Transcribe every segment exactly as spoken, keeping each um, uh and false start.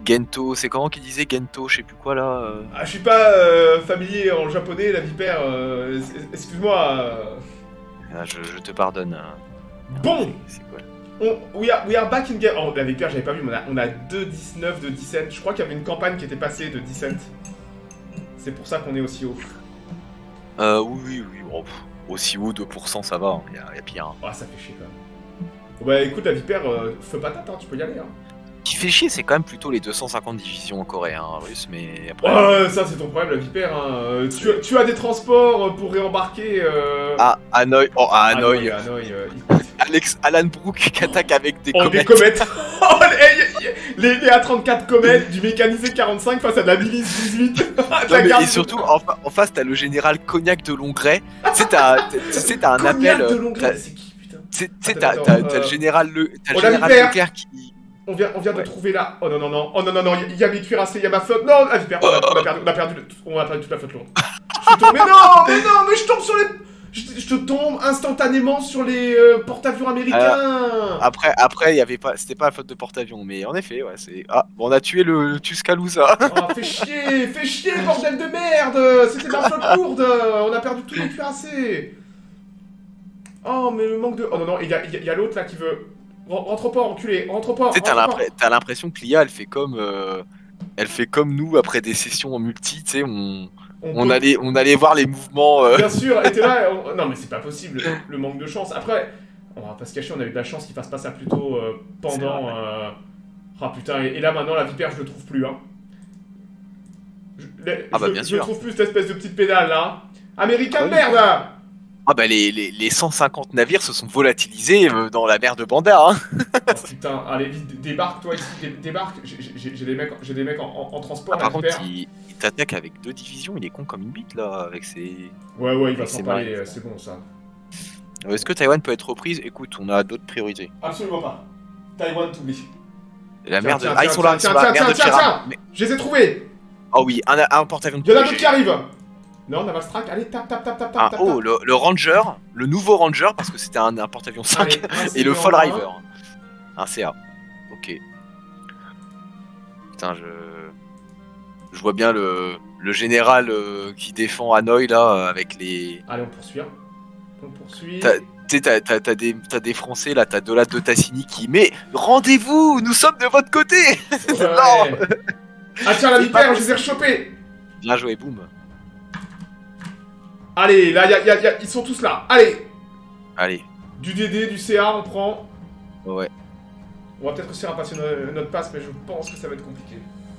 Gento, c'est comment qu'il disait Gento, je sais plus quoi là euh... Ah, je suis pas euh, familier en japonais, la vipère. Euh, Excuse-moi. Euh... Ah, je, je te pardonne. Bon. C'est quoi? On, we, are, we are back in game. Oh, la vipère, j'avais pas vu, mais on a, on a deux dix-neuf de Descent. Je crois qu'il y avait une campagne qui était passée de Descent. C'est pour ça qu'on est aussi haut. Euh, oui, oui, oui. Oh, aussi haut, deux pour cent, ça va, il hein. y, y a pire. Hein. Ah, oh, ça fait chier quand même. Bon, bah écoute, la vipère, euh, feu patate, hein, tu peux y aller. Hein. Ce qui fait chier, c'est quand même plutôt les deux cent cinquante divisions en Corée, hein, russe, mais après... Ouais, ça c'est ton problème, la vipère. Hein. Tu, tu as des transports pour réembarquer... Euh... Ah, Hanoï, oh, à Hanoï. Ah, Hanoï, euh, Alex, Alan Brooke qui attaque avec des oh, comètes. des comètes. Oh, les, les, les A trente-quatre comètes du mécanisé quarante-cinq face à de la milice dix-huit. Non, mais, et surtout, en, en face, t'as le général Cognac de Longray. Tu sais, t'as un Cognac appel... de Longray, c'est qui, putain? Tu sais, t'as euh... le général Le... Oh, Leclerc qui... On vient, on vient ouais. de trouver là. Oh non, non, non. Oh non, non, non. Il y a mes cuirassés, il y a ma flotte. Non, la vipère. On a, on a perdu, on a perdu, on a perdu toute la flotte lourde. Je suis tombé. Mais non, mais non, mais je tombe sur les. Je, je te tombe instantanément sur les euh, porte-avions américains. Alors, après, après, il y avait pas. C'était pas la faute de porte-avions, mais en effet, ouais, c'est. Ah, bon, on a tué le, le Tuscaloosa. Oh, fais chier, fais chier, bordel de merde. C'était ma flotte lourde. On a perdu tous les cuirassés. Oh, mais le manque de. Oh non, non, il y a, y a l'autre là qui veut. Rentre au port, enculé, rentre au port. Tu sais, t'as l'impression que l'I A, elle fait comme, euh, elle fait comme nous après des sessions en multi, tu sais, on, on, on peut... allait, on allait voir les mouvements. Euh... Bien sûr, et t'es là, on... non mais c'est pas possible, le manque de chance. Après, on va pas se cacher, on a eu de la chance qu'il fasse pas ça plutôt euh, pendant. Euh... Ah putain, et, et là maintenant la vipère, je le trouve plus, hein. Je, les, ah bah je, bien je sûr. Je trouve plus cette espèce de petite pédale là. Américain de merde là. Ah bah les, les, les cent cinquante navires se sont volatilisés dans la mer de Banda, hein. Oh putain, allez vite, débarque toi ici, dé débarque, j'ai des mecs, j'ai des mecs en, en, en transport. Ah, par contre, il, il t'attaque avec deux divisions, il est con comme une bite là, avec ses... Ouais ouais, il va s'en parler, c'est bon ça. Est-ce que Taïwan peut être reprise? Écoute, on a d'autres priorités. Absolument pas. Taïwan t'oublie. La mer de... Tiens, ah, ils sont là, tiens, ils sont tiens, là, tiens, mer tiens, de tiens, mais... Je les ai trouvés. Oh oui, un, un porte-avions de... Il y en a d'autres qui arrivent. Non, Naval Strike, allez, tape, tape, tape, tape, ah, tape. Oh, le, le Ranger, le nouveau Ranger, parce que c'était un, un porte-avions cinq, allez, et le Fall River. Un C A. Ok. Putain, je... Je vois bien le, le général euh, qui défend Hanoï, là, avec les... Allez, on poursuit. On poursuit. Tu sais, t'as, t'as, t'as, des, t'as des Français, là, t'as Dolat de Tassini qui... Mais rendez-vous, nous sommes de votre côté. Ouais. Non. Ah tiens, la vipère, je les ai rechopés. Bien joué, boum. Allez, là, y a, y a, y a, ils sont tous là. Allez. Allez. Du D D, du C A, on prend. Ouais. On va peut-être réussir à passer notre, notre passe, mais je pense que ça va être compliqué.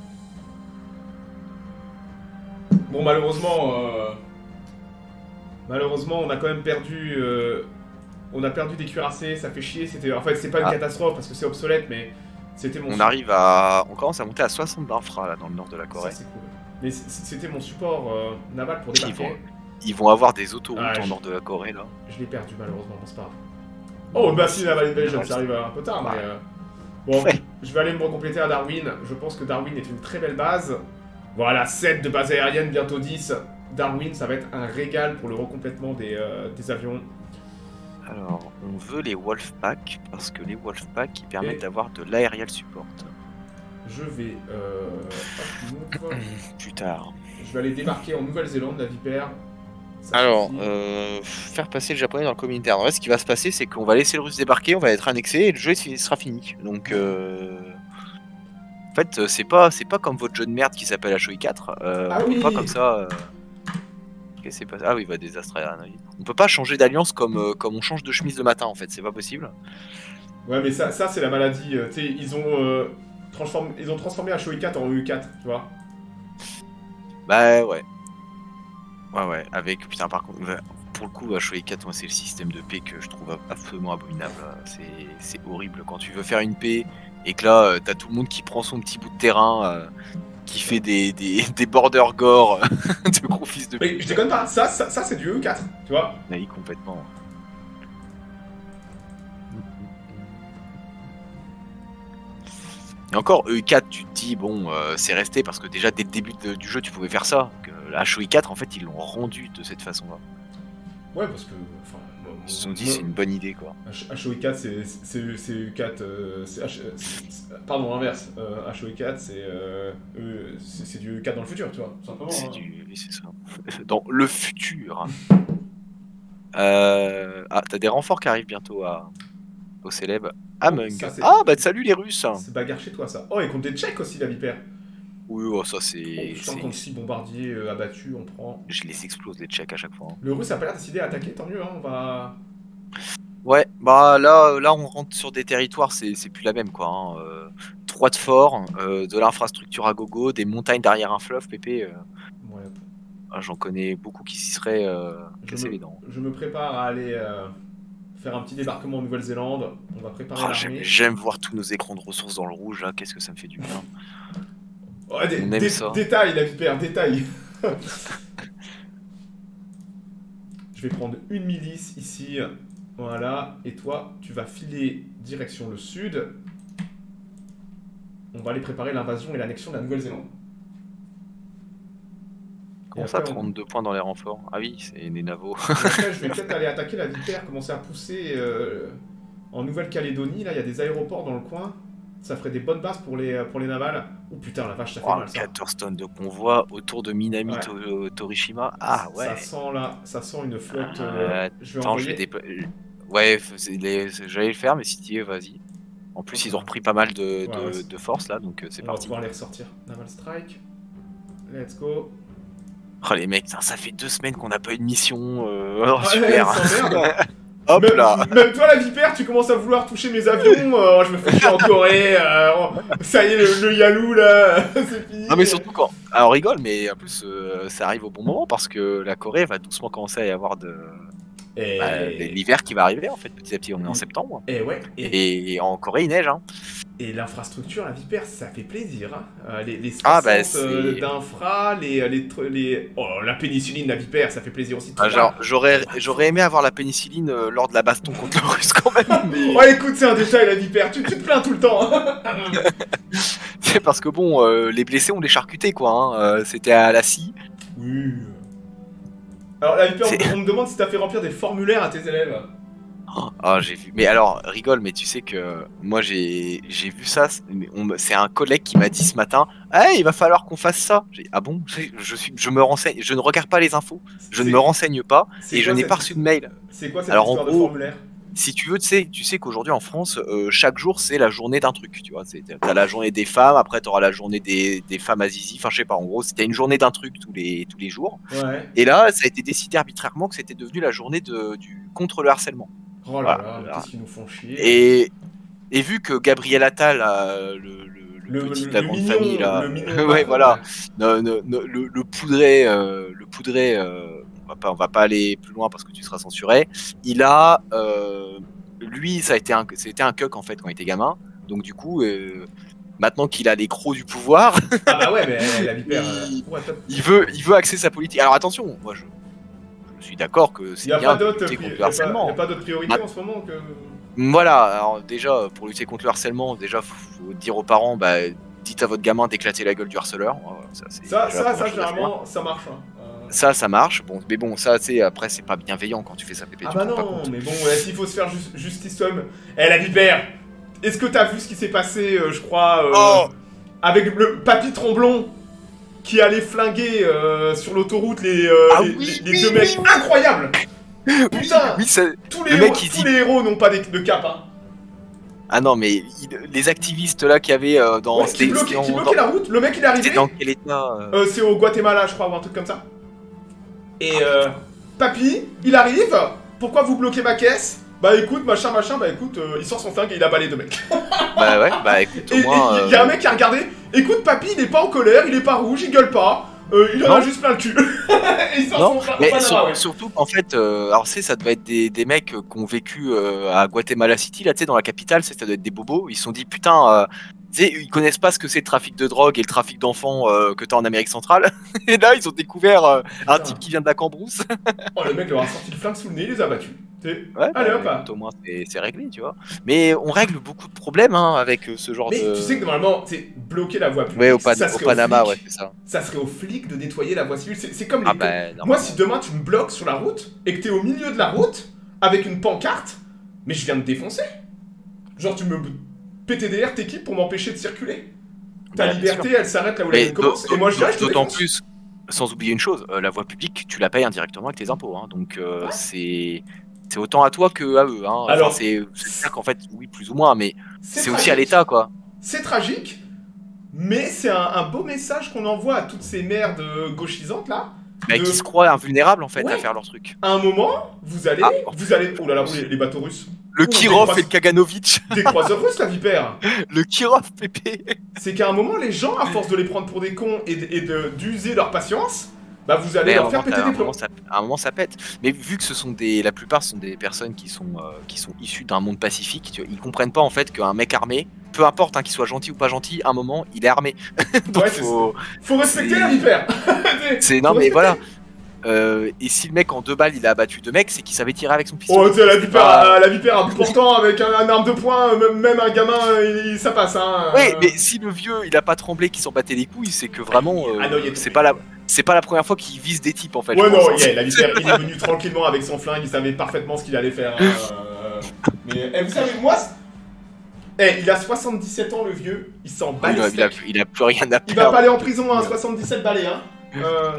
Bon, malheureusement... Euh... Malheureusement, on a quand même perdu... Euh... On a perdu des cuirassés, ça fait chier. C'était, en fait, c'est pas une ah. catastrophe, parce que c'est obsolète, mais... C'était mon... On arrive à... On commence à monter à soixante d'infra, là, dans le nord de la Corée. Ça, c'est cool. Mais c'était mon support euh, naval pour débarquer. Ils vont avoir des autoroutes ah, en je... nord de la Corée, là. Je l'ai perdu, malheureusement, bon, c'est pas grave. Oh, bah si, Naval Invasion, ça arrive un peu tard, mais... Euh... Bon, ouais. Je vais aller me recompléter à Darwin. Je pense que Darwin est une très belle base. Voilà, sept de base aérienne, bientôt dix. Darwin, ça va être un régal pour le recomplètement des, euh, des avions. Alors, on veut les Wolfpack, parce que les Wolfpack, ils permettent d'avoir de l'aérial support. Je vais... Euh... Hop, plus tard. Je vais aller débarquer en Nouvelle-Zélande, la Vipère. Ça Alors, euh, faire passer le japonais dans le communautaire. En fait, ce qui va se passer, c'est qu'on va laisser le russe débarquer, on va être annexé et le jeu sera fini. Donc, euh... en fait, c'est pas, c'est pas comme votre jeu de merde qui s'appelle H O I quatre. Euh, ah oui. Pas comme ça. Euh... Qu'est-ce qui s'est passé ? Ah oui, bah désastre. On peut pas changer d'alliance comme, euh, comme on change de chemise le matin. En fait, c'est pas possible. Ouais, mais ça, ça c'est la maladie. Tu sais, ils ont euh, transformé, ils ont transformé H O I quatre en E U quatre, tu vois. Bah ouais. Ouais, ouais, avec, putain, par contre, pour le coup, H O I quatre, moi, c'est le système de paix que je trouve absolument abominable. C'est horrible quand tu veux faire une paix et que là, euh, t'as tout le monde qui prend son petit bout de terrain, euh, qui fait des, des, des border gore de gros fils de paix. Je déconne pas, ça, ça, ça c'est du E U quatre, tu vois. Oui, complètement. Et encore, E U quatre, tu te dis, bon, euh, c'est resté parce que déjà, dès le début de, du jeu, tu pouvais faire ça. Que H O I quatre, en fait, ils l'ont rendu de cette façon-là. Ouais, parce que, enfin, Ils se sont dit c'est une bonne idée quoi. H O E quatre c'est c'est quatre euh, pardon l'inverse. Euh, H O E quatre c'est euh, euh, c'est du quatre dans le futur tu vois. C'est hein. du oui c'est ça. Dans le futur. euh... Ah t'as des renforts qui arrivent bientôt à au célèbre Among. Oh, ah bah salut les Russes. C'est bagarre chez toi ça. Oh et contre des Tchèques aussi la vipère. Oui, oh, ça c'est. cinquante-six bombardiers euh, abattus, on prend. Je les explose les Tchèques à chaque fois. Hein. Le Russe a pas l'air décidé à attaquer, tant mieux, hein, on va. Ouais, bah là, là on rentre sur des territoires, c'est plus la même quoi. Hein. Euh, trois de forts, euh, de l'infrastructure à gogo, des montagnes derrière un fleuve, pépé. Euh... Ouais. Ah, j'en connais beaucoup qui s'y seraient euh, cassés les dents. Je me prépare à aller euh, faire un petit débarquement en Nouvelle-Zélande. On va préparer ah, l'armée. J'aime voir tous nos écrans de ressources dans le rouge, là, qu'est-ce que ça me fait du bien. Ouais, dé dé ça. Détail, la vipère, détail. Je vais prendre une milice ici. Voilà. Et toi, tu vas filer direction le sud. On va aller préparer l'invasion et l'annexion de la Nouvelle-Zélande. Comment ça, trente-deux on... points dans les renforts? Ah oui, c'est des navos. Après, je vais peut-être aller attaquer la vipère, commencer à pousser euh, en Nouvelle-Calédonie. Là, il y a des aéroports dans le coin. Ça ferait des bonnes bases pour les, pour les navals. Oh putain, la vache, ça fait oh, mal ça. quatorze tonnes de convoi autour de Minami ouais. to Torishima. Ah ouais. Ça sent là, ça sent une flotte. Euh, je vais envoyer... je vais Ouais, j'allais le faire, mais si tu es, vas-y. En plus, okay. Ils ont repris pas mal de, de, ouais, de force là, donc c'est parti. On va pouvoir les ressortir. Naval Strike. Let's go. Oh les mecs, ça, ça fait deux semaines qu'on n'a pas eu de mission. Euh... Oh, super. Ouais, Hop même, là. Même toi la vipère, tu commences à vouloir toucher mes avions. Euh, je me fais chier en Corée. Euh, ça y est, le, le Yalou là, c'est fini. Non mais surtout quand, alors on rigole, mais en plus euh, ça arrive au bon moment parce que la Corée va doucement commencer à y avoir de et... bah, l'hiver qui va arriver en fait petit à petit. On est en septembre. Et ouais. Et, et, et en Corée il neige. Hein. Et l'infrastructure, la vipère, ça fait plaisir. Hein. Euh, les les ah, bah, euh, d'infra, les, les, les... Oh, la pénicilline, la vipère, ça fait plaisir aussi. Ah, genre, j'aurais aimé avoir la pénicilline euh, lors de la baston contre le russe quand même. Mais... oh, écoute, c'est un détail, la vipère, tu, tu te plains tout le temps. C'est parce que bon, euh, les blessés, on les charcutait, quoi. Hein. Euh, C'était à la scie. Oui. Alors, la vipère, on, on me demande si t'as fait remplir des formulaires à tes élèves. Ah, j'ai vu. Mais alors, rigole, mais tu sais que moi j'ai vu ça. C'est un collègue qui m'a dit ce matin. Ah, hey, il va falloir qu'on fasse ça. Ah bon, je suis, je me renseigne. Je ne regarde pas les infos. Je ne me renseigne pas et je n'ai pas reçu de mail. C'est quoi cette alors, histoire en gros, de formulaire? Si tu veux, tu sais, tu sais qu'aujourd'hui en France, euh, chaque jour c'est la journée d'un truc. Tu vois, t'as la journée des femmes, après t'auras la journée des, des femmes à zizi. Enfin, je sais pas. En gros, c'était une journée d'un truc tous les tous les jours. Ouais. Et là, ça a été décidé arbitrairement que c'était devenu la journée de, du contre le harcèlement. Oh là là, voilà. Qu'est-ce qu'ils nous font chier. Et, et vu que Gabriel Attal, le, le, le, le petit de la grande mignon, famille, là, le mignon, ouais, voilà, ouais. le, le, le, le poudré, euh, le poudré euh, on va pas, on va pas aller plus loin parce que tu seras censuré. Il a, euh, lui, ça a été un, c'était un cuck en fait quand il était gamin. Donc du coup, euh, maintenant qu'il a les crocs du pouvoir, ah bah ouais, mais la vipère, il, euh, il veut, il veut axer sa politique. Alors attention, moi je. Je suis d'accord que c'est bien de lutter contre le harcèlement. Il n'y a pas d'autres priorités ah. en ce moment que... Voilà, alors déjà, pour lutter contre le harcèlement, déjà, faut, faut dire aux parents, bah, dites à votre gamin d'éclater la gueule du harceleur. Ça, ça, ça, ça généralement, ça marche. Hein. Euh... Ça, ça marche. Bon, mais bon, ça, tu sais, après, c'est pas bienveillant quand tu fais ça, pépé. Ah bah non, mais bon, ouais, s'il faut se faire ju justice soi-même... Eh, la vipère, est-ce que t'as vu ce qui s'est passé, euh, je crois, euh, oh avec le papy Tromblon qui allait flinguer euh, sur l'autoroute les, euh, ah, les, oui, les oui, deux oui, mecs oui. incroyables. Putain, oui, ça... tous, les, héros, mec, tous dit... les héros n'ont pas de, de cap. Hein. Ah non, mais il, les activistes là qui avaient euh, dans... Ouais, qui bloquaient qui bloquait dans... la route, le mec il est arrivé. C'est dans quel état euh... euh, C'est au Guatemala, je crois, ou un truc comme ça. Et ah, euh, papy, il arrive. Pourquoi vous bloquez ma caisse? Bah écoute, machin, machin, bah écoute, euh, il sort son flingue et il a balé deux mecs. Bah ouais, bah écoute, au et, moins... Il euh... y a un mec qui a regardé, écoute, papy, il est pas en colère, il est pas rouge, il gueule pas, euh, il en non. a juste plein le cul. Et il sort non, son mais flingue. sur, ouais. Surtout, en fait, euh, alors c'est ça devait être des, des mecs qui ont vécu euh, à Guatemala City, là, tu sais, dans la capitale, ça doit être des bobos, ils se sont dit, putain... Euh, ils connaissent pas ce que c'est le trafic de drogue et le trafic d'enfants euh, que t'as en Amérique centrale. Et là, ils ont découvert euh, un type qui vient de la Cambrousse. Oh, le mec leur a sorti le flingue sous le nez, il les a battus. Ouais, allez bah, hop là. Au moins, c'est réglé, tu vois. Mais on règle beaucoup de problèmes hein, avec euh, ce genre mais de... Mais tu sais que normalement, c'est bloquer la voie publique. Ouais, au, Pan ça au Panama, ouais, c'est ça. Ça serait aux flics de nettoyer la voie civile. C'est comme les... Ah bah, moi, si demain tu me bloques sur la route et que t'es au milieu de la route... avec une pancarte, mais je viens de défoncer. Genre, tu me P T D R t'équipe pour m'empêcher de circuler. Ta Ouais, bien liberté, sûr. elle s'arrête là où Mais elle commence, d'au- et moi je dirais, je te D'autant défonce. plus, sans oublier une chose, euh, la voie publique, tu la payes indirectement avec tes impôts. Hein, donc euh, Ouais. c'est c'est autant à toi que à eux. Hein. Enfin, Alors, c'est clair qu'en fait, oui, plus ou moins, mais c'est c'est aussi à tragique. l'État, quoi. C'est tragique, mais c'est un, un beau message qu'on envoie à toutes ces merdes gauchisantes là. Mais de- qui se croient invulnérables en fait Ouais. à faire leur truc. À un moment, vous allez, Ah, vous allez, oh là là, oh, les, les bateaux russes, Le Ouh, Kirov des et le Kaganovitch. des croiseurs russes la vipère. Le Kirov, Pépé. C'est qu'à un moment, les gens, à force de les prendre pour des cons et de- et de- d'user leur patience, bah vous allez Mais à un, leur faire moment, péter à, un des plombs. moment, ça, à un moment, ça pète. Mais vu que ce sont des, la plupart sont des personnes qui sont, euh, qui sont issues d'un monde pacifique, tu vois, ils comprennent pas en fait qu'un mec armé, peu importe hein, qu'il soit gentil ou pas gentil, à un moment, il est armé. Donc Ouais, c'est- faut, Faut respecter c'est- la vipère. c'est Faut non mais respecter. voilà. Euh, et si le mec en deux balles il a abattu deux mecs, c'est qu'il savait tirer avec son Oh, pistolet. tu sais, la vipère, pas- euh, la vipère à bout portant avec un, un arme de poing, euh, même, même un gamin, euh, il- ça passe, hein. Oui, euh. mais si le vieux il a pas tremblé, qu'il s'en battait les couilles, c'est que vraiment, euh, Ah non, il est c'est tombé. pas la, c'est pas la première fois qu'il vise des types en fait. Ouais, je non, pense, hein. yeah, la vipère, il est venu tranquillement avec son flingue, il savait parfaitement ce qu'il allait faire. hein, euh, Mais, eh, vous savez, moi, c'est- eh, il a soixante-dix-sept ans, le vieux, il s'en bat Il les a, il, a, steaks. il a plus rien à Il va perdre. pas aller en prison à soixante-dix-sept balais, hein. Euh...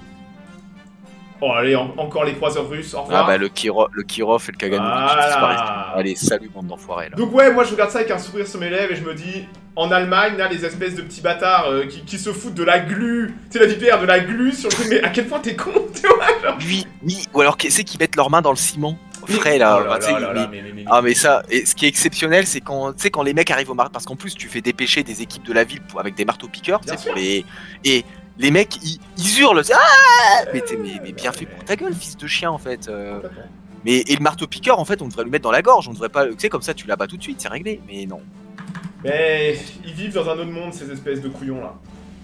Oh, allez, en- encore les croiseurs russes, au revoir. Ah bah le Kirov, le Kirov et le Kaganovitch Voilà. disparaissent. Allez, salut bande d'enfoirés là. Donc ouais, moi je regarde ça avec un sourire sur mes lèvres et je me dis, en Allemagne, là, les espèces de petits bâtards euh, qui, qui se foutent de la glu, tu sais la vipère, de la glu sur le truc, mais à quel point t'es con, tu vois, genre. Oui, oui, ou alors c'est qu'ils mettent leurs mains dans le ciment frais là. Oh là bah, tu sais, là là mais- là, mais- mais- mais- Ah mais ça, et ce qui est exceptionnel, c'est quand, tu sais, quand les mecs arrivent au marché, parce qu'en plus tu fais dépêcher des équipes de la ville pour- avec des marteaux piqueurs, tu sais, Bien pour sûr. les, et les mecs ils, ils hurlent, c'est, ah mais, t'es- mais, mais bien fait pour ta gueule, fils de chien en fait. euh. Complètement. Mais et le marteau piqueur en fait, on devrait lui mettre dans la gorge, on devrait pas, tu sais, comme ça tu l'abats tout de suite, c'est réglé. Mais non. Mais ils vivent dans un autre monde, ces espèces de couillons là.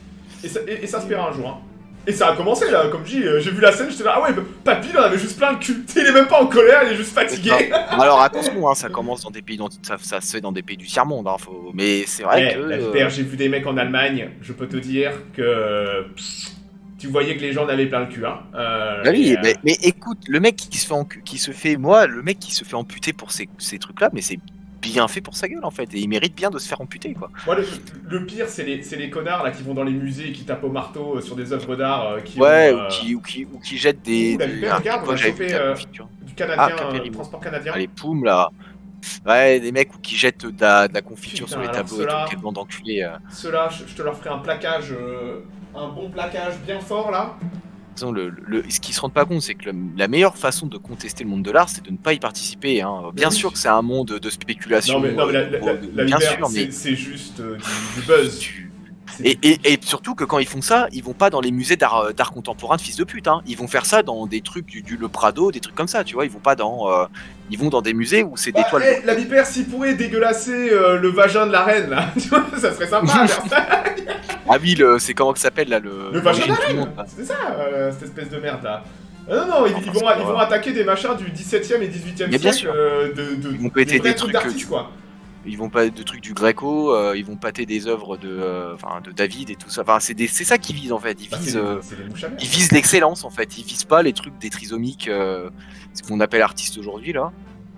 Et ça, et, et ça se paiera un jour, hein. Et ça a commencé là, comme je dis, euh, j'ai vu la scène, j'étais là, ah ouais, bah, papy, il en avait juste plein le cul. Tu sais, il est même pas en colère, il est juste fatigué. Non. Alors attention, hein, ça commence dans des pays, dans, ça, ça se fait dans des pays du tiers monde, hein, faut... mais c'est vrai Eh, que. la euh, vipère, j'ai vu des mecs en Allemagne, je peux te dire que pff, tu voyais que les gens en avaient plein le cul, hein. Euh, Bah oui, et, euh, mais, mais écoute, le mec qui se fait, en- qui se fait, moi, le mec qui se fait amputer pour ces, ces trucs-là, mais c'est bien fait pour sa gueule en fait, et il mérite bien de se faire amputer quoi. Moi, le, le pire, c'est les, c'est les connards là qui vont dans les musées et qui tapent au marteau euh, sur des œuvres d'art euh, qui Ouais, ont, euh, ou qui, ou qui, ou qui jettent des. Ouh, la des- vipère, ah, regarde, quoi, on a j'avais chopé, vu de la euh, confiture. du canadien, Ah, euh, Capérimo. transport canadien. Ah, les poums là. Ouais, des mecs ou qui jettent de la, de la confiture Putain, sur les alors tableaux et ceux-là- tout, quel bande d'enculés. euh. Ceux-là, je, je te leur ferai un plaquage, euh, un bon plaquage bien fort là. Disons, le, le- ce qu'ils se rendent pas compte, c'est que le- la meilleure façon de contester le monde de l'art, c'est de ne pas y participer. Hein. Bien oui. sûr que c'est un monde de spéculation. Non mais, non, mais la, euh, la, la, de- la bien vipère, sûr, c'est mais c'est juste euh, du, du buzz. tu- C'est Et, du- et, et surtout que quand ils font ça, ils vont pas dans les musées d'art d'art contemporain de fils de pute. Hein. Ils vont faire ça dans des trucs du, du Le Prado, des trucs comme ça, tu vois. Ils vont pas dans, euh, ils vont dans des musées où c'est des Bah, toiles. eh, la vipère, s'il pourrait dégueulasser euh, le vagin de la reine là, tu vois, ça serait sympa. faire ça. Ah oui, le- c'est comment que ça s'appelle là le. Le vagin de l'origine la du reine, monde, là. c'était ça, euh, cette espèce de merde là. Ah non, non, ils, Enfin, ils c'est vont, pas ils vont vrai. attaquer des machins du dix-septième et dix-huitième Mais bien siècle sûr. euh, de, de, Ils vont péter des vrais des trucs trucs, d'artistes du- quoi. Ils vont pas de trucs du Gréco, euh, ils vont pâter des œuvres de, euh, enfin, de David et tout ça. Enfin, c'est des- c'est ça qu'ils visent en fait. Ils Bah, c'est visent, des- euh, c'est des mouches à merde. ils visent l'excellence en fait. Ils visent pas les trucs des trisomiques, euh, ce qu'on appelle artistes aujourd'hui là.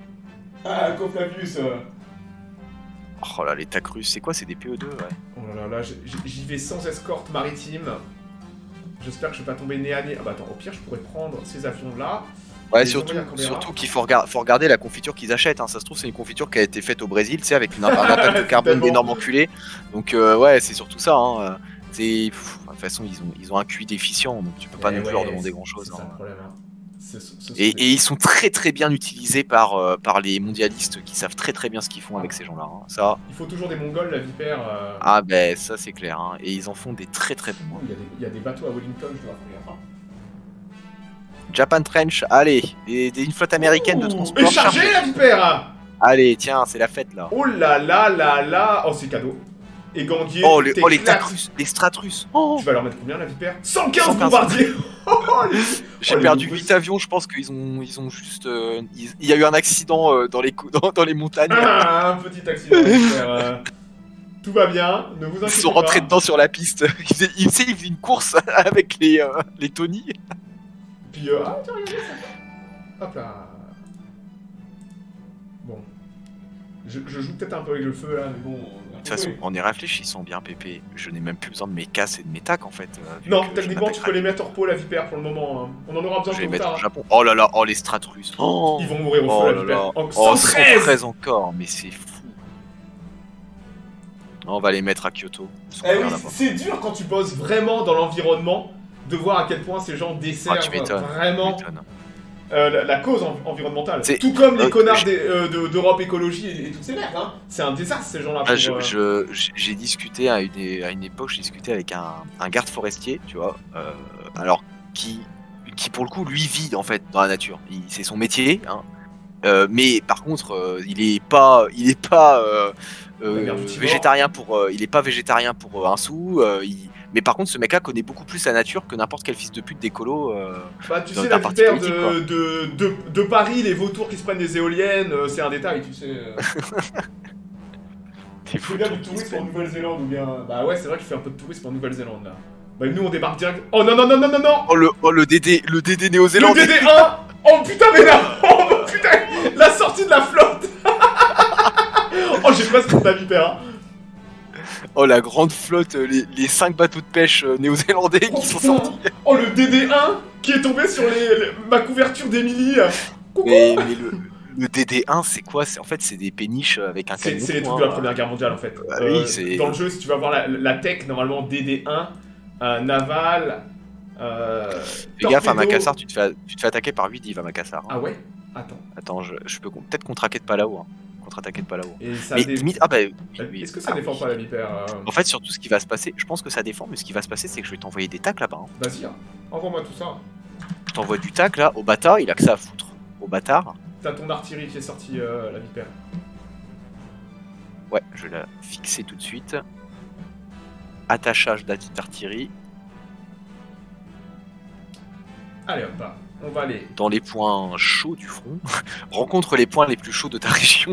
Ah, Conflavius. euh. Oh là, les tacs russes, c'est quoi? C'est des P E deux, ouais. Oh là là, là, j- j- j'y vais sans escorte maritime. J'espère que je vais pas tomber nez à nez. Ah bah attends, au pire, je pourrais prendre ces avions là. Ouais, Les surtout, envoyer à Canberra. surtout qu'il faut, regar- faut regarder la confiture qu'ils achètent. Hein. Ça se trouve, c'est une confiture qui a été faite au Brésil, tu sais, avec une, un impact de carbone Tellement. d'énormes enculés. Donc, euh, ouais, c'est surtout ça. Hein. Euh, c'est- pff, de toute façon, ils ont, ils ont un Q I déficient, donc tu peux pas Eh non plus ouais, leur demander c'est- grand chose. C'est ça le problème. Hein. Ce- ce- ce sont Et, des- et ils sont très très bien utilisés par, euh, par les mondialistes qui savent très très bien ce qu'ils font avec ces gens-là. Hein. Ça, Il faut toujours des Mongols, la vipère. euh. ah ben ça c'est clair. Hein. Et ils en font des très très bons. Oh, Il y, a des- il y a des bateaux à Wellington, je dois faire gaffe. Japan Trench, allez, des, des- une flotte américaine de Ouh, transport. et chargé la vipère. Allez, tiens, c'est la fête là. Oh là là là là. Oh, c'est cadeau. Et Ganguier, Oh les, oh, les t'éclates. Tacrus, les Stratrus. Oh, Tu vas leur mettre combien la vipère? cent quinze cent quinze. bombardiers. Oh, les- j'ai oh, les perdu Russes. huit avions, je pense qu'ils ont, ils ont juste. euh, ils- il y a eu un accident euh, dans, les, cou- dans, dans les montagnes. Ah, un petit accident la vipère. euh. Tout va bien, ne vous Ils inquiétez sont rentrés pas. dedans sur la piste. Ils faisaient, ils, tu sais, ils faisaient une course avec les, euh, les Tony. Puis, euh, ah, tiens, regardez ça. Hop là. Je, je joue peut-être un peu avec le feu là, mais bon. De toute façon, en y réfléchissant bien, Pépé, je n'ai même plus besoin de mes casses et de mes tacs en fait. Euh, non, techniquement, tu peux les mettre hors pot la vipère pour le moment. Hein. On en aura besoin je vais les plus mettre tard. au Japon. Oh là là, oh les strats russes. Oh, ils vont mourir au oh feu là la vipère. là. Oh, cent cent treize encore, mais c'est fou. Non, on va les mettre à Kyoto. Eh oui, c'est dur quand tu bosses vraiment dans l'environnement de voir à quel point ces gens desservent ah, vraiment euh, la, la cause en, environnementale. Tout comme les euh, connards je... d'Europe Écologie et, et toutes ces merdes. Hein. C'est un désastre ces gens-là. Ah, je, euh... j'ai discuté à une, à une époque, j'ai discuté avec un, un garde forestier, tu vois, euh, alors qui, qui pour le coup lui vit en fait dans la nature. C'est son métier, hein. Euh, mais par contre, euh, il est pas, il est pas euh, euh, végétarien pour, euh, il est pas végétarien pour euh, un sou. Euh, il... Mais par contre, ce mec-là connaît beaucoup plus la nature que n'importe quel fils de pute d'écolo. Euh, bah, tu sais, la vipère de, de, de, de Paris, les vautours qui se prennent des éoliennes, euh, c'est un détail, tu sais. Euh... tu fais bien du tourisme en Nouvelle-Zélande ou bien. Bah ouais, c'est vrai que tu fais un peu de tourisme en Nouvelle-Zélande là. Bah nous on débarque direct. Oh non, non, non, non, non, non. Oh le, oh, le D D, le D D néo-zélandais. Le D D un. Oh putain, mais là. Oh putain, la sortie de la flotte. Oh, j'ai presque de la vipère. Hein. Oh la grande flotte, les, les cinq bateaux de pêche euh, néo-zélandais oh, qui sont putain. sortis. Oh le D D un qui est tombé sur les, les, ma couverture d'Emily. Mais, mais le, le D D un c'est quoi? En fait c'est des péniches avec un canon. C'est les trucs de la Première Guerre mondiale en fait. Bah, euh, oui, dans le jeu, si tu vas voir la, la tech, normalement D D un, euh, naval. Euh, Fais gaffe à Makassar, tu te fais, tu te fais attaquer par huit divs à Makassar. Hein. Ah ouais? Attends. Attends, je, je peux peut-être contre-attaquer de pas là-haut. Hein. Contre-attaquer de pas là-haut. Et ça mais dé... limite, ah bah oui, oui. Est-ce que ça ah, défend oui. pas la vipère euh... En fait, surtout ce qui va se passer, je pense que ça défend, mais ce qui va se passer, c'est que je vais t'envoyer des tacs là-bas. Hein. Vas-y, hein. Envoie-moi tout ça. Je t'envoie du tac là, au bâtard, il a que ça à foutre. Au bâtard. T'as ton artillerie qui est sortie, euh, la vipère. Ouais, je vais la fixer tout de suite. Attachage d'artillerie. Allez hop, on va aller. Dans les points chauds du front. Rencontre les points les plus chauds de ta région.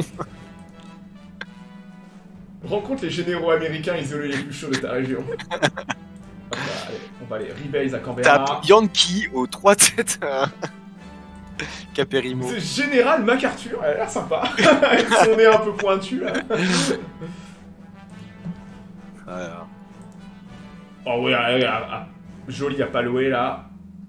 Rencontre les généraux américains isolés les plus chauds de ta région. Hop là, allez, on va aller. Rebase à Canberra. Tape Yankee au trois de sept. Capérimo. C'est Général MacArthur, elle a l'air sympa. Avec son nez un peu pointu là. Alors. Oh ouais, ah, ah, ah. Joli à Paloué là.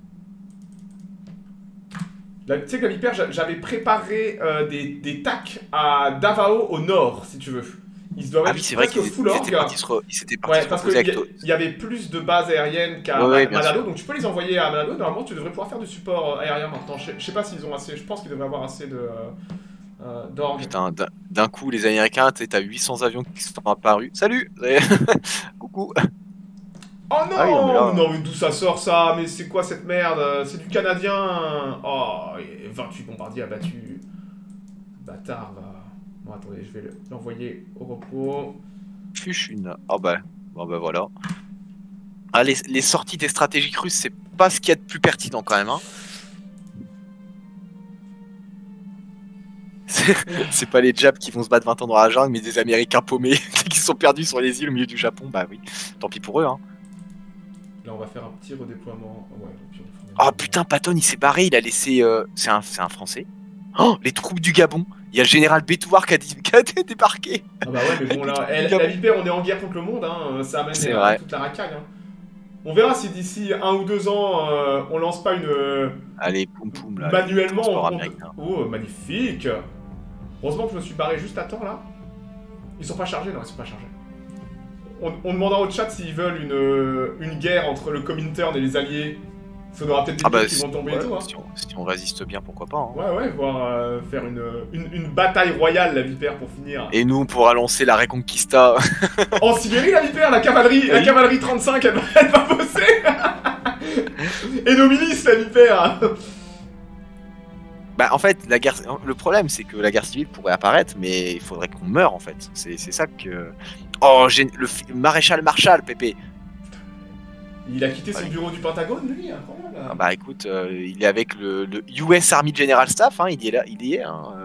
Tu sais que la vipère, j'avais préparé euh, des, des tacs à Davao au nord, si tu veux. Ils doivent ah être oui, c'est vrai qu'ils full org. Ils s'étaient partis ouais, parce qu'il y, y avait plus de bases aériennes qu'à ouais, ouais, Manado, donc tu peux les envoyer à Manado. Normalement, tu devrais pouvoir faire du support aérien maintenant. Je, je sais pas s'ils ont assez. Je pense qu'ils devraient avoir assez de euh, d'org. Putain, d'un coup, les Américains, t'as huit cents avions qui sont apparus. Salut. Coucou. Oh non, ah oui, non, mais, là... non, mais d'où ça sort ça? Mais c'est quoi cette merde? C'est du canadien. Oh, vingt-huit bombardiers abattus. Bâtard, va. Bon, attendez, je vais l'envoyer au repos. Fuchune. Ah oh bah, bon bah voilà. Ah, les, les sorties des stratégiques russes, c'est pas ce qu'il y a de plus pertinent quand même. Hein. C'est pas les Japs qui vont se battre vingt ans dans la jungle, mais des Américains paumés qui sont perdus sur les îles au milieu du Japon. Bah oui, tant pis pour eux. Hein. Là, on va faire un petit redéploiement. Oh, ouais, oh putain, Patton, il s'est barré, il a laissé... Euh... C'est un, un Français. Oh, les troupes du Gabon. Il y a le général Bétouard qui a, qui a débarqué. Ah bah ouais, mais bon, là, elle, la vipère, on est en guerre contre le monde, hein. Ça amène euh, toute la racaille. Hein. On verra si d'ici un ou deux ans, euh, on lance pas une... Euh, Allez, poum poum, là. Manuellement, on... Oh, magnifique. Heureusement que je me suis barré juste à temps, là. Ils sont pas chargés? Non, ils sont pas chargés. On, on demandera au chat s'ils veulent une, une guerre entre le Comintern et les alliés. Ça aura peut-être des ah bah, qui vont tomber ouais, et tout. Hein. Si, on, si on résiste bien, pourquoi pas. Hein. Ouais, ouais, voire euh, faire une, une, une bataille royale, la vipère, pour finir. Et nous, on pourra lancer la Reconquista. En Sibérie, la vipère, la cavalerie, oui. La cavalerie trente-cinq, elle va, elle va bosser. Et nos milices, la vipère. Bah en fait, la guerre, le problème c'est que la guerre civile pourrait apparaître, mais il faudrait qu'on meure en fait. C'est ça que... Oh, j'ai le maréchal Marshall, Pépé. Il a quitté son ouais. bureau du Pentagone, lui, incroyable. Ah bah écoute, euh, il est avec le, le U S Army General Staff, hein, il y est là, il y est. Hein, euh...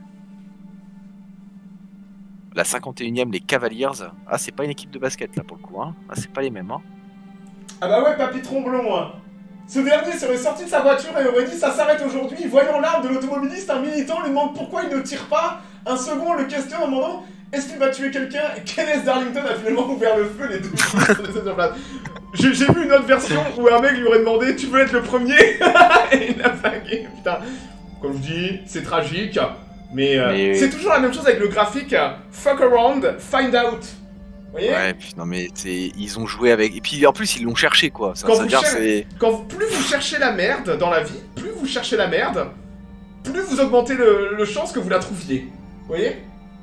La cinquante et unième, les Cavaliers. Ah, c'est pas une équipe de basket là pour le coup, hein. Ah, c'est pas les mêmes. Hein. Ah bah ouais, Papy Tromblon, hein. Ce dernier serait sorti de sa voiture et aurait dit « Ça s'arrête aujourd'hui ». Voyant l'arme de l'automobiliste, un militant lui demande pourquoi il ne tire pas. un second le questionne en demandant est-ce qu'il va tuer quelqu'un et Kenneth Darlington a finalement ouvert le feu, les deux sont sur place. J'ai vu une autre version où un mec lui aurait demandé tu veux être le premier et il a flingué, putain. Comme je dis, c'est tragique, mais, euh, mais... c'est toujours la même chose avec le graphique fuck around, find out. Vous voyez? Ouais, puis non mais ils ont joué avec... Et puis en plus ils l'ont cherché quoi. Ça, quand, ça vous dire, cher... quand vous... plus vous cherchez la merde dans la vie, plus vous cherchez la merde, plus vous augmentez le, le chance que vous la trouviez. Vous voyez?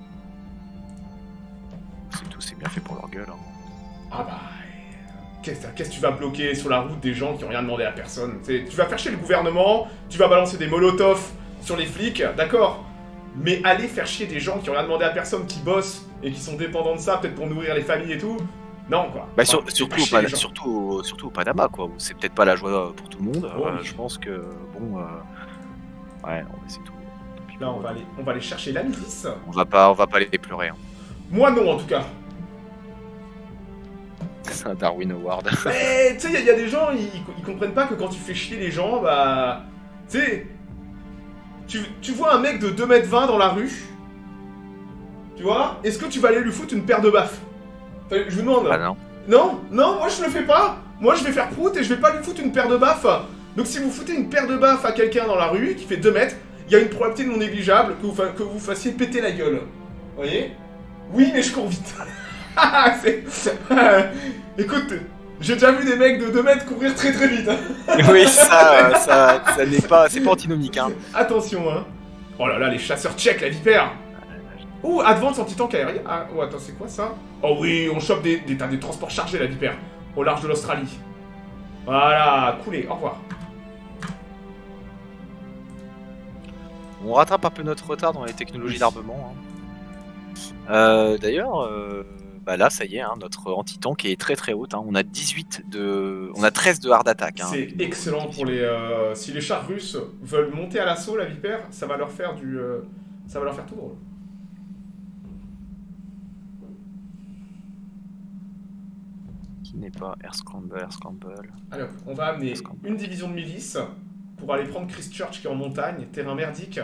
C'est tout, c'est bien fait pour leur gueule. Hein. Ah bah... Qu'est-ce que tu vas bloquer sur la route des gens qui ont rien demandé à personne? Tu vas faire chier le gouvernement, tu vas balancer des molotovs sur les flics, d'accord? Mais aller faire chier des gens qui ont rien demandé à personne, qui bossent et qui sont dépendants de ça, peut-être pour nourrir les familles et tout, non quoi. Bah, sur, surtout, au Pan surtout, surtout au Panama quoi, où c'est peut-être pas la joie pour tout le monde. Oh, euh, oui. Je pense que bon, euh... ouais, non, c'est tout. Là on va aller, on va aller chercher la milice. On va pas, on va pas les pleurer. Hein. Moi non en tout cas. C'est un Darwin Award. Mais tu sais, il y, y a des gens, ils, ils comprennent pas que quand tu fais chier les gens, bah... Tu sais... Tu, tu vois un mec de deux mètres vingt dans la rue, tu vois, est-ce que tu vas aller lui foutre une paire de baffes? Enfin, je vous demande. Ah non. Non, non, moi je le fais pas. Moi je vais faire prout et je vais pas lui foutre une paire de baffes. Donc si vous foutez une paire de baffes à quelqu'un dans la rue qui fait deux mètres, il y a une probabilité non négligeable que vous, que vous fassiez péter la gueule. Vous voyez? Oui, mais je cours vite. Écoute, j'ai déjà vu des mecs de deux mètres courir très très vite. Oui, ça, ça, ça n'est pas, c'est pas antinomique. Hein. Attention, hein. Oh là là, les chasseurs tchèques, la vipère. Oh, Advance anti-tank aérien. Ah, oh, attends, c'est quoi ça? Oh oui, on chope des, des, des transports chargés, la vipère, au large de l'Australie. Voilà, coulez, au revoir. On rattrape un peu notre retard dans les technologies d'armement. Hein. Euh, D'ailleurs... Euh... Bah là, ça y est, hein, notre anti-tank est très très haute. Hein. On a dix-huit de, on a treize de hard attack. Hein, c'est excellent pour les. Euh, si les chars russes veulent monter à l'assaut, la Vipère, ça va leur faire du, euh, ça va leur faire tout drôle. Qui n'est pas Air Scramble, Air Scramble. Alors, on va amener une division de milice pour aller prendre Christchurch qui est en montagne, terrain merdique.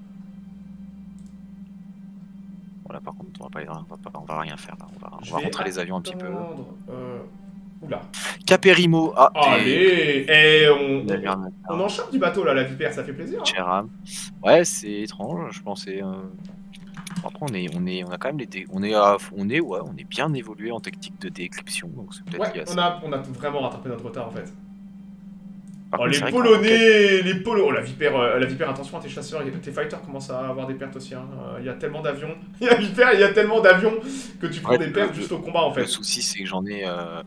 Voilà, par contre, on va, pas, on va, pas, on va rien faire là. On va, on va rentrer les avions un petit peu. Euh... Oula. Caperimo. Ah, allez, et on, on, on en chope du bateau là, la Vipère, ça fait plaisir. Hein. Ouais, c'est étrange. Je pensais. Euh... Après, on est, on est, on a quand même les, dé... on est, à... on est, ouais, on est bien évolué en technique de décryption, donc c'est peut-être. Ouais, on a, on a vraiment rattrapé notre retard en fait. Par oh, contre, les Polonais, les Polos, oh, la Vipère, euh, la Vipère, attention à tes chasseurs, tes fighters commencent à avoir des pertes aussi. Il hein. euh, y a tellement d'avions, il y a Vipère, il y a tellement d'avions que tu prends ouais, des pertes le, juste au combat en fait. Le souci c'est que j'en ai. Euh...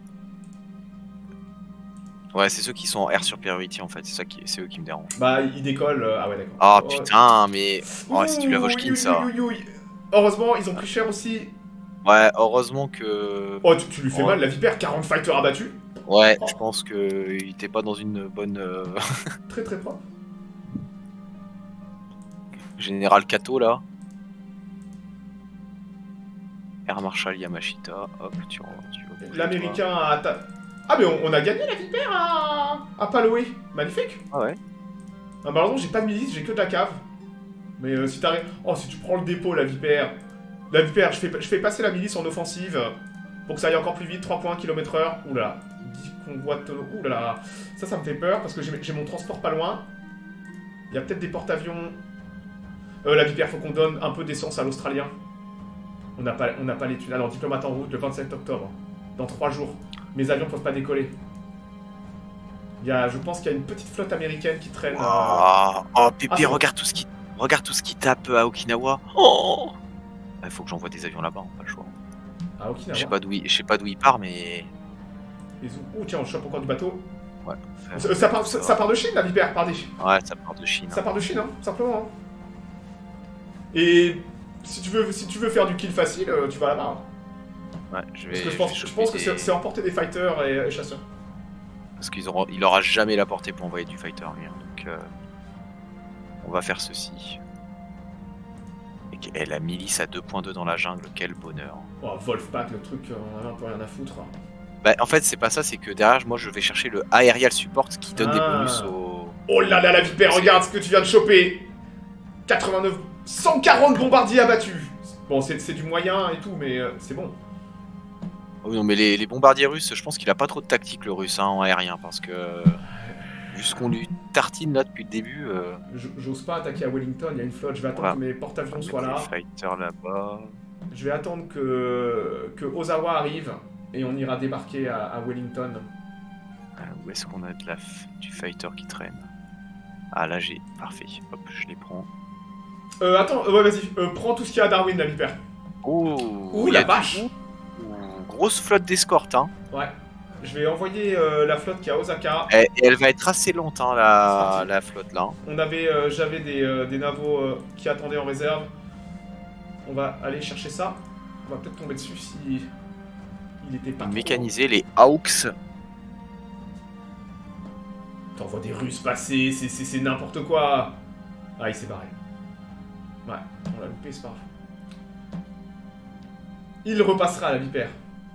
Ouais, c'est ceux qui sont en air superiority en fait, c'est ça qui, c'est eux qui me dérangent. Bah ils décollent, euh... ah ouais d'accord. Ah oh, putain, mais oh, ouh, c'est du Lavochkin ça. Oui, oui, oui. Heureusement, ils ont pris cher aussi. Ouais, heureusement que. Oh, tu, tu lui fais ouais. mal, la Vipère, quarante fighters abattus. Ouais, oh. Je pense qu'il était pas dans une bonne... Euh... très très propre. Général Kato, là. Air Marshal Yamashita, hop, tu... tu L'Américain a... Ah mais on, on a gagné la Vipère à... à Paloé. Magnifique. Ah ouais. Ah bah non, j'ai pas de milice, j'ai que de la cave. Mais euh, si t'arrives... Oh, si tu prends le dépôt, la Vipère... La Vipère, je fais, je fais passer la milice en offensive pour que ça aille encore plus vite, trois points kilomètre heure. Oula. Convoite... Ouh là là, ça, ça me fait peur parce que j'ai mon transport pas loin. Il y a peut-être des porte-avions. Euh, la Vipère, faut qu'on donne un peu d'essence à l'Australien. On n'a pas, on n'a pas les thunes. Alors, diplomate en route le vingt-sept octobre. Dans trois jours. Mes avions peuvent pas décoller. Il y a, je pense qu'il y a une petite flotte américaine qui traîne. Oh, euh... oh Pépé, ah, regarde tout ce qui, regarde tout ce qui tape à Okinawa. Oh, il faut que j'envoie des avions là-bas, pas le choix. À Okinawa. Je sais pas d'où il, je sais pas d'où il part, mais. Oh tiens, on chope encore du bateau. Ouais. Ça, ça, part, ça, ça part de Chine, la Vipère, pardon. Ouais, ça part de Chine. Ça part de Chine, hein, simplement. Hein. Et si tu veux, si tu veux faire du kill facile, tu vas là-bas. Ouais, je vais. Parce que je pense, je pense que c'est emporter des fighters et, et chasseurs. Parce qu'il aura, il aura jamais la portée pour envoyer du fighter, lui. Hein, donc, euh, on va faire ceci. Et la milice à deux point deux dans la jungle, quel bonheur. Oh, Wolfpack, le truc, on a un peu rien à foutre. Bah, en fait, c'est pas ça, c'est que derrière, moi, je vais chercher le aerial support qui donne ah. des bonus au... Oh là là, la Vipère, regarde ce que tu viens de choper. quatre-vingt-neuf, cent quarante bombardiers abattus. Bon, c'est du moyen et tout, mais euh, c'est bon. Oh non, mais les, les bombardiers russes, je pense qu'il a pas trop de tactique le russe hein, en aérien parce que vu ce qu'on lui tartine là depuis le début. Euh... J'ose pas attaquer à Wellington, il y a une flotte, je vais attendre ouais. que mes porte-avions soient là. Fighters là-bas. Je vais attendre que, que Ozawa arrive et on ira débarquer à, à Wellington. Euh, où est-ce qu'on a de la du fighter qui traîne? Ah là j'ai, parfait, hop, je les prends. Euh, attends, ouais vas-y, euh, prends tout ce qu'il y a à Darwin, la vipère. Oh, Ouh, la vache. Grosse flotte d'escorte, hein. Ouais. Je vais envoyer euh, la flotte qui est à Osaka. Et, et elle va être assez lente, hein, la, la flotte là. On avait, euh, j'avais des, euh, des navos euh, qui attendaient en réserve. On va aller chercher ça. On va peut-être tomber dessus si il était pas. Mécaniser les Hawks. T'envoies des Russes passer, c'est n'importe quoi. Ah, il s'est barré. Ouais, on l'a loupé, c'est pas grave. Il repassera la vipère.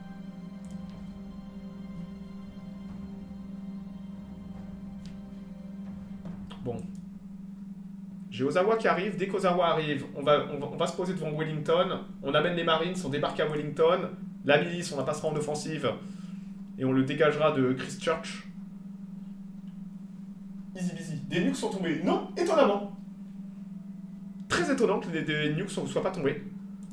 Bon. J'ai Ozawa qui arrive. Dès qu'Ozawa arrive, on va, on, va, on va se poser devant Wellington. On amène les Marines, on débarque à Wellington. La milice, on la passera en offensive. Et on le dégagera de Christchurch. Easy busy. Des nukes sont tombés. Non, étonnamment. Très étonnant que des, des nukes ne soient pas tombés.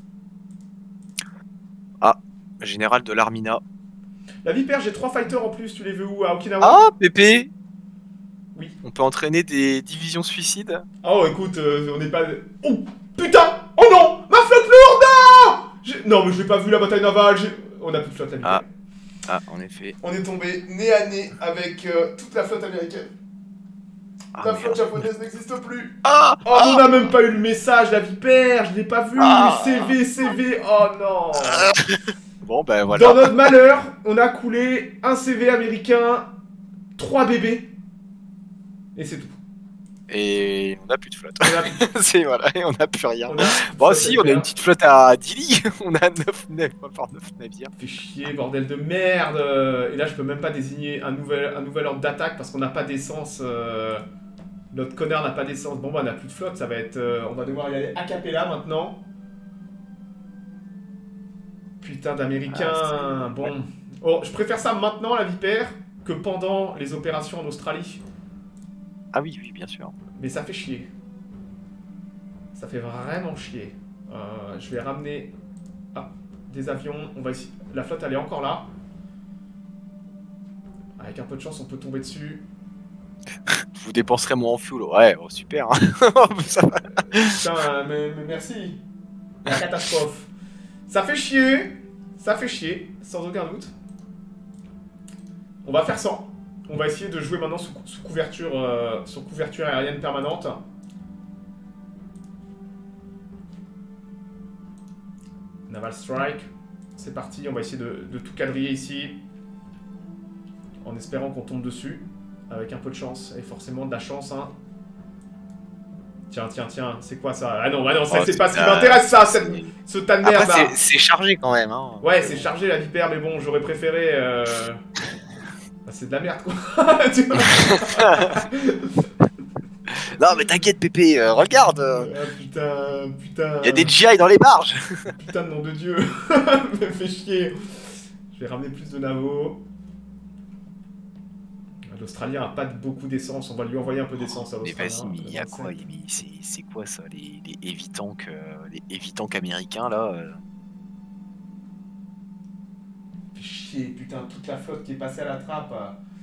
Ah, général de l'Armina. La vipère, j'ai trois fighters en plus. Tu les veux où? À Okinawa? Ah, Pépé. Oui. On peut entraîner des divisions suicides. Oh, écoute, euh, on n'est pas... Oh, putain! Oh non! Ma flotte lourde! Non, mais je l'ai pas vu, la bataille navale. On a plus de flotte, la vipère. Ah. ah, en effet. On est tombé nez à nez avec euh, toute la flotte américaine. Ah, la flotte japonaise n'existe plus. Ah, oh, ah, on n'a même pas eu le message, la vipère. Je l'ai pas vu. Ah, C V, C V. Oh non. Ah. Bon, ben voilà. Dans notre malheur, on a coulé un C V américain, trois bébés. Et c'est tout. Et on n'a plus de flotte. C'est voilà, et on n'a plus rien. A bon, si, on a une petite flotte à Dili. On a neuf navires. Fait chier, bordel de merde. Et là, je peux même pas désigner un nouvel, un nouvel ordre d'attaque parce qu'on n'a pas d'essence. Euh... Notre connard n'a pas d'essence. Bon, bah, on n'a plus de flotte. Ça va être. Euh... On va devoir y aller a cappella maintenant. Putain d'américain. Ah, bon. Oh, je préfère ça maintenant, la vipère, que pendant les opérations en Australie. Ah oui, oui, bien sûr. Mais ça fait chier. Ça fait vraiment chier. Euh, je vais ramener ah, des avions. On va essayer... La flotte, elle est encore là. Avec un peu de chance, on peut tomber dessus. Vous dépenserez moins en fuel. Ouais, oh, super. Hein. Ça va. Putain, mais, mais merci. La catastrophe. Ça fait chier. Ça fait chier, sans aucun doute. On va faire ça. On va essayer de jouer maintenant sous, sous, couverture, euh, sous couverture aérienne permanente. Naval Strike. C'est parti, on va essayer de, de tout quadriller ici. En espérant qu'on tombe dessus. Avec un peu de chance. Et forcément de la chance, hein. Tiens, tiens, tiens, c'est quoi ça? Ah non, bah non, ça, oh, c'est pas ce qui m'intéresse, ça, cette, ce tas de merde là. C'est chargé quand même, hein. Ouais, c'est chargé la vipère, mais bon, j'aurais préféré... Euh... Bah, c'est de la merde, quoi. Non, mais t'inquiète, Pépé, euh, regarde. Ah, putain, putain. Il y a des G I dans les barges. Putain de nom de Dieu. Me fait chier. Je vais ramener plus de navos. L'Australien n'a pas beaucoup d'essence, on va lui envoyer un peu d'essence à l'Australien. Mais vas-y, mais il y a quoi? C'est quoi ça? Les, les heavy tanks, euh, les heavy tanks américains là euh... Fait chier, putain, toute la flotte qui est passée à la trappe.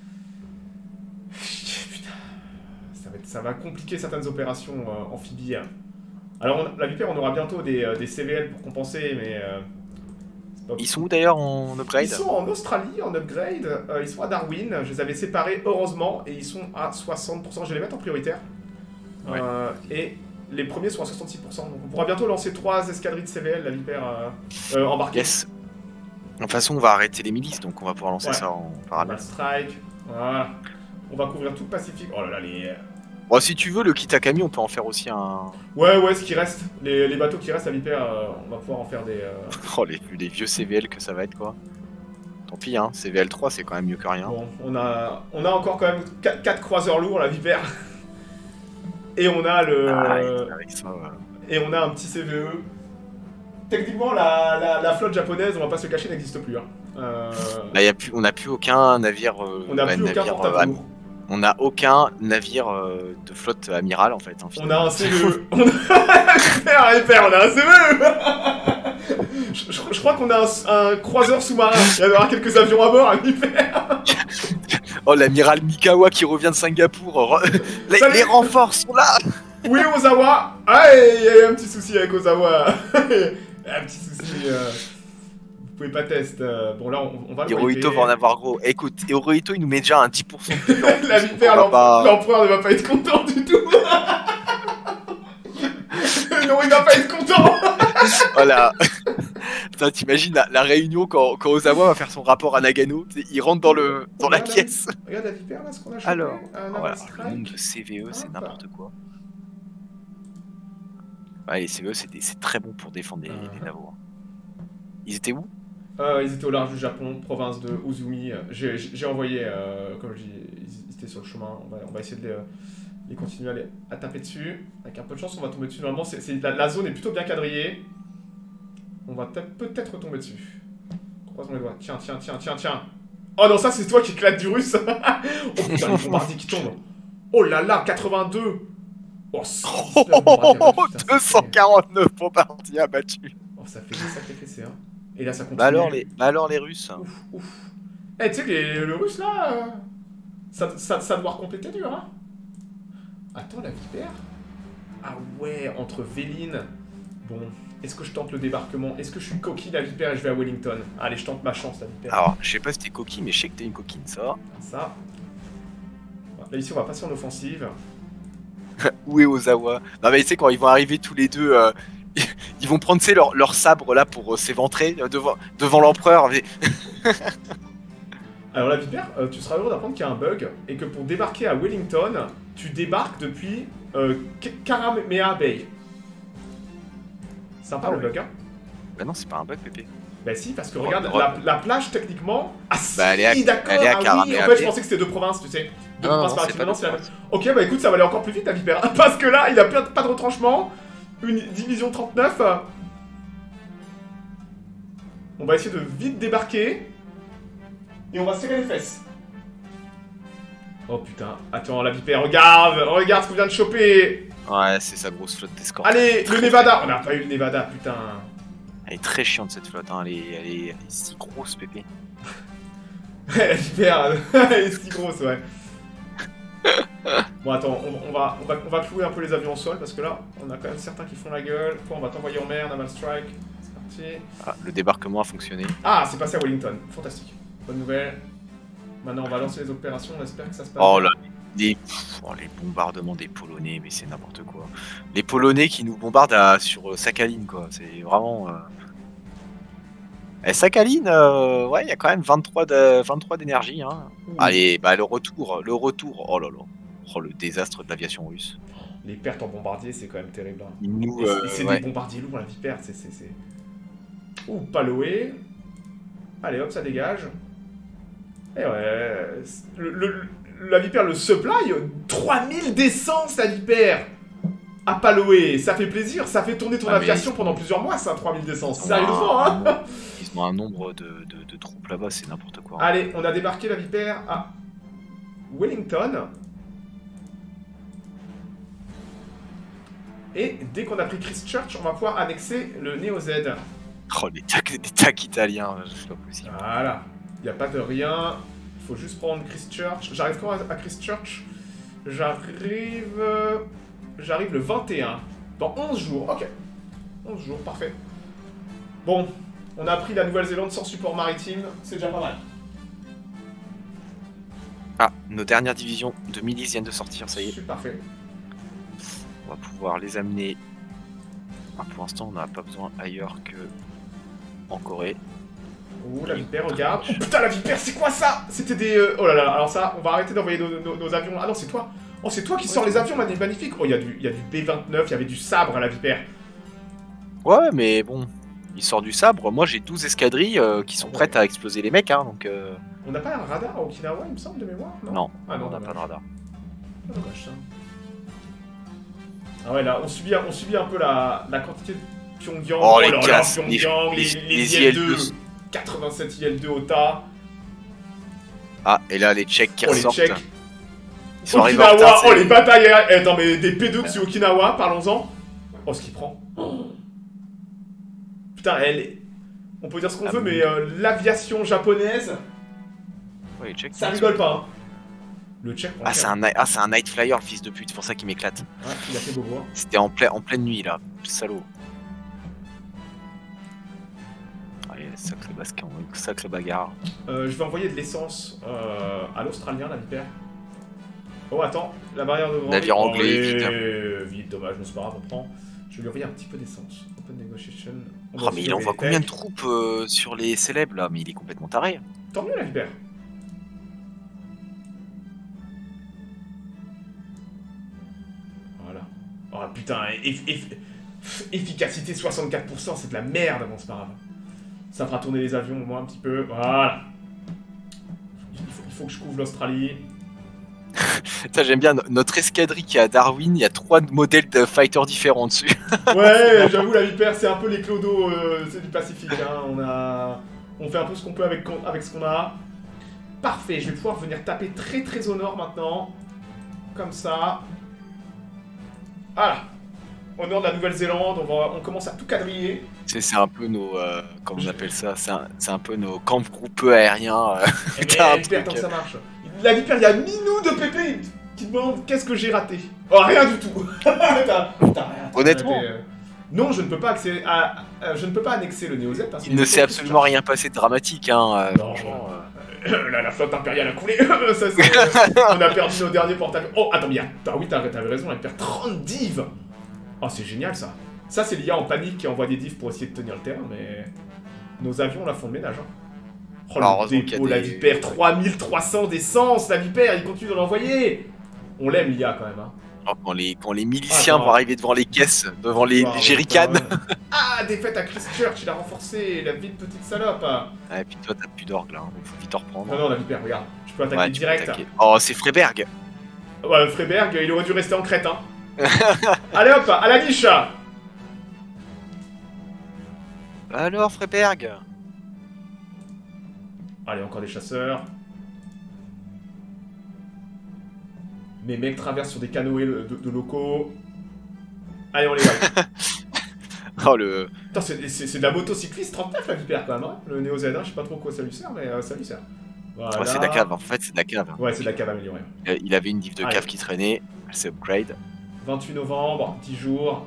Putain. Ça va, être, ça va compliquer certaines opérations euh, amphibies. Alors, on, la vipère, on aura bientôt des, euh, des C V L pour compenser, mais. Euh, Ils sont où d'ailleurs en upgrade? Ils sont en Australie en upgrade, euh, ils sont à Darwin, je les avais séparés heureusement et ils sont à soixante pour cent, je vais les mettre en prioritaire. Ouais. Euh, et les premiers sont à soixante-six pour cent, donc on pourra bientôt lancer trois escadrilles de C V L, la vipère euh, euh, embarquée. Yes. De toute façon on va arrêter les milices, donc on va pouvoir lancer ouais. ça en parallèle. Strike, voilà. On va couvrir tout le Pacifique, oh là là les... Bon, si tu veux, le Kitakami, on peut en faire aussi un... Ouais, ouais, ce qui reste. Les, les bateaux qui restent à vipère, euh, on va pouvoir en faire des... Euh... Oh, les, les vieux C V L que ça va être, quoi. Tant pis, hein, C V L trois, c'est quand même mieux que rien. Bon, on a, on a encore quand même quatre croiseurs lourds, la vipère. Et on a le... Ah, avec ça, ouais. Et on a un petit C V E. Techniquement, la, la, la flotte japonaise, on va pas se cacher, n'existe plus. Hein. Euh... Bah, y a plus, on n'a plus aucun navire. Euh, on n'a bah, plus aucun navire, porte à euh, tour. On n'a aucun navire euh, de flotte amirale en fait. Hein, on a un C V E. on a... Super, hyper, on a un C V E. je, je, je crois qu'on a un, un croiseur sous-marin. Il y aura quelques avions à bord, hyper. Oh, l'amiral Mikawa qui revient de Singapour. les, les renforts sont là. Oui, Ozawa. Ah, il y a un petit souci avec Ozawa. un petit souci. Euh... Vous pouvez pas tester. Euh... Bon, là, on, on va le Hirohito va en avoir gros. Écoute, Hirohito, il nous met déjà un dix pour cent de plus. La vipère, l'empereur pas... ne va pas être content du tout. Non, il va pas être content. Voilà. Putain, t'imagines la, la réunion quand, quand Ozawa va faire son rapport à Nagano, il rentre dans, le, dans la pièce. Regarde la vipère là, ce qu'on a chopé. Alors, un voilà, le nombre de C V E, c'est n'importe quoi. Ouais, les C V E, c'est très bon pour défendre les, uh-huh. les navos. Ils étaient où? euh, Ils étaient au large du Japon, province de Uzumi. J'ai envoyé, euh, comme je dis, ils étaient sur le chemin. On va, on va essayer de les, les continuer à, les, à taper dessus. Avec un peu de chance, on va tomber dessus. Normalement, c'est la, la zone est plutôt bien quadrillée. On va peut-être retomber dessus. Croisons les doigts. Tiens, tiens, tiens, tiens, tiens. Oh non, ça, c'est toi qui éclates du russe. Oh putain, les bombardiers qui tombent. Oh là là, quatre-vingt-deux. Oh, oh deux cent quarante-neuf bombardiers abattus. Oh, ça fait des sacrés fessés, hein. Et là, ça continue. Bah alors les, bah alors, les Russes. Ouf, ouf. Eh, hey, tu sais que les, le russe, là, euh, ça, ça, ça doit compléter dur, hein. Attends, la vipère. Ah ouais, entre Véline. Bon, est-ce que je tente le débarquement? Est-ce que je suis coquille, la vipère, et je vais à Wellington? Allez, je tente ma chance, la vipère. Alors, je sais pas si t'es coquille, mais je sais que t'es une coquine, ça va. Ça. Là, ici, on va passer en offensive. Où est Ozawa? Non, mais tu sais, quand ils vont arriver tous les deux, euh, ils vont prendre leur, leur sabre là pour euh, s'éventrer euh, devant, devant l'empereur. Mais... Alors, la vipère, euh, tu seras heureux d'apprendre qu'il y a un bug et que pour débarquer à Wellington, tu débarques depuis euh, Karamea Bay. Sympa ah, le ouais. bug, hein? Bah non, c'est pas un bug, Pépé. Bah si, parce que regarde, oh, la, la plage, techniquement... Ah si, bah, d'accord, ah oui, en fait, je pensais que c'était deux provinces, tu sais. Deux non, provinces maritimes, non, c'est la même. Ok, bah écoute, ça va aller encore plus vite, la vipère. Parce que là, il a pas de retranchement. Une division trente-neuf. On va essayer de vite débarquer. Et on va serrer les fesses. Oh putain, attends, la vipère, regarde, regarde ce qu'on vient de choper. Ouais, c'est sa grosse flotte d'escorte. Allez, le Nevada. On n'a pas eu le Nevada, putain. Elle est très chiante cette flotte, hein. elle, est, elle, est, elle est si grosse, Pépé. La vipère, elle est si grosse, ouais. Bon, attends, on, on, va, on, va, on va clouer un peu les avions au sol parce que là, on a quand même certains qui font la gueule. Quoi, on va t'envoyer en mer, Naval Strike. C'est parti. Ah, le débarquement a fonctionné. Ah, c'est passé à Wellington. Fantastique. Bonne nouvelle. Maintenant, on va lancer les opérations. On espère que ça se passe. Oh là, les, pff, oh, les bombardements des Polonais, mais c'est n'importe quoi. Les Polonais qui nous bombardent à, sur euh, Sakhalin, quoi. C'est vraiment. Euh... Et Sakhalin, euh, ouais, il y a quand même vingt-trois d'énergie. Hein. Mmh. Allez, bah le retour, le retour. Oh là là. Oh, le désastre de l'aviation russe. Les pertes en bombardier, c'est quand même terrible. Hein. Nous, et euh, c'est ouais. des bombardiers lourds, la vipère. C'est. Ouh, Paloé. Allez, hop, ça dégage. Et ouais. Le, le, la vipère, le supply, trois mille d'essence, la vipère. À Paloé, ça fait plaisir, ça fait tourner ton ah, aviation pendant plusieurs mois, ça, trois mille d'essence. Sérieusement, hein. Ils ont un nombre de, de, de troupes là-bas, c'est n'importe quoi. Allez, on a débarqué la vipère à Wellington. Et dès qu'on a pris Christchurch, on va pouvoir annexer le Neo-Z. Oh, les tacs, les tacs italiens, c'est pas possible. Voilà, il n'y a pas de rien. Il faut juste prendre Christchurch. J'arrive quand à Christchurch? J'arrive... J'arrive le vingt et un. Dans onze jours, ok. onze jours, parfait. Bon, on a pris la Nouvelle-Zélande sans support maritime, c'est déjà pas mal. Ah, nos dernières divisions de milices viennent de sortir, ça y est. C'est parfait. On va pouvoir les amener. Ah, pour l'instant, on n'a pas besoin ailleurs que en Corée. Oh, la vipère, regarde. Oh putain, la vipère, c'est quoi ça? C'était des... Euh... Oh là là, alors ça, on va arrêter d'envoyer nos, nos, nos avions. Ah non, c'est toi. Oh, c'est toi qui ouais, sors les avions, magnifique. Oh, il y a du, il y a du B vingt-neuf, il y avait du sabre à la vipère. Ouais, mais bon, il sort du sabre. Moi, j'ai douze escadrilles euh, qui sont oh, prêtes ouais. à exploser les mecs, hein, donc... Euh... On n'a pas un radar à Okinawa, il me semble, de mémoire? Non, non, ah, non on n'a pas de radar. Oh, dommage, ça. Ah ouais, là, on subit, on subit un peu la, la quantité de Pyongyang. Oh, Oh les là là, casses, Pyongyang, les, les- les, les I L deux, I L deux. quatre-vingt-sept I L deux au tas. Ah, et là, les Tchèques qui Oh, les ressortent. Tchèques. Ils sont arrivés en Okinawa, retard, oh c'est- les batailles aériennes. Eh, attends, mais des P deux sur Okinawa, parlons-en. Oh, ce qu'il prend. Oh. Putain, elle. On peut dire ce qu'on Ah veut, bon. mais euh, l'aviation japonaise, Ouais, les Tchèques, ça ils rigole sont- pas. Hein. Le Tchèque, Ah, c'est un, ni- ah, c'est un Night Flyer, le fils de pute, c'est pour ça qu'il m'éclate. Ouais, il a fait beau voir. C'était en, plein- en pleine nuit, là. Salaud. Allez, sacré basque, sacré bagarre. Euh, je vais envoyer de l'essence euh, à l'Australien, la vipère. Oh, attends, la barrière de Navire Oh, anglais, oui, vite. vite, dommage, mais c'est pas grave, on prend. Je vais lui envoyer un petit peu d'essence. Open negotiation. On Oh, va mais aussi il envoie envoyer combien de les troupes euh, sur les célèbres, là? Mais il est complètement taré. techs. Tant mieux, la vipère. Voilà. Oh putain, eff- eff- efficacité soixante-quatre pour cent, c'est de la merde, bon, c'est pas grave. Ça fera tourner les avions au moins un petit peu. Voilà. Il faut, il faut que je couvre l'Australie. Putain, j'aime bien no- notre escadrille qui est à Darwin, il y a trois modèles de fighters différents dessus. Ouais, j'avoue, la vipère, c'est un peu les clodos euh, c'est du Pacifique. Hein. On, a... on fait un peu ce qu'on peut avec, avec ce qu'on a. Parfait, je vais pouvoir venir taper très très au nord maintenant. Comme ça. Voilà. Au nord de la Nouvelle-Zélande, on, va... on commence à tout quadriller. C'est c'est un peu nos. Euh, comment on appelle ça? C'est un, c'est un peu nos camps groupeux aériens. euh. Eh, T'as un la vipère, tant truc, que ça marche. La vipère, il y a Minou de Pépé qui demande qu'est-ce que j'ai raté. Oh, rien du tout. T'as- t'as rien, t'as Honnêtement. raté, euh. Non, je ne peux pas accéder à... à- je ne peux pas annexer le Néo-Z parce Il ne s'est absolument rien passé de dramatique, hein. euh, Non, franchement. euh. Euh, la, la flotte impériale a coulé. Ça, c'est- on a perdu nos derniers porte-avions. Oh, attends, mais il y a... Ah oui, t'avais t'avais raison, elle perd trente divs. Oh, c'est génial, ça. Ça, c'est l'I A en panique qui envoie des divs pour essayer de tenir le terrain, mais... Nos avions, la font le ménage, hein. Oh, Alors, le heureusement qu'il y a dépôt, la des- vipère, trois mille trois cents d'essence, la vipère, il continue de l'envoyer. On l'aime, l'I A, quand même, hein. Alors, quand, les, quand les miliciens Attends. vont arriver devant les caisses, devant les, Ah, les jerrycans. putain. Ah, défaite à Christchurch, il a renforcé, la vite petite salope. Et puis toi, t'as plus d'orgue là, il faut vite en reprendre. Non, non, la vipère, regarde. Je peux attaquer Ouais, tu peux direct. attaquer. Oh, c'est Freiberg. Ouais, Freiberg, il aurait dû rester en Crète, hein. Allez hop, à la niche. Alors, Freiberg. Allez, encore des chasseurs. Mes mecs traversent sur des canoës de, de locaux. Allez, on les voit. Oh, le. Putain, c'est c'est- c'est de la motocycliste trente-neuf, la vipère, quand même, hein. Le Néo Z un, je sais pas trop quoi ça lui sert, mais euh, ça lui sert. Voilà. Ouais, c'est de la cave, en fait, c'est de la cave. Ouais, c'est de la cave améliorée. Euh, Il avait une div de Allez. cave qui traînait, elle s'est upgrade. vingt-huit novembre, dix jours.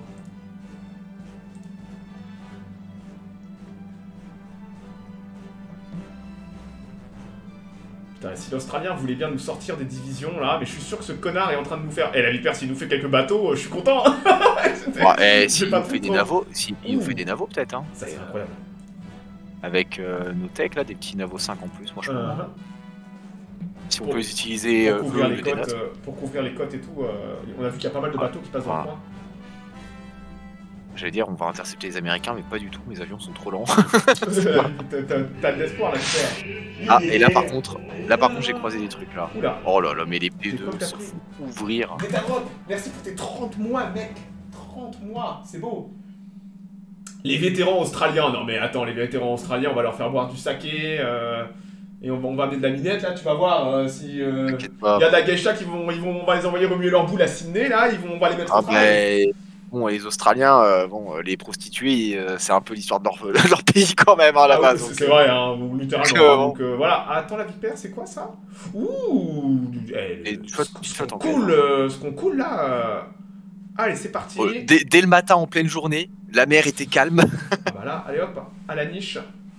Putain, si l'Australien voulait bien nous sortir des divisions là, mais je suis sûr que ce connard est en train de nous faire. Eh, la vipère, s'il nous fait quelques bateaux, euh, je suis content. C'était- Ouais, eh, j'ai s'il pas nous trop fait des trop. navos, s'il il nous Ouh. fait des navos peut-être, hein. Ça, c'est Et, euh, incroyable. Avec euh, nos techs là, des petits navos cinq en plus, moi je Euh, pense. Si on pour- peut les utiliser pour, euh, couvrir eux, les des côtes, nôtres. euh, pour couvrir les côtes et tout, euh, on a vu qu'il y a pas mal de bateaux qui passent dans le Voilà. coin. J'allais dire, on va intercepter les Américains, mais pas du tout, mes avions sont trop lents. T'as t'as- t'as de l'espoir là, vipère. Ah, et là par contre, là par contre, j'ai croisé des trucs là. Oula. Oh là là, mais les P C'est deux quoi que t'as se pris font ouvrir. Métarop, merci pour tes trente mois, mec. trente mois, c'est beau. Les vétérans australiens, non mais attends, les vétérans australiens, on va leur faire boire du saké, euh, et on va, on va amener de la minette là, tu vas voir euh, si... euh, T'inquiète pas. Il y a de la geisha qui vont, ils vont, on va les envoyer remuer leur boule à Sydney là, ils vont, on va les mettre Ah au travail. bah, bon, les Australiens, euh, bon, euh, les prostituées, euh, c'est un peu l'histoire de leur, de leur pays quand même, hein, Ah là-bas. oui, donc, c'est c'est euh, vrai, hein, ou littéralement. que, hein, bon. donc euh, voilà, attends la vipère, c'est quoi ça? Ouh, eh, Et le- tu vois, ce, tu ce fais qu'on ton coule, euh, ce qu'on coule là. euh, Allez, c'est parti. euh, dès, dès le matin, en pleine journée, la mer était calme. Ah bah là, allez hop, à la niche.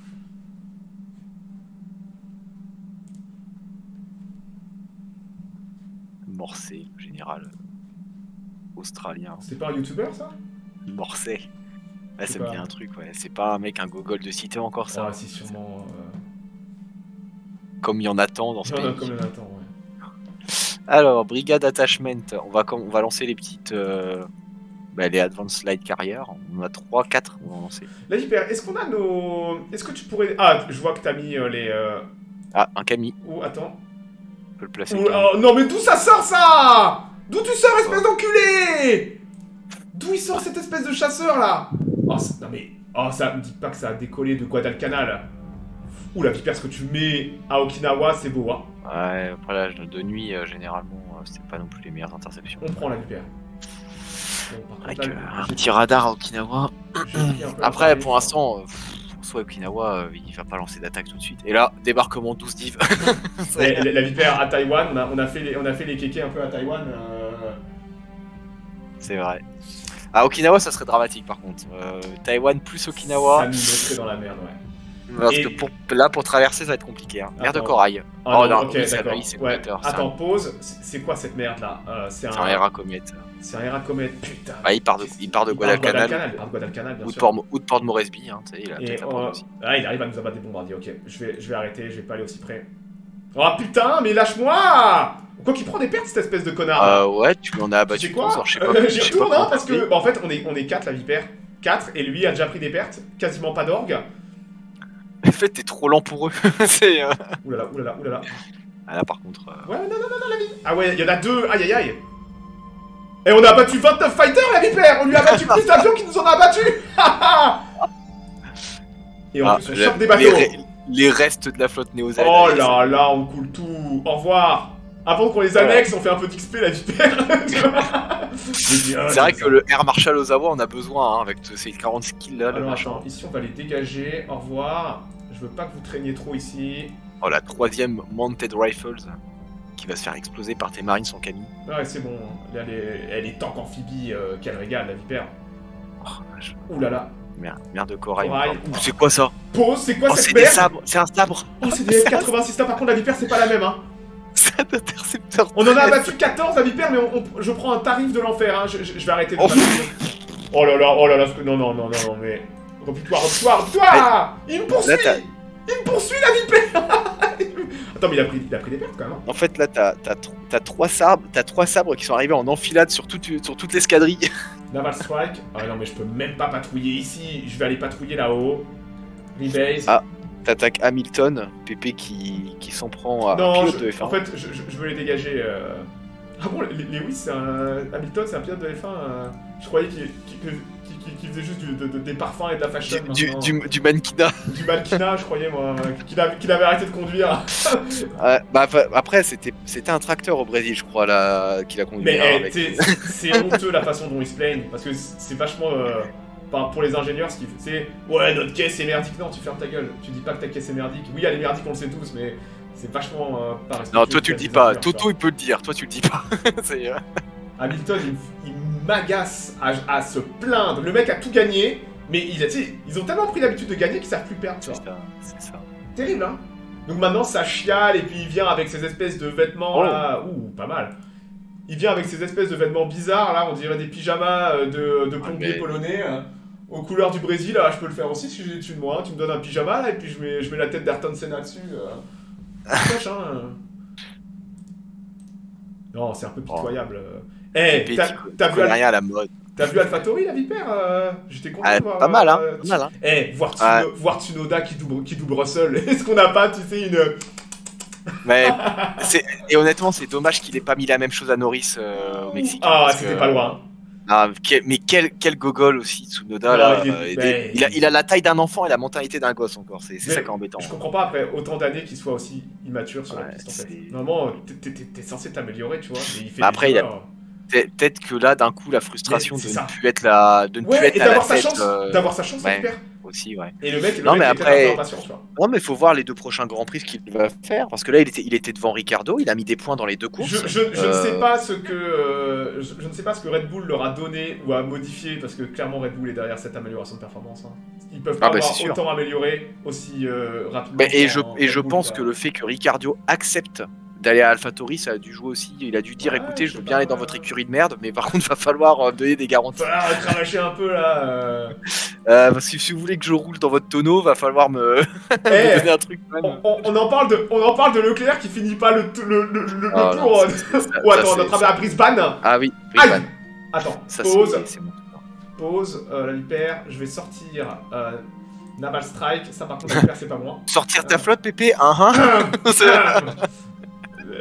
Morcé, le général australien. C'est pas un youtubeur ça? Morcé. Là, C'est ça me pas- dit un truc, ouais. C'est pas un mec, un gogol de cité encore, ça. Ah, si, sûrement. Euh... Comme il y en a tant dans ce Non, pays. non, comme Jonathan, ouais. Alors, Brigade Attachment, on va, com- on va lancer les petites. euh, bah, les Advanced Light Carrier. On a trois, quatre, on va lancer. La vipère, est-ce qu'on a nos. Est-ce que tu pourrais. Ah, je vois que t'as mis euh, les. Euh... Ah, un Camille, Ouh, attends. on peut le placer. Ouh, oh, non, mais d'où ça sort ça? D'où tu sors, espèce d'enculé? D'où il sort cette espèce de chasseur là? Oh, non mais... Oh, ça me dit pas que ça a décollé de Guadalcanal. Ouh, la vipère, ce que tu mets à Okinawa, c'est beau, hein. Ouais, après l'âge de nuit, euh, généralement, euh, c'est pas non plus les meilleures interceptions. On prend la vipère. Bon, par Avec contre, là, euh, un petit radar à Okinawa. j'ai un peu Après, la pour l'instant, euh, soit Okinawa, euh, il va pas lancer d'attaque tout de suite. Et là, débarquement douze div. la, la, la vipère à Taïwan, on a, on a, fait, les, on a fait les kékés un peu à Taïwan. Euh... C'est vrai. À Okinawa, ça serait dramatique par contre. Euh, Taïwan plus Okinawa. Ça nous mettrait dans la merde, ouais. Parce Et... que pour, là, pour traverser, ça va être compliqué. Hein. Mer de Attends. corail. Oh, Oh non, non, ok, oui, ça d'accord. oui, c'est Ouais. Cometer, Attends, pause. C'est quoi cette merde là? euh, C'est un... un Hera Comet. C'est un Hera-Comet, putain. Bah, il part de, il part de Il part de Guadalcanal. Guadalcanal, il part de Guadalcanal, bien Ou de sûr. Port, ou de Port de Moresby. Hein, tu sais, il a Et peut-être un on- point aussi. Ah, il arrive à nous abattre des bombardiers, ok. Je vais, je vais arrêter, je vais pas aller aussi près. Oh putain, mais lâche-moi! Quoi qu'il prend des pertes, cette espèce de connard là. Euh, ouais, tu lui en as Tu abattu sais quoi? douze, alors je sais pas. Euh, je J'y sais pas retourne, hein, comment parce t'as fait. que, bah, en fait, on est, on est quatre, la vipère. quatre, et lui a déjà pris des pertes, quasiment pas d'orgue. En fait, t'es trop lent pour eux. C'est. Euh... Oulala, oulala, oulala. Ah, là, par contre. euh, Ouais, non, non, non, non, la vipère. Ah ouais, il y en a deux, aïe aïe aïe. Et on a abattu vingt-neuf fighters, la vipère. On lui a battu plus d'avions qu'il nous en a abattu. Et en ah, plus, on la- chope des les, bateaux. re- les restes de la flotte néo-zélandaise. Oh là là, on coule tout. Au revoir. Avant qu'on les annexe, on fait un peu d'X P la vipère. C'est vrai que le Air Marshal Ozawa, on a besoin, hein, avec ces quarante skills là, le Alors machin. attends, ici on va les dégager. Au revoir. Je veux pas que vous traîniez trop ici. Oh, la troisième Mounted Rifles qui va se faire exploser par tes marines sans Camille. Ouais, c'est bon. Là, elle est, elle est tank amphibie euh, qu'elle régale, la vipère. Oh, vache. Ouh là là. Merde, merde de corail. Corail. Ouh, c'est quoi ça? Pause, c'est quoi Oh, cette c'est des merde? sabres, c'est un sabre. Oh, c'est des F quatre-vingt-six. Là, par contre, la vipère, c'est pas la même, hein. C'est un intercepteur. On en a treize. abattu quatorze à vipère, mais on, on- je prends un tarif de l'enfer, hein. Je, je- je vais arrêter de Oh. battre. Oh là là, oh là là. ce- Non, non, non, non, non, mais. Replie-toi, replie-toi, replie-toi. Il me poursuit. Là, t'as- Il me poursuit, la vipère. Attends, mais il a pris, il a pris des pertes quand même, hein. En fait, là, t'as t'as tr- t'as trois sabres, t'as trois sabres qui sont arrivés en enfilade sur toute, sur toute l'escadrille. Naval Strike. Ah non, mais je peux même pas patrouiller ici. Je vais aller patrouiller là-haut. Rebase. Ah. T'attaques Hamilton, Pépé qui, qui s'en prend à non, pilote je- de F un. en fait, je, je- je veux les dégager. euh. Ah bon, les- Lewis, c'est un. Hamilton, c'est un pilote de F un. euh. Je croyais qu'il qu'il- qu'il- qu'il- qu'il faisait juste du- de- de- des parfums et de la fashion. du, maintenant. du, du mannequinat. Du mannequinat, je croyais, moi. Qu'il avait, qu'il avait arrêté de conduire. Ouais, bah, fa- après, c'était c'était un tracteur au Brésil, je crois, là, qu'il a conduit. Mais hein, eh, avec- c'est- c'est c'est honteux la façon dont ils se plaignent. Parce que c'est c'est vachement. euh, Enfin, pour les ingénieurs, ce qui c'est ouais, notre caisse est merdique. Non, tu fermes ta gueule. Tu dis pas que ta caisse est merdique. Oui, elle est merdique, on le sait tous, mais c'est vachement euh, pas respectueux. Non, toi tu le vis-à-vis dis des pas. ingénieurs, tu Toto il peut le dire, toi tu le dis pas. C'est, euh, vois. Hamilton, il, il m'agace à, à se plaindre. Le mec a tout gagné, mais il a, tu sais, ils ont tellement pris l'habitude de gagner qu'ils savent plus perdre. Tu C'est vois. ça, c'est ça. Terrible, hein. Donc maintenant, ça chiale et puis il vient avec ses espèces de vêtements Oh. là. Ouh, pas mal. Il vient avec ses espèces de vêtements bizarres là, on dirait des pyjamas euh, de, de pompiers mais- polonais. euh, Aux couleurs du Brésil, là, je peux le faire aussi si j'ai dessus de moi. hein. Tu me donnes un pyjama là et puis je mets, je mets la tête d'Ayrton Senna dessus. Euh... C'est moche, hein. Non, c'est un peu pitoyable. Eh, Pépé, t'as tu t'as tu vu, connais Al- rien à la mode. t'as vu AlphaTauri la vipère euh, J'étais content Ah, de voir. pas mal, hein. euh, Pas mal, hein. Eh, voir, Tsuno- voir Tsunoda qui double, qui double Russell. Est-ce qu'on n'a pas, tu sais, une. Mais c'est et honnêtement, c'est dommage qu'il ait pas mis la même chose à Norris euh, au Mexique. Ah, parce c'était que- pas loin. Ah, quel- mais quel, quel gogol aussi, Tsunoda. Non, Là, il est- euh, et ben, des- il, a, il a la taille d'un enfant et la mentalité d'un gosse encore. C'est c'est Mais ça qui est embêtant. Je comprends pas après autant d'années qu'il soit aussi immature sur la Ouais, piste en fait. c'est- Normalement, t'es- t'es t'es- t'es censé t'améliorer, tu vois. Mais il fait Bah des après, il a- erreurs. Peut- Peut-être que là, d'un coup, la frustration Mais de c'est ne ça. plus être la, de ne plus Ouais, être et à la d'avoir sa tête, chance, euh, d'avoir sa chance, ouais. la vipère. aussi, ouais. Et le mec, le Non, mec mais il était après- un peu impatient, tu vois. Non, mais il faut voir les deux prochains Grands Prix ce qu'il va faire. Parce que là, il était, il était devant Ricardo, il a mis des points dans les deux courses. Je, je, je ne Euh, sais pas ce que euh, je, je ne sais pas ce que Red Bull leur a donné ou a modifié parce que clairement Red Bull est derrière cette amélioration de performance. Hein. Ils peuvent pas Ah bah, avoir c'est sûr. autant amélioré aussi euh, rapidement. Mais- et je, sans et je Red Bull, pense quoi. que le fait que Ricardo accepte d'aller à AlphaTauri, ça a dû jouer aussi. Il a dû dire Ouais, écoutez, je je veux sais bien pas, aller dans ouais. votre écurie de merde, mais par contre, va falloir euh, donner des garanties. Va falloir cravacher un peu là. Euh... Euh, parce que si vous voulez que je roule dans votre tonneau, va falloir me, me Eh, donner un truc. quand même. on, on- on en parle de, on en parle de Leclerc qui finit pas le, t- le, le, le, le Ah, non, tour. ça, euh, c'est- ça, Ou ça, attends, c'est- notre ami ça- à Brisbane. Ah oui, Aïe. Brisbane. Attends, Ça, pause, c'est c'est mon tour. pause, euh, la vipère, je vais sortir euh, Naval Strike, ça par contre la vipère c'est pas moi. Sortir ta flotte, Pépé, hein, hein. C'est- Euh, la, la,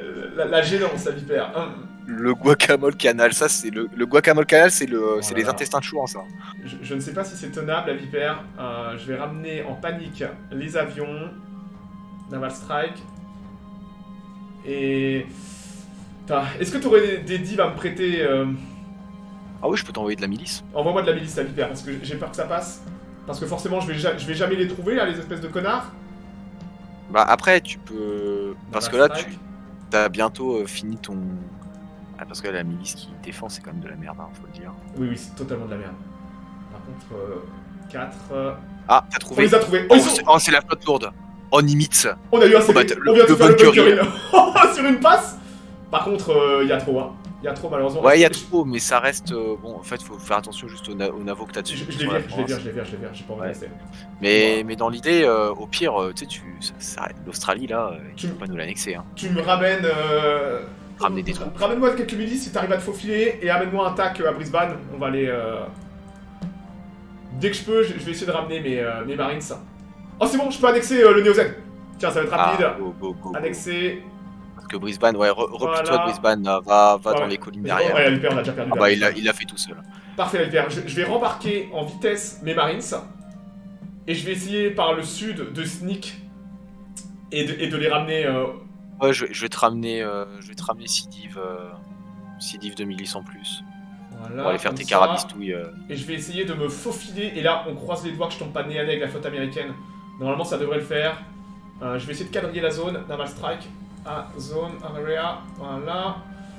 la gênance, la vipère. Hum. Le guacamole canal, ça c'est le, le guacamole canal, c'est le, Oh c'est là les là. intestins de chouan, ça. Je, je ne sais pas si c'est tenable, la vipère. Euh, je vais ramener en panique les avions. Naval Strike. Et... Est-ce que tu aurais des, des divs à me prêter euh... Ah oui, je peux t'envoyer de la milice. Envoie-moi de la milice, la vipère, parce que j'ai peur que ça passe. Parce que forcément, je vais, ja je vais jamais les trouver, là, les espèces de connards. Bah après, tu peux... Parce que Naval là, Strike. tu as bientôt euh, fini ton... Ah, parce que la milice qui défend, c'est quand même de la merde, hein, faut le dire. Oui, oui, c'est totalement de la merde. Par contre, euh, quatre... Euh... Ah, t'as On trouvé. les a trouvés. Oh, Oh, ils sont- c'est oh, c'est la flotte lourde. On imite. On a eu un Oh, bah, C P, le- on vient de le faire le bunker, bunker sur une passe. Par contre, il y a trop, hein. Il y a trop, malheureusement. Ouais, il y a Je- trop, mais ça reste... euh, bon, en fait, faut faire attention juste au, na au navo que t'as dessus. Je, je les sur vire, la je les vire, France. je les vire, je les vire, j'ai pas envie de Ouais. rester. Mais, Ouais. mais dans l'idée, euh, au pire, euh, tu sais, tu... ça- ça- l'Australie, là, euh, Tu- tu peux pas nous l'annexer. Hein. Tu me ramènes... Euh... Ramener des troupes. Ramène-moi quelques milices si t'arrives à te faufiler et amène-moi un tac à Brisbane. On va aller... Euh... Dès que je peux, je je vais essayer de ramener mes, euh, mes Marines. Oh, c'est bon, je peux annexer euh, le Néo-Z. Tiens, ça va être rapide. Ah, go, go, go, go. Annexer... Parce que Brisbane, ouais, re- replie-toi Voilà. de Brisbane, là, va, va Ouais, dans ouais. les collines Oh, derrière. ouais, la vipère, on a déjà perdu. Ah la bah, il vipère. l'a il l'a fait tout seul. Parfait, la vipère. Je, je vais rembarquer en vitesse mes Marines. Et je vais essayer par le sud de sneak et de, et de les ramener... Euh... Ouais, je, je vais te ramener, euh, je vais te ramener six divs, euh, six divs de milice en plus. Voilà, Pour aller faire comme tes ça. carabistouilles. euh. Et je vais essayer de me faufiler. Et là, on croise les doigts que je tombe pas nez à nez avec la flotte américaine. Normalement, ça devrait le faire. Euh, je vais essayer de quadriller la zone. Naval Strike. Ah, zone, area. Voilà.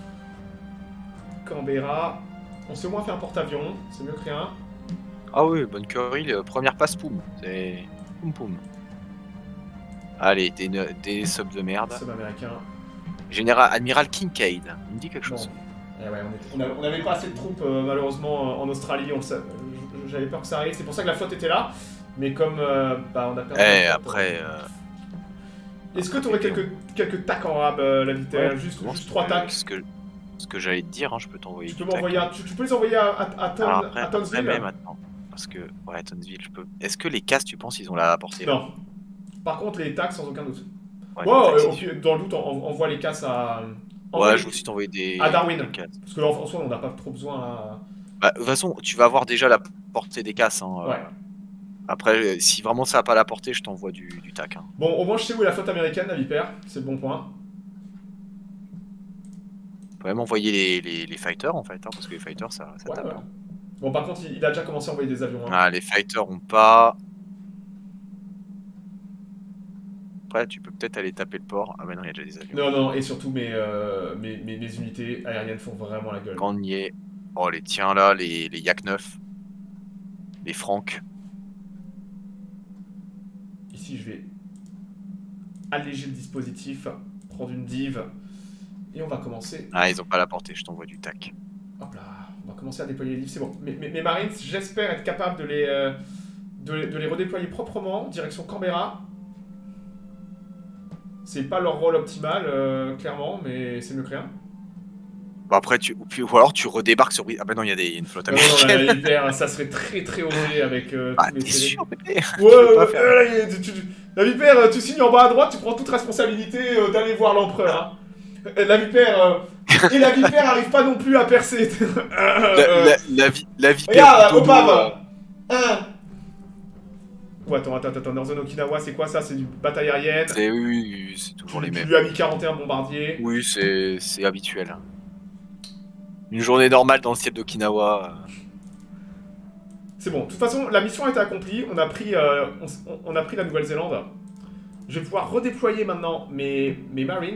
Canberra. On s'est au moins fait un porte-avions. C'est mieux que rien. Ah oui, bunker hill, euh, première passe, poum. C'est poum poum. Allez, des, ne- des subs de merde. Sub américain. Général Admiral Kincaid, il me dit quelque Bon. chose. Eh ouais, on, était- on a- on avait pas assez de troupes euh, malheureusement en Australie. On le sa- je- J'avais peur que ça arrive. C'est pour ça que la flotte était là. Mais comme euh, bah, on a perdu. Eh, la flotte, après. euh, euh, Est-ce que tu aurais quelques, quelques tacs en rab, euh, la vitesse? Ouais, Juste, bon, juste ce trois que- tacs. Ce que, ce que j'allais te dire, hein, je peux t'envoyer Tu du peux tac. m'envoyer, un- tu, tu peux les envoyer à, à, à, Ton- Alors après, à après Townsville? même maintenant. Parce que, ouais, Townsville, je peux. Est-ce que les casques, tu penses, ils ont la portée là Non. Par contre, les tacs, sans aucun doute. Ouais, Bon, les tacs, euh, c'est au sûr. pire, dans le doute, on, on envoie les casses à. Ouais, envoie je les- vais aussi t'envoyer des. à Darwin. des casques. Parce que là, en soi, on n'a pas trop besoin à. Bah, de toute façon, tu vas avoir déjà la portée des casses. Hein, euh. Ouais. Après, euh, si vraiment ça n'a pas la portée, je t'envoie du, du tac. Hein. Bon, au moins, je sais où est la flotte américaine, la Vipère. C'est le bon point. Tu peux même envoyer les, les, les fighters en fait, hein, parce que les fighters ça, ça Ouais, tape. ouais. hein. Bon, par contre, il, il a déjà commencé à envoyer des avions. Hein. Ah, les fighters ont pas. Après, tu peux peut-être aller taper le port. Ah, bah non, il y a déjà des avions. Non, non, et surtout, mes, euh, mes, mes, mes unités aériennes font vraiment la gueule. Quand on y est. Oh, les tiens là, les, les Yak neuf. Les Franks. Ici, je vais alléger le dispositif, prendre une div, et on va commencer. Ah, ils ont pas la portée, je t'envoie du tac. Hop là, on va commencer à déployer les divs, c'est bon. Mes, mes, mes Marines, j'espère être capable de les, euh, de, les- de les redéployer proprement, direction Canberra. C'est pas leur rôle optimal, euh, clairement, mais c'est mieux que rien. Bon, après, tu... ou, puis- ou alors tu redébarques sur. Ah, bah non, il y a des... il y a une flotte Non, non, non, américaine. la Vipère, ça serait très très osé avec euh, Ah, tous les t'es télés. sûr, bébé? Ouais, peux ouais, pas ouais, faire. euh, tu- tu- tu- la Vipère, euh, tu signes en bas à droite, tu prends toute responsabilité euh, d'aller voir l'empereur. Hein. Euh, La Vipère, euh, et la Vipère arrive pas non plus à percer. La, Euh, la, la, vi- la vipère. Regarde, Dodo, au pave. euh, Un. Oh, attends, attends, attends, Northern Okinawa, c'est quoi ça? C'est du bataille aérienne. C'est oui, oui, oui, c'est toujours Tu, les tu mêmes. lui as mis quarante et un bombardiers. Oui, c'est c'est habituel. Une journée normale dans le ciel d'Okinawa. euh. C'est bon, de toute façon, la mission a été accomplie. On a pris, euh, on, s- on a pris la Nouvelle-Zélande. Je vais pouvoir redéployer maintenant mes, mes Marines.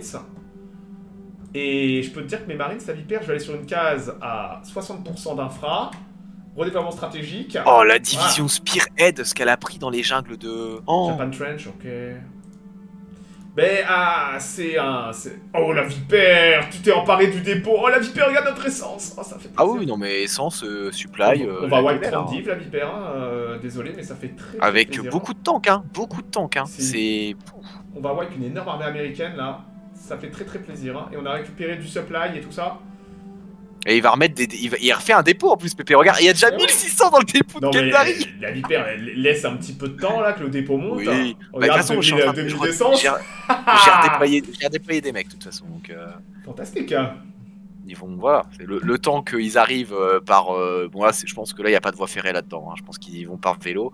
Et je peux te dire que mes Marines, la Vipère, je vais aller sur une case à soixante pour cent d'infra. Redéploiement stratégique. Oh, la division Spearhead, ce qu'elle a pris dans les jungles de. Oh, Japan Trench, ok. Mais ah, c'est un. c'est- Oh la Vipère, tu t'es emparé du dépôt. Oh la Vipère, regarde notre essence. Oh, ça fait ah plaisir. oui, non, mais essence, euh, supply. On, euh, on va la wipe galère, trente hein. div la Vipère, hein, euh, désolé, mais ça fait très, très Avec plaisir. beaucoup de tanks, hein. Beaucoup de tanks, hein. C'est- C'est. On va wipe une énorme armée américaine là. Ça fait très très plaisir. Hein. Et on a récupéré du supply et tout ça. Et il va remettre des. Il, va... il refait un dépôt en plus, Pépé. Regarde, il y a déjà mille six cents dans le dépôt non, de Kandari. La Vipère, elle laisse un petit peu de temps là que le dépôt monte. Oui. Hein. Bah, de toute façon, je suis en train de. J'ai redéployé, redéployé des mecs, de toute façon. Donc, euh... fantastique. Hein. Ils vont. Voilà. Le, le temps qu'ils arrivent euh, par. Euh... Bon, là, je pense que là, il n'y a pas de voie ferrée là-dedans. Hein. Je pense qu'ils vont par vélo.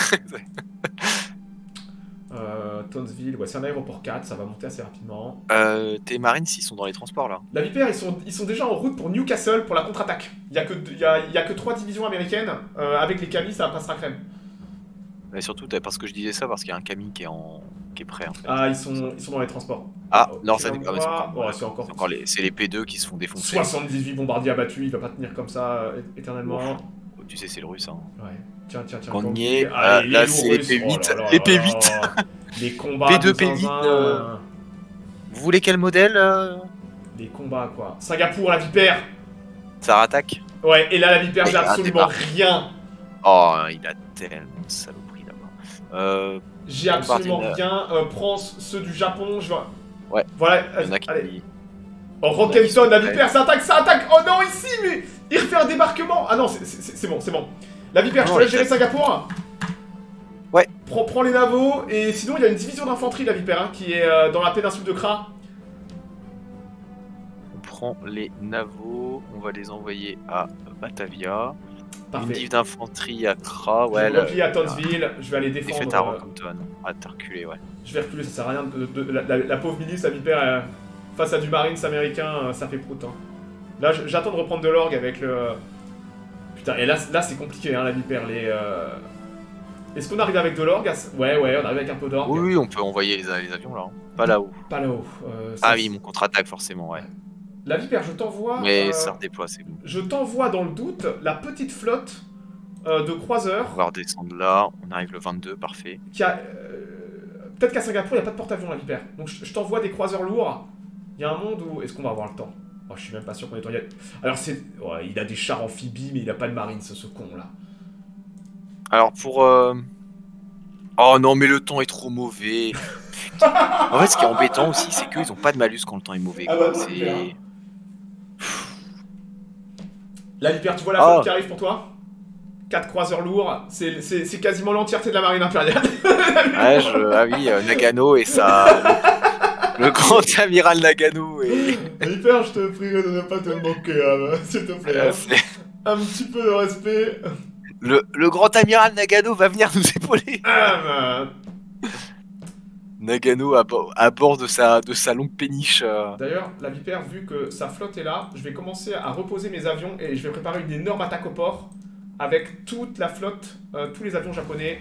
Euh, Townsville, ouais, c'est un aéroport quatre, ça va monter assez rapidement. Euh, tes Marines, ils sont dans les transports là. La Vipère, ils sont, ils sont déjà en route pour Newcastle pour la contre-attaque. Il n'y a, a, a que trois divisions américaines. Euh, avec les Camis, ça passera crème. Mais surtout, parce que je disais ça parce qu'il y a un Camille qui est, en... qui est prêt en fait. Ah, ils sont, ils sont dans les transports. Ah, okay, non, ça n'est pas. C'est encore. Oh, c'est encore... encore les... les P deux qui se font défoncer. soixante-dix-huit bombardiers abattus, il va pas tenir comme ça euh, éternellement. Oh, tu sais, c'est le russe. Hein. Ouais. Tiens, tiens, tiens. Gagné, ah, euh, là c'est les P huit. Oh là là les P là huit. là. Les combats. P deux, P huit. Euh... Vous voulez quel modèle euh... Les combats quoi. Singapour, la Vipère. Ça rattaque. Ouais, et là la Vipère, j'ai absolument rien. Oh, il a tellement de saloperies là-bas. Euh... J'ai absolument rien. Euh, prends ceux du Japon, je vois. Ouais. Voilà, il y en a qui... allez. Oh, Rockenton, la Vipère, ça attaque, ça attaque. Oh non, ici, mais il refait un débarquement. Ah non, c'est bon, c'est bon. La Vipère, je te laisse gérer Singapour. Ouais. Prends, prends les navos, et sinon il y a une division d'infanterie, la Vipère, hein, qui est euh, dans la péninsule de Kra. On prend les navos, on va les envoyer à Batavia. Parfait. Une div d'infanterie à Kra, ouais. Je vais replier à Townsville, je vais aller défendre. Défaite à Rockhampton. Ah, t'as reculé, ouais. Je vais reculer, ça sert à rien. De, de, de, la, la, la pauvre milice, la Vipère, euh, face à du Marines américain, euh, ça fait prout. Hein. Là, j'attends de reprendre de l'orgue avec le. Putain, et là, là c'est compliqué, hein, la Vipère. Les. Euh... Est-ce qu'on arrive avec de l'orgue? Ouais, ouais, on arrive avec un peu d'orgue. Oui, oui, on peut envoyer les, les avions là. Pas là-haut. Pas là-haut. Euh, ah oui, mon contre-attaque, forcément, ouais. La Vipère, je t'envoie. Mais euh, ça redéploie, c'est bon. Je t'envoie dans le doute la petite flotte euh, de croiseurs. On va redescendre là, on arrive le vingt-deux, parfait. Qui a. Euh, Peut-être qu'à Singapour, il n'y a pas de porte-avions, la Vipère. Donc je, je t'envoie des croiseurs lourds. Il y a un monde où. Est-ce qu'on va avoir le temps? Oh, je suis même pas sûr qu'on ait le temps. Il a... Alors, c'est. Ouais, il a des chars amphibies, mais il a pas de marine, ce, ce con là. Alors, pour. Euh... Oh non, mais le temps est trop mauvais. Putain. En fait, ce qui est embêtant aussi, c'est qu'ils ont pas de malus quand le temps est mauvais. Ah bah, c'est. La Vipère, tu vois la flotte oh. qui arrive pour toi? quatre croiseurs lourds, c'est quasiment l'entièreté de la marine impériale. Ouais, je... Ah oui, euh, Nagano et ça. Le, le grand amiral Nagano. Et... Vipère, je te prierai de ne pas te manquer, hein, s'il te plaît. Euh, un petit peu de respect. Le, le grand amiral Nagano va venir nous épauler. Ah, bah... Nagano à, bo à bord de sa, de sa longue péniche. Euh... D'ailleurs, la Vipère, vu que sa flotte est là, je vais commencer à reposer mes avions et je vais préparer une énorme attaque au port avec toute la flotte, euh, tous les avions japonais.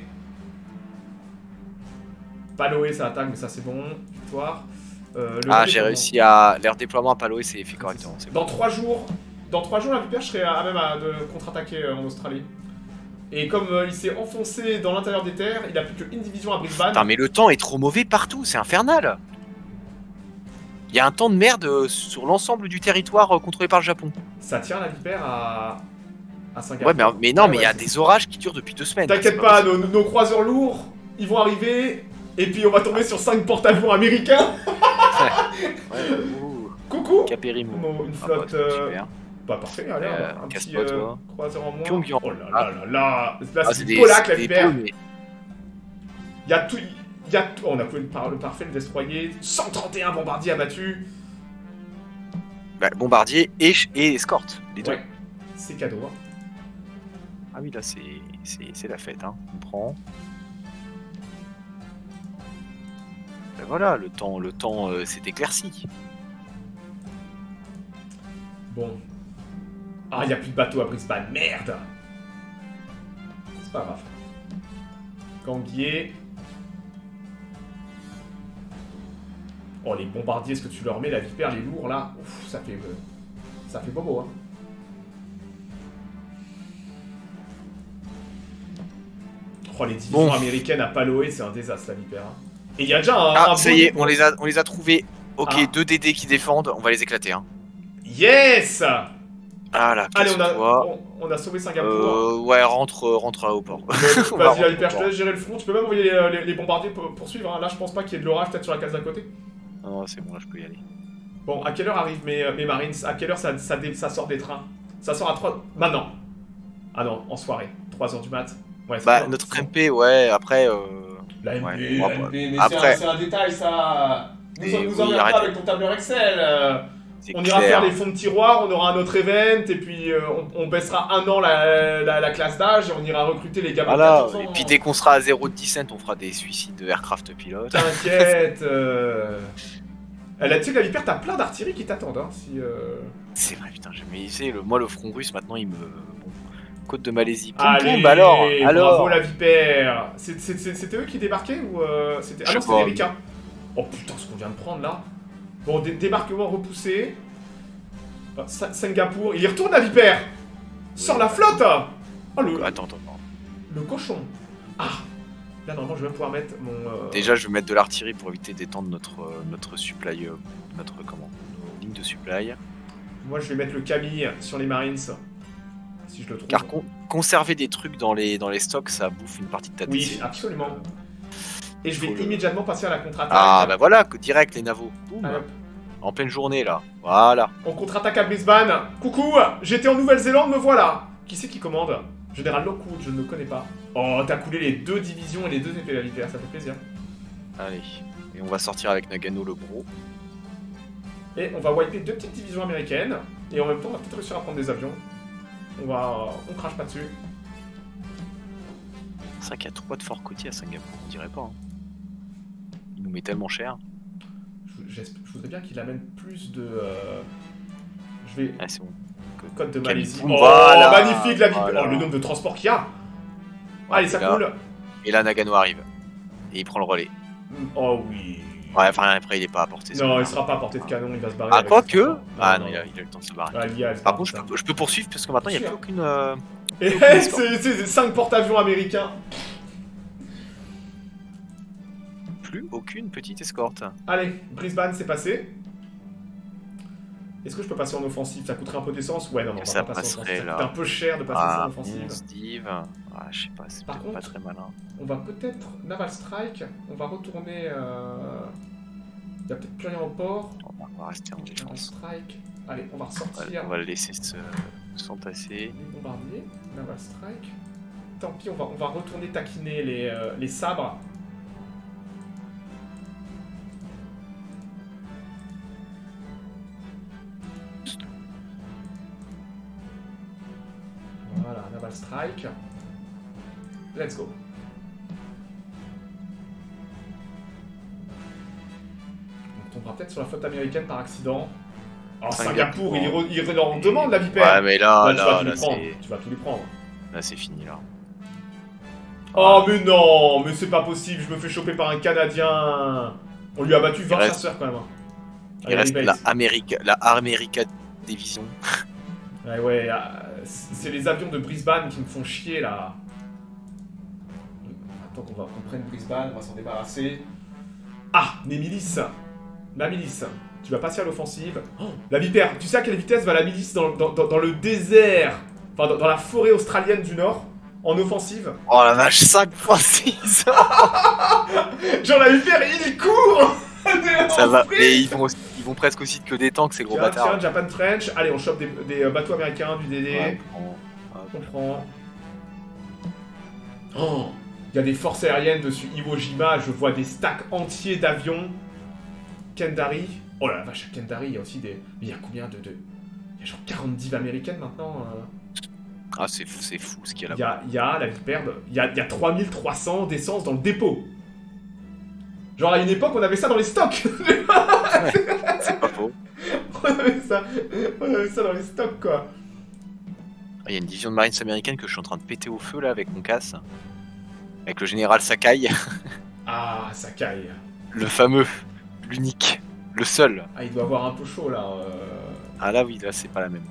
Paloé, ça attaque, mais ça c'est bon. Victoire. Euh, ah, j'ai réussi à... Leur déploiement à Paloé, c'est fait correctement. Dans bon. trois jours, dans trois jours, la Vipère, je serai à, à même à, de contre-attaquer euh, en Australie. Et comme euh, il s'est enfoncé dans l'intérieur des terres, il a plus qu'une division à Brisbane. Putain, mais le temps est trop mauvais partout, c'est infernal. Il y a un temps de merde euh, sur l'ensemble du territoire euh, contrôlé par le Japon. Ça tient la Vipère à, à Singapour. Ouais, mais, mais non, ouais, mais il ouais, y a des orages qui durent depuis deux semaines. T'inquiète pas, nos, nos croiseurs lourds, ils vont arriver, et puis on va tomber sur cinq porte-avions américains. Ouais, ouh. Coucou. Capérimo. Bon, une flotte... Ah, bah, euh... Bah parfait, allez, euh, un petit euh, croiseur en moins. Pyongyang. Oh là là là là, là ah, c'est du Polac la Vipère. Mais... Il y a tout, il y a tout. Oh, on a fait le, par, le parfait, le destroyer. cent trente et un bombardiers abattus. Bah, bombardier et, et escorte, les deux. Ouais, c'est cadeau. Hein. Ah oui, là c'est la fête, hein. On prend. Ben voilà, le temps, le temps euh, s'est éclairci. Bon. Ah, il n'y a plus de bateau à Brisbane, merde! C'est pas grave. Ganguier. Oh, les bombardiers, est-ce que tu leur mets la Vipère, les lourds, là? Ouf, ça fait... Euh, ça fait bobo, hein. Oh, les divisions bon. américaines à Paloé, c'est un désastre, la Vipère. Hein. Et il y a déjà un... Ah, un ça beau... y est, on les a, on les a trouvés. Ok, ah. deux D D qui défendent, on va les éclater, hein. Yes! Ah là, allez, on a, on, on a sauvé Singapour. Euh, ouais, rentre, rentre à l'aéroport. Vas-y, la Vipère, je te laisse gérer le front. Tu peux même envoyer les, les, les bombardiers pour poursuivre. Hein. Là, je pense pas qu'il y ait de l'orage, peut-être sur la case d'à côté. Non, c'est bon, là, je peux y aller. Bon, à quelle heure arrivent mes, mes Marines? À quelle heure ça, ça, ça sort des trains? Ça sort à trois... Maintenant. Ah non, en soirée. trois heures du mat. Ouais, bah, bien, notre M P, ouais, après... Euh... La M P, ouais, la ouais, M P, mais après... c'est un, un détail, ça. Nous, Et nous oui, emmerde arrête. pas avec ton tableur Excel. Euh, on clair. ira faire les fonds de tiroir, on aura un autre event, et puis euh, on, on baissera un an la, la, la classe d'âge, et on ira recruter les gamins voilà. de quatorze ans. Et puis dès qu'on sera à zéro de dix-sept, on fera des suicides de aircraft pilote. T'inquiète. euh... Tu sais que la Vipère, t'as plein d'artillerie qui t'attendent. Hein, si, euh... C'est vrai, putain, jamais essayé. Le... Moi, le front russe, maintenant, il me... Bon. Côte de Malaisie. Poum, Allez, poum, bah alors, alors. bravo la Vipère. C'était eux qui débarquaient ou euh, c'était ah non, c'était les Ricains. Oh putain, ce qu'on vient de prendre là. Bon, dé débarquement repoussé. Ah, Singapour, il y retourne la Vipère. Sors la flotte. Oh le. Attends, attends, attends. Le cochon. Ah. Là normalement, je vais pouvoir mettre mon. Euh... Déjà, je vais mettre de l'artillerie pour éviter d'étendre notre euh, notre supply, euh, notre comment, nos lignes de supply. Moi, je vais mettre le Camille sur les Marines. Si je le trouve. Car con conserver des trucs dans les, dans les stocks, ça bouffe une partie de ta Oui, absolument. Et je vais le... immédiatement passer à la contre-attaque. Ah bah voilà, direct les navos. Boum. Hop. En pleine journée là. Voilà. On contre-attaque à Brisbane. Coucou, j'étais en Nouvelle-Zélande, me voilà. Qui c'est qui commande? Général Lockwood, je ne le connais pas. Oh, t'as coulé les deux divisions et les deux épées militaires, ça fait plaisir. Allez. Et on va sortir avec Nagano le gros. Et on va wiper deux petites divisions américaines. Et en même temps, on va peut-être réussir à prendre des avions. On va... On crache pas dessus. C'est vrai qu'il y a trop de forts côtiers à Singapour, on dirait pas. Hein. Il nous met tellement cher. Je, je voudrais bien qu'il amène plus de... Euh... Je vais... Ah, c'est bon. Côte de Malaisie. Oh, voilà. Magnifique la vie. Voilà. Oh, le nombre de transports qu'il y a. Ouais, allez, ça là. coule. Et là, Nagano arrive. Et il prend le relais. Oh oui. Ouais, enfin, après, il est pas à portée. Non, il sera pas à portée de canon, il va se barrer. Ah, quoique Ah, non, il a, il a le temps de se barrer. Ah, il a, Par contre, je peux, je peux poursuivre parce que maintenant, il n'y a plus aucune. Euh... Et c'est cinq porte-avions américains. Plus aucune petite escorte. Allez, Brisbane, c'est passé. Est-ce que je peux passer en offensive? Ça coûterait un peu d'essence? Ouais, non, non, on ça va pas passer en offensive. là. Ça coûte un peu cher de passer ah, en offensive. Steve. Ah, je sais pas, c'est peut-être pas très malin. On va peut-être Naval Strike. On va retourner. Euh... Il y a peut-être plus rien au port. On va rester en défense. Naval Strike. Allez, on va ressortir. Ouais, on va le laisser s'entasser. Les bombardiers. Naval Strike. Tant pis, on va, on va retourner taquiner les, euh, les sabres. Voilà, Naval Strike. Let's go. On tombera peut-être sur la flotte américaine par accident. Oh, Singapour, Singapour il, re, il leur demande la Vipère. Ouais, mais là, là, là, tu, vas là tu vas tout lui prendre. Là, c'est fini, là. Oh, mais non, mais c'est pas possible, je me fais choper par un Canadien. On lui a battu vingt reste... chasseurs quand même. Il Allez, reste la America, la America Division. Ouais, ouais, c'est les avions de Brisbane qui me font chier là. Attends qu'on va qu'on prenne Brisbane, on va s'en débarrasser. Ah, les milices. La milice. Tu vas passer à l'offensive. Oh, la Vipère, tu sais à quelle vitesse va la milice dans, dans, dans, dans le désert, enfin dans, dans la forêt australienne du Nord, en offensive? Oh la vache, cinq fois six. Genre la Vipère, il court. Ça va, et ils vont, ils vont presque aussi que des tanks, ces gros tiens, bâtards. Tiens, Japan Trench. Allez, on chope des, des euh, bateaux américains, du D D. Ouais, on prend. Oh, il y a des forces aériennes dessus. Iwo Jima, je vois des stacks entiers d'avions. Kendari. Oh la vache, à Kendari, il y a aussi des... Mais il y a combien de... de... Il y a genre quarante divs américaines maintenant. Euh... Ah, c'est fou, c'est fou ce qu'il y a là-bas. là-bas. Il y a, y a la Vipère, il y a, y a trois mille trois cents d'essence dans le dépôt. Genre à une époque, on avait ça dans les stocks. Ouais, c'est pas faux. On avait ça, on avait ça dans les stocks, quoi. Il y a une division de Marines américaine que je suis en train de péter au feu, là, avec mon casse. Avec le général Sakai. Ah, Sakai. Le fameux, l'unique, le seul. Ah, il doit avoir un peu chaud, là. Euh... Ah là, oui, là, c'est pas la même.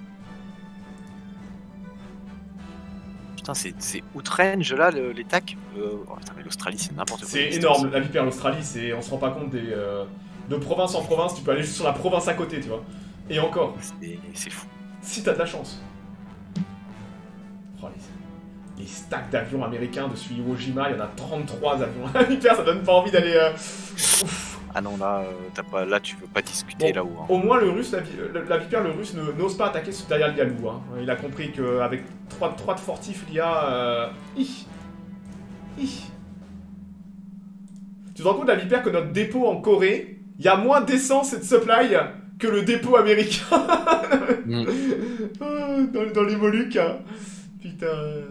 Putain, c'est outrange là, le, les tacs. Euh, oh, putain, mais l'Australie, c'est n'importe quoi. C'est énorme, la Vipère, l'Australie, c'est, on se rend pas compte des, euh, de province en province, tu peux aller juste sur la province à côté, tu vois. Et encore. C'est fou. Si t'as de la chance. Oh, les, les stacks d'avions américains dessus Iwo Jima, il y en a trente-trois avions. La Vipère, ça donne pas envie d'aller. Euh... Ah non, là, euh, t'as pas, là, tu veux pas discuter Bon, là-haut. Hein. Au moins, le russe, la, vi- la, la vipère, le russe ne- n'ose pas attaquer derrière le galou. Hein. Il a compris qu'avec trois de fortif, il y a... Euh... Hi. Hi. Tu te rends compte, la vipère, que notre dépôt en Corée, il y a moins d'essence et de supply que le dépôt américain. mm. dans, dans les Moluques. Hein. Putain...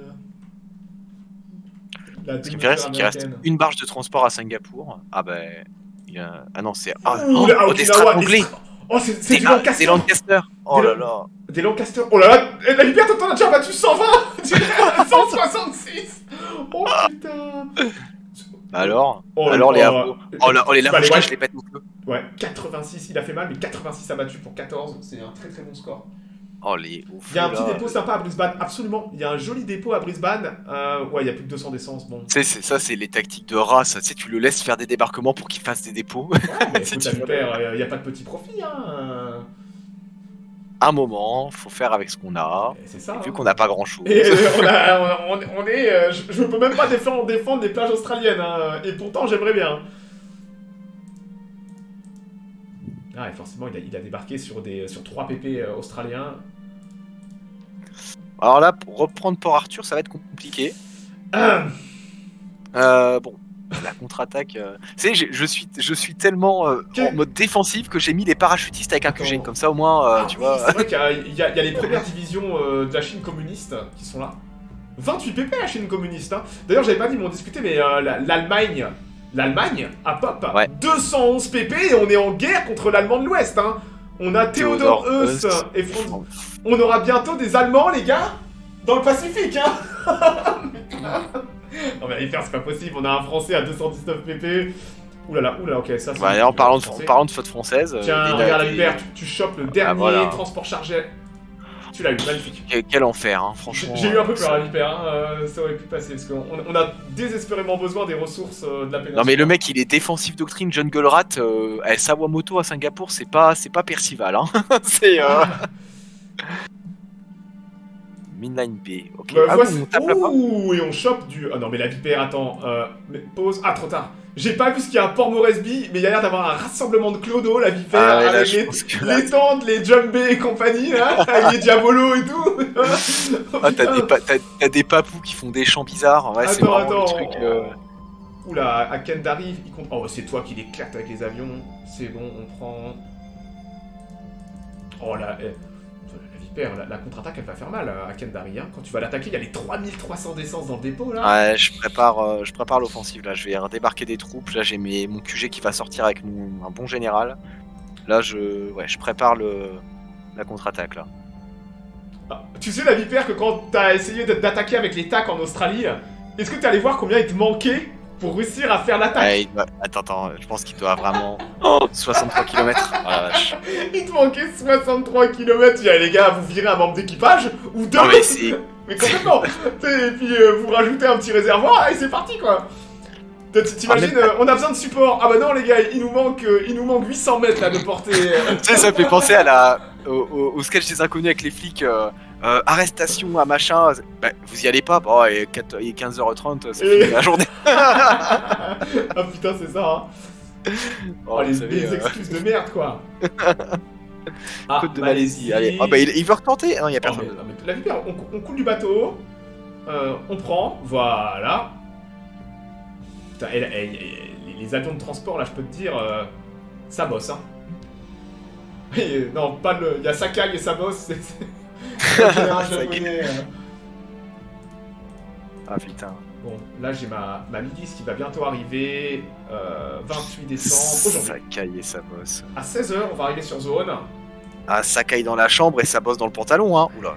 La Ce qui me fait rire, c'est qu'il reste une barge de transport à Singapour. Ah ben... Il y a... Ah non, c'est... Ah, Ouh, oh, là, oh, des straps anglais. Oh, c'est des Lancaster. Des Lancaster. Oh des là là. Des Lancaster. Oh là là. Et la vipère, t'en as déjà battu cent vingt. cent soixante-six. Oh putain. Alors oh, Alors oh, les avos. Oh, là, oh les lavouches, ouais. je les pète au feu. Ouais, quatre-vingt-six, il a fait mal, mais quatre-vingt-six a battu pour quatorze. C'est un très très bon score. Oh les ouf. Il y a un petit dépôt sympa à Brisbane, absolument. Il y a un joli dépôt à Brisbane. Euh, ouais, il y a plus de deux cents d'essence. Bon. Tu sais, ça, c'est les tactiques de race. Tu sais, tu le laisses faire des débarquements pour qu'il fasse des dépôts. Ouais, mais écoute, la vipère, il n'y a pas de petit profit. Hein. Un moment, faut faire avec ce qu'on a. C'est ça. Et vu hein. qu'on n'a pas grand chose. Et on, a, on, on est. Euh, je ne peux même pas défendre, défendre les plages australiennes. Hein, et pourtant, j'aimerais bien. Ah, et forcément, il a, il a débarqué sur, des, sur trois P P euh, australiens. Alors là, pour reprendre Port Arthur, ça va être compliqué. Ah. Euh, bon, la contre-attaque... Euh... Tu sais, je, je, suis, je suis tellement euh, Quel... en mode défensif que j'ai mis les parachutistes avec un Q G. Comme ça, au moins, euh, ah, tu oui, vois... C'est vrai qu'il y, y, y a les premières divisions euh, de la Chine communiste qui sont là. vingt-huit P P la Chine communiste. Hein. D'ailleurs, j'avais pas dit, ils m'ont discuté, mais euh, l'Allemagne... L'Allemagne a pop ouais. deux cent onze P P et on est en guerre contre l'Allemand de l'Ouest. Hein. On a Theodor Heuss et Franz... On aura bientôt des Allemands, les gars, dans le Pacifique, hein. Non mais hyper, c'est pas possible, on a un Français à deux cent dix-neuf P P. Oulala, oulala, ok, ça c'est... Ouais, en parlant de, en parlant de faute française... Tiens, euh, regarde la vipère, tu, tu chopes le dernier ah, voilà. transport chargé. Tu l'as eu, magnifique. Quel, quel enfer, hein, franchement. J'ai eu un peu peur, la vipère, hein, euh, ça aurait pu passer, parce qu'on on a désespérément besoin des ressources euh, de la péninsule. Non mais le mec, il est défensif doctrine, Jungle Rat, euh, à Sawamoto à Singapour, c'est pas, pas Percival, hein. C'est... Euh... Midline B, ok. Bah, ah, voici... oui, on tape là-bas. Ouh, et on chope du... Ah non, mais la vipère, attends, euh, mais pause... Ah, trop tard. J'ai pas vu ce qu'il y a à Port Moresby, mais il y a l'air d'avoir un rassemblement de clodo, la vipère, ah, ouais, avec là, les, là, les tentes, les Jumbé et compagnie, là, avec les Diabolo et tout. Oh, ah, t'as des, pa des papous qui font des chants bizarres, ouais, c'est marrant le truc... Euh... Oula, à Kendari, il compte... Oh, c'est toi qui l'éclate avec les avions, c'est bon, on prend... Oh là... Eh. La, la contre-attaque elle va faire mal à Kendari, hein. Quand tu vas l'attaquer, il y a les trois mille trois cents d'essence dans le dépôt là. Ouais, je prépare, euh, je prépare l'offensive là, je vais redébarquer des troupes, là j'ai mon Q G qui va sortir avec mon, un bon général. Là je, ouais, je prépare le, la contre-attaque là. Ah, tu sais la vipère que quand t'as essayé d'attaquer avec les tacs en Australie, est-ce que t'es allé voir combien il te manquait pour réussir à faire l'attaque? Ouais, doit... Attends, attends, je pense qu'il doit vraiment... Oh, soixante-trois kilomètres. Oh la vache. Il te manquait soixante-trois kilomètres. Les gars, vous virez un membre d'équipage ou deux. Non mais c'est... mais complètement. Et puis euh, vous rajoutez un petit réservoir et c'est parti quoi. T'imagines, ah, euh, on a besoin de support. Ah bah non les gars, il nous manque, euh, il nous manque huit cents mètres là de portée. Tu sais, ça me fait penser à la... au, au, au sketch des inconnus avec les flics. Euh... Euh, arrestation à machin, bah, vous y allez pas, bon, il est quinze heures trente, c'est et... fini la journée. Ah putain, c'est ça, hein. Oh, oh les, savez, les euh... excuses de merde, quoi. Ah, Côte de Malaisie, Malaisie. Allez. Oh, bah, il, il veut retenter, non, il y a personne. Oh, mais, mais, la vipère, on, on coule du bateau, euh, on prend, voilà. Putain, elle, elle, elle, les avions de transport, là, je peux te dire, euh, ça bosse, hein. Et, non, pas le... Il y a Sakai et ça bosse, c'est... japonais, euh... Ah putain. Bon, là j'ai ma, ma milice qui va bientôt arriver. Euh, vingt-huit décembre. Sakai et sa bosse. À seize heures, on va arriver sur zone. Ah, Sakai dans la chambre et sa bosse dans le pantalon, hein. Oula.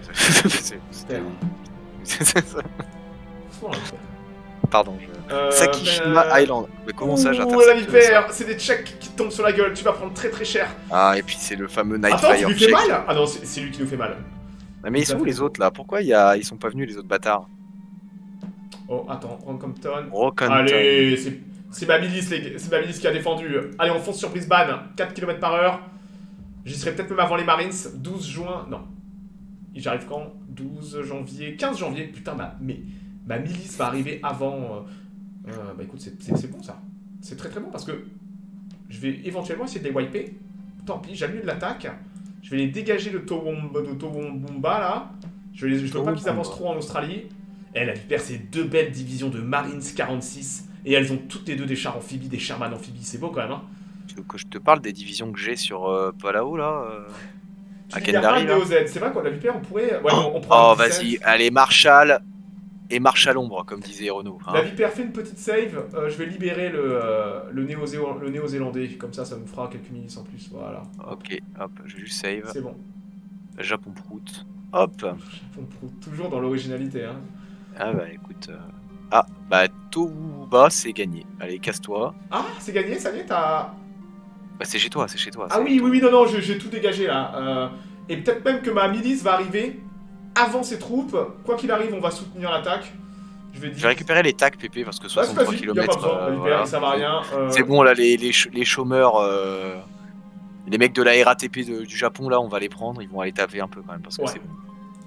Pardon, je... Euh, Sakishima ben... Island. Mais comment ça, j'atteins la vipère, c'est des tchèques qui tombent sur la gueule. Tu vas prendre très très cher. Ah, et puis c'est le fameux Night Attends, Fire. Attends, tu lui fais mal? Ah non, c'est lui qui nous fait mal. Mais ils sont où les autres là? Pourquoi y a... ils sont pas venus les autres bâtards? Oh attends, Rockhampton. Rockhampton. Allez, c'est ma milice, c'est ma milice qui a défendu. Allez, on fonce sur Brisbane, quatre kilomètres par heure. J'y serai peut-être même avant les Marines. douze juin, non. J'arrive quand? douze janvier, quinze janvier. Putain, ma, mais, ma milice va arriver avant. Euh, euh, bah écoute, c'est bon ça. C'est très très bon parce que Je vais éventuellement essayer de les wiper. Tant pis, j'annule l'attaque. Je vais les dégager de Toowoomba là. Je, les, je veux pas qu'ils avancent trop en Australie. Elle a Viper, c'est deux belles divisions de Marines quarante-six. Et elles ont toutes les deux des chars amphibies, des Sherman amphibies. C'est beau quand même, hein. Tu veux que je te parle des divisions que j'ai sur euh, Palau là euh, à Kendari là. C'est vrai quoi, la Viper, on pourrait. Ouais, oh, on, on prend oh vas-y, allez, Marshall et marche à l'ombre, comme disait Renault. Hein. La Viper fait une petite save. Euh, je vais libérer le, euh, le Néo-Zélandais. Comme ça, ça nous fera quelques milices en plus. Voilà. Ok, hop, je vais juste save. C'est bon. Japon prout. Hop. Japon prout, toujours dans l'originalité. Hein. Ah bah écoute. Euh... Ah, bah Toowoomba, c'est gagné. Allez, casse-toi. Ah, c'est gagné, ça y est, t'as. Bah c'est chez toi, c'est chez toi. Ah oui, oui, oui, non, non, j'ai tout dégagé là. Euh, et peut-être même que ma milice va arriver avant ses troupes. Quoi qu'il arrive, on va soutenir l'attaque. Je vais, dire... je vais récupérer les tacs P P parce que soixante-trois ouais, kilomètres. Euh, voilà. Ça va rien. Euh... C'est bon là, les, les, ch les chômeurs, euh, les mecs de la R A T P de, du Japon là, on va les prendre. Ils vont aller taper un peu quand même parce que ouais. c'est bon.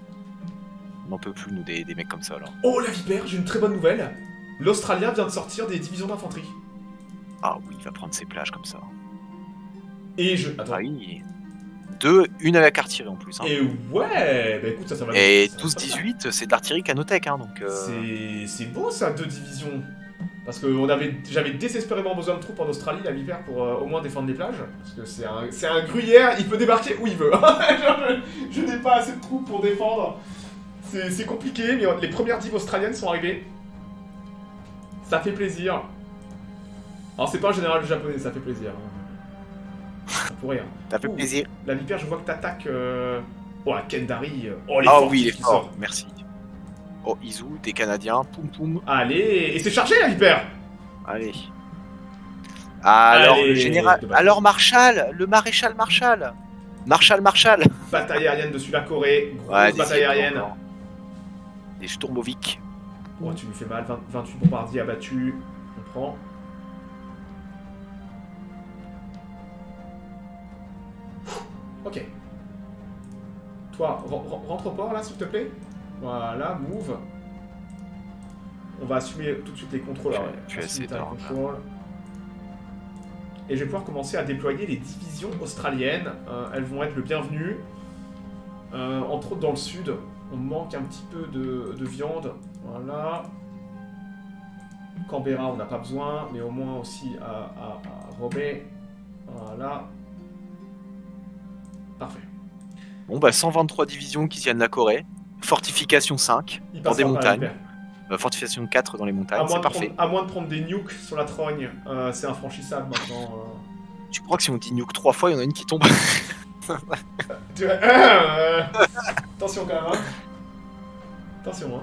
On n'en peut plus nous des, des mecs comme ça là. Oh la Viper, j'ai une très bonne nouvelle. L'Australien vient de sortir des divisions d'infanterie. Ah oui, il va prendre ses plages comme ça. Et je... Attends. Ah oui. Deux, une avec artillerie en plus. Hein. Et ouais, bah écoute, ça, ça va... Et douze dix-huit, c'est de l'artillerie canotech, hein, donc... Euh... C'est beau ça, deux divisions. Parce que on avait, j'avais désespérément besoin de troupes en Australie, la Viper, pour euh, au moins défendre les plages. Parce que c'est un, un gruyère, il peut débarquer où il veut. je je n'ai pas assez de troupes pour défendre. C'est compliqué, mais les premières divs australiennes sont arrivées. Ça fait plaisir. Alors c'est pas un général japonais, ça fait plaisir. Ça pourrait. Hein. Ça fait Ouh, plaisir. La Viper, je vois que t'attaques. Euh... Oh, à Kendari. Oh, les Ah forts oui, il est fort, sortent. merci. Oh, Izu, des Canadiens, poum poum. Allez, et c'est chargé la Viper. Allez. Alors, Allez, le général. Alors, Marshall, le maréchal Marshall. Marshall, Marshall. Bataille aérienne dessus la Corée. Grosse ouais, bataille aérienne. Encore. Des Sturmovik. Oh, tu lui fais mal. vingt-huit bombardiers abattus. On prend. Ok. Toi, rentre au port là, s'il te plaît. Voilà, move. On va assumer tout de suite les contrôles. Tu as assez d'armes. Et je vais pouvoir commencer à déployer les divisions australiennes. Euh, elles vont être le bienvenu. Euh, entre autres dans le sud. On manque un petit peu de, de viande. Voilà. Canberra, on n'a pas besoin. Mais au moins aussi à, à, à Robert. Voilà. Parfait. Bon bah cent vingt-trois divisions qui viennent de la Corée. Fortification cinq dans des montagnes. Euh, fortification quatre dans les montagnes, c'est parfait. Prendre, à moins de prendre des nukes sur la trogne, euh, c'est infranchissable maintenant. Euh... Tu crois que si on dit nuke trois fois, il y en a une qui tombe? tu... euh, attention quand même, hein. Attention,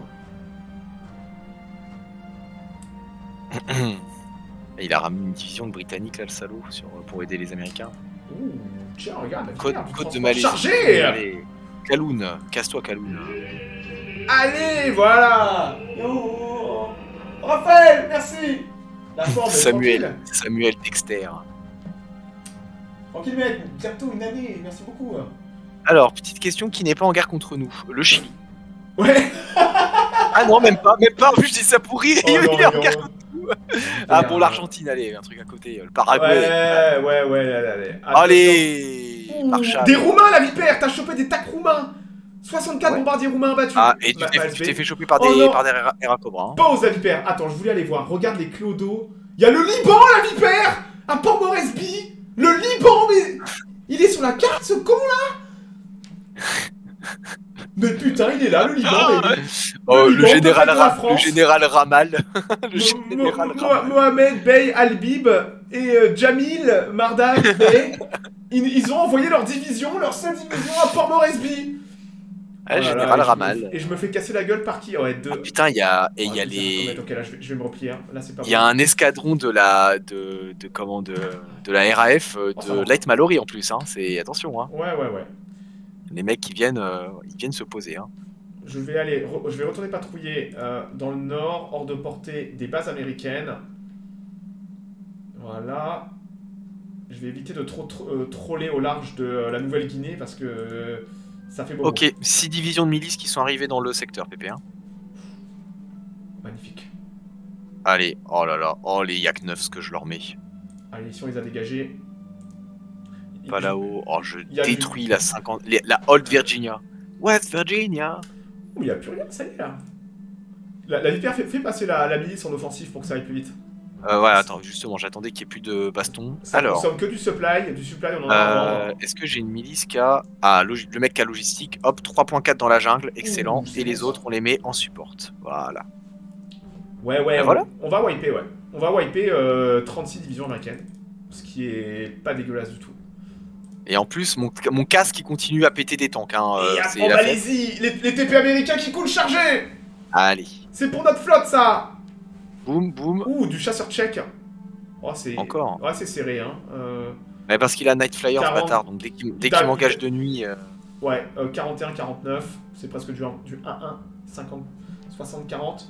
hein. Et il a ramené une division de Britanniques là, le salaud, sur, pour aider les Américains. Ouh, tiens, regarde, la Côte, côte de Malaisie. Chargé. Allez, Kaloun, casse-toi Kaloun. Allez, voilà. Yo. Raphaël, merci. La forme, Samuel, tranquille. Samuel Dexter. Tranquille mec, bientôt une année, merci beaucoup. Alors, petite question qui n'est pas en guerre contre nous, le Chili. Ouais. Ah non, même pas, même pas, en plus je dis ça pour rire, oh, il non, est en non. guerre contre nous. Ah bon, l'Argentine, allez, un truc à côté, le Paraguay. Ouais, ouais, ouais, allez, allez. Allez, Marshall. Des Roumains, la Viper, t'as chopé des tacs roumains. soixante-quatre ouais. bombardiers roumains battus. Ah, et tu t'es fait choper par des, oh, par des Hera Cobra. Hein. Pause la Viper. Attends, je voulais aller voir. Regarde les clodos. Il y a le Liban, la Viper. À Port Moresby. Le Liban, mais. Il est sur la carte, ce con là. Mais putain, il est là, le Liban. Ah, oh, le, le, général Ra le général Ramal. le général Mo Ramal. Mohamed Bey Albib et euh, Jamil Mardak Bey. ils, ils ont envoyé leur division, leur seule division à Port Moresby. Ah, oh général là, Ramal. Et je me fais casser la gueule par qui? Ouais, deux. Ah, putain, il y a et il ouais, y a les. Attends, ok, là, je vais, je vais me replier. Hein. Là, c'est pas. Il y a un escadron de la de de comment de de la R A F de oh, Light Mallory en plus. Hein. C'est attention. Hein. Ouais, ouais, ouais. Les mecs qui viennent, euh, ils viennent se poser. Hein. Je vais aller, re je vais retourner patrouiller euh, dans le nord, hors de portée des bases américaines. Voilà. Je vais éviter de trop tro euh, troller au large de euh, la Nouvelle-Guinée parce que euh, ça fait beaucoup. Ok, six divisions de milices qui sont arrivées dans le secteur P P. Hein. Magnifique. Allez, oh là là, oh les Yak neuf, ce que je leur mets. Allez, ici on les a dégagés. Pas là-haut. Oh, je Il y a détruis du- la cinquante... les- la Old Virginia. West Virginia. Oh, il n'y a plus rien, ça y est là. La, la vipère fait, fait passer la, la milice en offensif pour que ça aille plus vite. Euh, ouais, attends, justement, j'attendais qu'il n'y ait plus de baston. Ça Alors, consomme que du supply, du supply on en a euh, un. est-ce que j'ai une milice qui a... Ah, logi- le mec qui a logistique, hop, trois point quatre dans la jungle, excellent. Ouh, c'est Et les bon, ça. autres, on les met en support. Voilà. Ouais, ouais, Ben on, voilà. on va wiper, ouais. On va wiper euh, trente-six divisions américaines. Ce qui est pas dégueulasse du tout. Et en plus, mon, mon casque, il continue à péter des tanks. Hein, euh, Et c'est oh, la fête. allez-y, les, les T P américains qui coulent chargés. Allez. C'est pour notre flotte, ça. Boum, boum. Ouh, du chasseur tchèque. Oh, c'est... Encore. Ouais, c'est serré, hein. Euh... Mais parce qu'il a Night Flyer, ce quarante. bâtard. Donc dès qu'il dès T'as- qu'il m'engage de nuit... euh, Ouais, euh, quarante et un quarante-neuf. C'est presque du, un- du un un, cinquante, soixante quarante.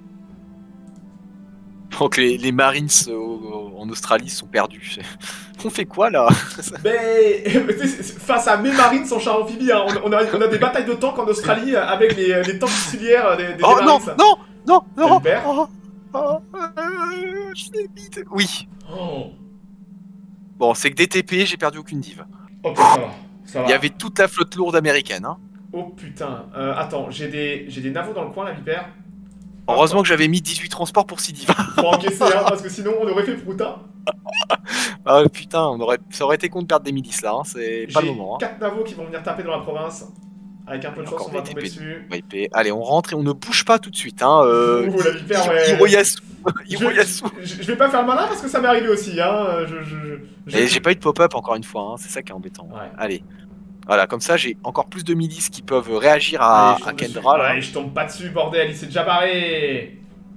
Donc les, les Marines au- au- en Australie sont perdus. On fait quoi, là? Mais face à mes marines sans char amphibie, hein, on, on a, on a des batailles de tanks en Australie avec les, les tanks auxiliaires des, des Oh des non, marines. non, non, non. Albert Oh, oh, euh, je fais vite. Oui. Oh. Bon, c'est que D T P, j'ai perdu aucune div. Ok, ça va. Ça va. Il y avait toute la flotte lourde américaine. Hein. Oh putain. Euh, attends, j'ai des, j'ai des navos dans le coin, la vipère. Heureusement que j'avais mis dix-huit transports pour six divs. Faut encaisser, hein, parce que sinon on aurait fait proutin. Ah putain, on aurait... ça aurait été con de perdre des milices là. Hein. C'est pas le J'ai moment. Hein. quatre navos qui vont venir taper dans la province. Avec un peu de chance, Encore on va des tomber T P. dessus. Wipé. Allez, on rentre et on ne bouge pas tout de suite. Hein. Euh, Ouh, la vipère, Hi- ouais. Hiroyasu. Je, Hiroyasu. je, je vais pas faire le malin parce que ça m'est arrivé aussi, hein. Je, je, je, je- Et j'ai pas eu de pop-up encore une fois, hein. C'est ça qui est embêtant. Ouais. Allez. Voilà, comme ça j'ai encore plus de milices qui peuvent réagir à, Allez, je à tombe dessus. Kendra. Là. Allez, je tombe pas dessus, bordel, il s'est déjà barré.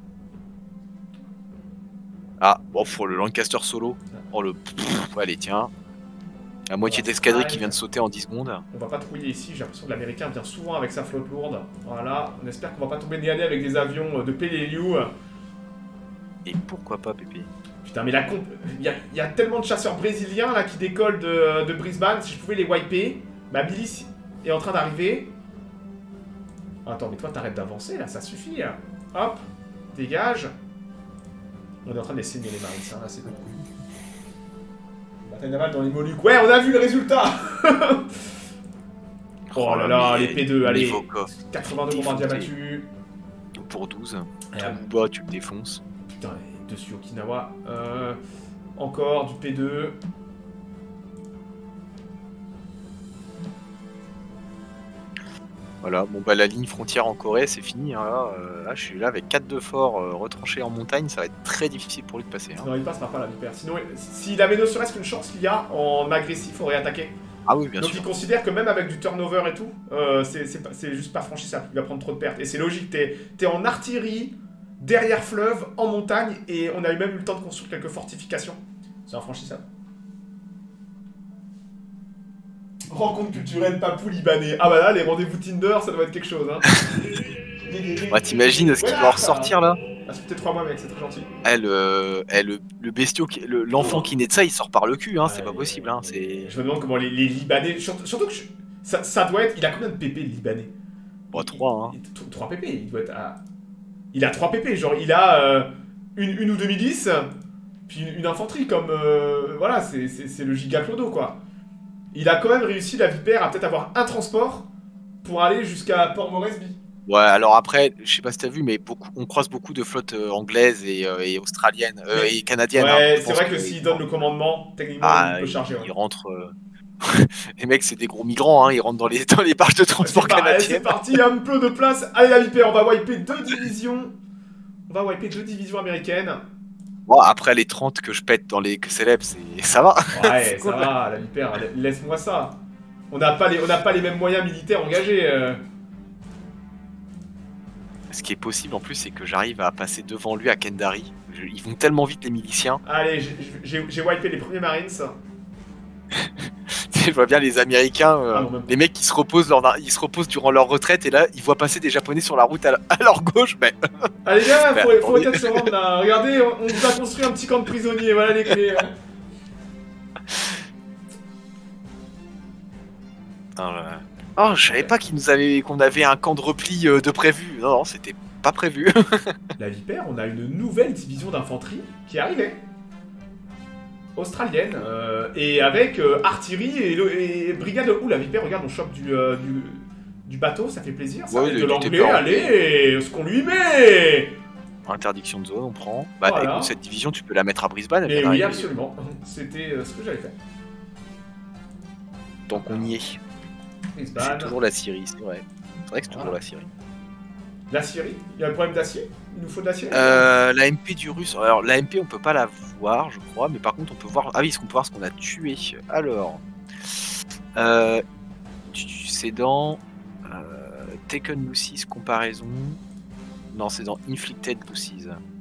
Ah, bon, pour le Lancaster solo. Oh le. Pff, allez, tiens. La moitié Voilà, d'escadrille ça qui vient de sauter en dix secondes. On va patrouiller ici, j'ai l'impression que l'américain vient souvent avec sa flotte lourde. Voilà, on espère qu'on va pas tomber nez à nez avec des avions euh, de Peleliu. Et pourquoi pas, Pépé? Putain, mais la comp... Il y a, il y a tellement de chasseurs brésiliens là qui décollent de, de Brisbane, si je pouvais les wiper. Ma milice est en train d'arriver. Attends, mais toi t'arrêtes d'avancer là, ça suffit là. Hop, dégage. On est en train de les saigner les marines, ça, là, c'est bon. Bataille navale dans les Moluques. Ouais, on a vu le résultat. Oh là là, les P deux, allez. Niveau coffre. quatre-vingt-deux bombardiers abattus. Pour douze. Et Tout à- bas, tu le défonces. Putain, et dessus Okinawa. Euh, encore du P deux. Voilà, bon bah la ligne frontière en Corée, c'est fini. Hein, là. Euh, là, je suis là avec quatre de fort euh, retranchés en montagne, ça va être très difficile pour lui de passer. Hein. Non, il passera pas la vipère. Sinon, s'il avait ne serait-ce qu'une chance qu'il y a en agressif, aurait attaqué. Ah oui, bien Donc sûr. il considère que même avec du turnover et tout, euh, c'est c'est pas- c'est juste pas franchissable. Il va prendre trop de pertes. Et c'est logique, t'es es en artillerie, derrière fleuve, en montagne, et on a eu même eu le temps de construire quelques fortifications. C'est infranchissable. Rencontre culturelle papou libanais. Ah bah là, les rendez-vous Tinder, ça doit être quelque chose. Hein. Bah, t'imagines ce qu'il va en ressortir là? Insultez trois mois, mec, c'est très gentil. Elle, euh, elle, le, le bestiau, qui- le- l'enfant qui naît de ça, il sort par le cul, hein, c'est pas possible. Hein, c'est Je me demande comment les, les Libanais. Surtout, surtout que je- ça, ça doit être. Il a combien de P P le Libanais? Bon, trois, hein. trois P P, il doit être à. Il a trois P P, genre il a euh, une, une ou deux milices, puis une, une infanterie, comme. euh, voilà, c'est c'est- c'est le giga clodo quoi. Il a quand même réussi, la Vipère, à peut-être avoir un transport pour aller jusqu'à Port Moresby. Ouais, alors après, je sais pas si t'as vu, mais beaucoup, on croise beaucoup de flottes euh, anglaises et, euh, et australiennes euh, Mais- et canadiennes. hein. Ouais, Je c'est pense vrai que s'il donne le commandement, techniquement, Ah, il peut il, charger. Ouais. il rentre. euh, les mecs, c'est des gros migrants, hein, ils rentrent dans les, dans les barges de transport C'est par- allez, canadiennes. c'est parti, un peu de place. Allez, la Vipère, on va wiper deux divisions. On va wiper deux divisions américaines. Bon, après les trente que je pète dans les que célèbres, c'est ça va. Ouais, C'est ça cool. va, la Vipère, la- laisse-moi ça. On n'a pas, les- on n'a pas les mêmes moyens militaires engagés. euh. Ce qui est possible en plus, c'est que j'arrive à passer devant lui à Kendari. Je- ils vont tellement vite les miliciens. Allez, j'ai- j'ai j'ai wipé les premiers Marines. Je vois bien les Américains, euh, Ah non, même- les mecs qui se reposent, lors d'un- ils se reposent durant leur retraite et là ils voient passer des Japonais sur la route à, la- à leur gauche. Mais Allez, gars, faut, Bah, faut peut-être se rendre là. Regardez, on, on vous a construit un petit camp de prisonniers. Voilà les clés. euh. oh, là. Oh, je savais pas qu'ils nous avaient qu'on avait un camp de repli euh, de prévu. Non, non, c'était pas prévu. La Vipère, on a une nouvelle division d'infanterie qui est arrivée. australienne, euh, et avec euh, artillerie et, le, et brigade. Ouh, la Vipère, regarde, on chope du, euh, du, du bateau, ça fait plaisir. Ça, ouais, de du l'anglais, allez, ce qu'on lui met. Interdiction de zone, on prend. Bah Voilà. écoute, cette division, tu peux la mettre à Brisbane. Mais oui, absolument. C'était euh, ce que j'avais fait. Donc on y est. Brisbane. C'est toujours la Syrie, c'est vrai. C'est vrai que c'est toujours Voilà. la Syrie. La Syrie, il y a un problème d'acier. Il nous faut de l'acier. Euh, la M P du russe. Alors la M P on peut pas la voir, je crois, mais par contre on peut voir. Ah oui, on peut voir ce qu'on a tué. Alors, euh, c'est dans euh, Taken Losses comparaison. Non, c'est dans Inflicted Losses.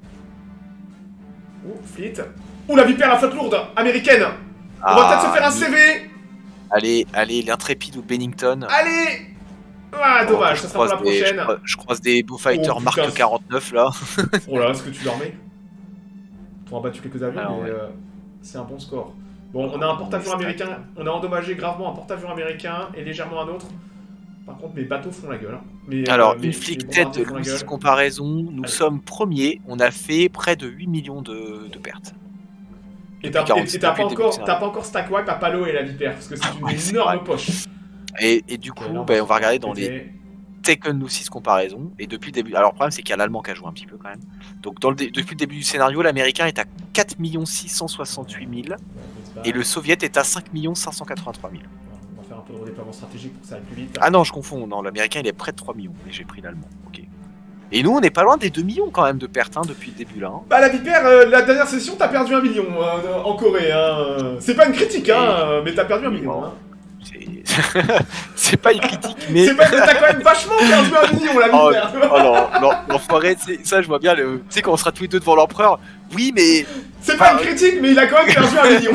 Ouh, Fleet. Ouh, la Vipère, la flotte lourde américaine. Ah, on va peut-être se faire un C V. Allez, allez, l'intrépide ou Bennington. Allez. Ah, dommage, ça sera pour la des, prochaine. Je, croise, je croise des Beaufighter Oh, Mark quarante-neuf là. Oh là, est-ce que tu leur mets? On a battu quelques avions, Alors, mais ouais. euh, c'est un bon score. Bon, on a un porte-avions américain, on a endommagé gravement un porte-avions américain et légèrement un autre. Par contre, mes bateaux font la gueule. Hein. Mais, Alors, euh, mes- Inflicted mes bombardiers font la Losses gueule. comparaison, nous Allez. sommes premiers, on a fait près de huit millions de, de pertes. Et t'as Depuis et- et t'as depuis pas, le début encore- de t'as pas encore stack wipe à Palo et la Vipère, parce que c'est une Ouais, c'est énorme vrai. poche. Et, et du coup, Ok, là, ben, on va regarder dans Ok. les Taken Losses comparaison. Et depuis le début, alors le problème c'est qu'il y a l'allemand qui a joué un petit peu quand même. Donc dans le dé- depuis le début du scénario, l'américain est à quatre millions six cent soixante-huit mille et le soviet est à cinq millions cinq cent quatre-vingt-trois mille. On va faire un peu de redéploiement stratégique pour que ça aille plus vite. Ah non, je confonds. Non, l'américain il est près de trois millions, mais j'ai pris l'allemand. Ok. Et nous, on n'est pas loin des deux millions quand même de pertes hein, depuis le début là. hein. Bah la Vipère, euh, la dernière session, t'as perdu un million euh, en Corée. Hein. C'est pas une critique, hein, euh, mais t'as perdu un million. Hein. C'est c'est pas une critique, mais. C'est pas, t'as quand même vachement perdu un million, la Oh, Vipère. oh non, non, l'enfoiré, c'est- ça je vois bien, le... tu sais quand on sera tous les deux devant l'empereur, oui mais C'est pas une critique, mais il a quand même perdu un million.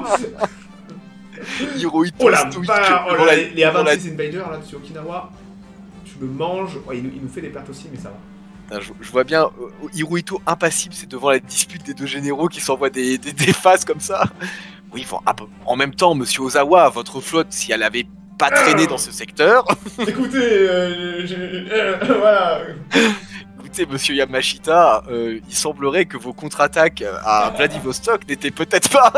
Hirohito Oh la stoïque barre, oh devant là, la- les, les A devant la- vingt-six Invader là dessus Okinawa, tu le manges. Ouais, il, nous- il nous fait des pertes aussi, mais ça va. Putain, Je, je vois bien euh, Hirohito impassible, c'est devant la dispute des deux généraux qui s'envoient des, des, des phases comme ça. Oui, enfin, à peu- en même temps, monsieur Ozawa, votre flotte, si elle avait pas traîné dans ce secteur, Écoutez, euh, j'ai- euh, voilà. écoutez, monsieur Yamashita, euh, il semblerait que vos contre-attaques à Vladivostok n'étaient peut-être pas.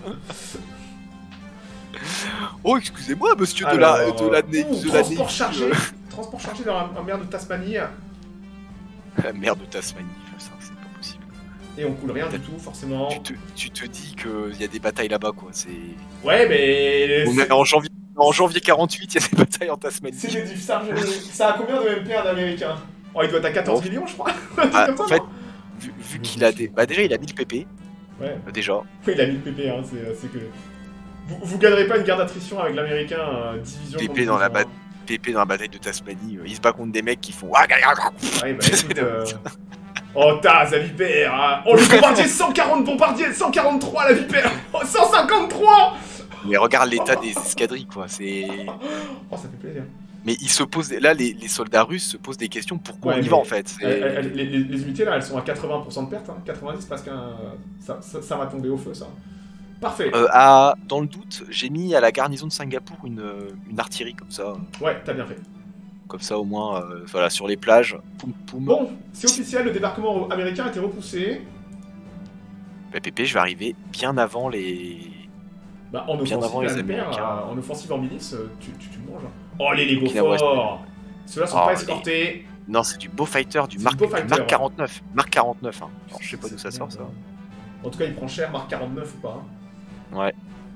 Oh, excusez-moi, monsieur de la Alors, de la, ouh, de la transport Navy, chargé, euh, transport chargé dans la, la mer de Tasmanie, La mer de Tasmanie, ça, c'est pas possible. et on coule rien du tout, forcément. Tu te, tu te dis qu'il y a des batailles là-bas, quoi. C'est. Ouais, mais On c'est- est en janvier, en janvier quarante-huit, il y a des batailles en Tasmanie. c'est des diff- ça, ça a combien de M P un américain? Oh, il doit être à quatorze Oh. millions, je crois. Un truc Ah, comme ça, en fait, non vu, vu qu'il a des. Bah, déjà, il a mille P P, Ouais. euh, déjà. Oui, il a mis le P P, hein, c'est c'est que. Vous, vous gagnerez pas une guerre d'attrition avec l'américain, euh, division. P P contre dans la division, P P dans la bataille de Tasmanie, euh, il se bat contre des mecs qui font. Ah, gaga, gaga. hein. Ouais, bah écoute. euh, Oh, Taz, la Vipère hein. Oh, le bombardier, cent quarante bombardiers, cent quarante-trois la Vipère. Oh, cent cinquante-trois. Mais regarde l'état des escadrilles, quoi. C'est. Oh, ça fait plaisir. Mais ils se posent. Là, les, les soldats russes se posent des questions. Pourquoi Ouais, on y mais- va en fait C'est- Elle- elle- les, les- les unités là, elles sont à quatre-vingts pour cent de perte, hein, quatre-vingt-dix parce que ça, ça, ça va tomber au feu, ça. Parfait. Euh, à- dans le doute, j'ai mis à la garnison de Singapour une, euh, une artillerie comme ça. Ouais, t'as bien fait. Comme ça, au moins, euh, voilà, sur les plages. Poum, poum. Bon, c'est officiel, le débarquement américain a été repoussé. Bah, P P, je vais arriver bien avant les. Bah, en Bien offensive, avant les la Vipère, Américains. euh, en offensive en milice, euh, tu, tu, tu le manges. hein. Oh, les Lego Okinawa, forts. Ceux-là sont Oh, pas les- escortés. Non, c'est du Beaufighter, du C'est Mark, du du Beaufighter, Mark ouais. quarante-neuf. Mark quarante-neuf, hein. Alors, je sais pas d'où ça C'est sort, bien, ça. En tout cas, il prend cher, Mark quarante-neuf ou pas. hein. Ouais.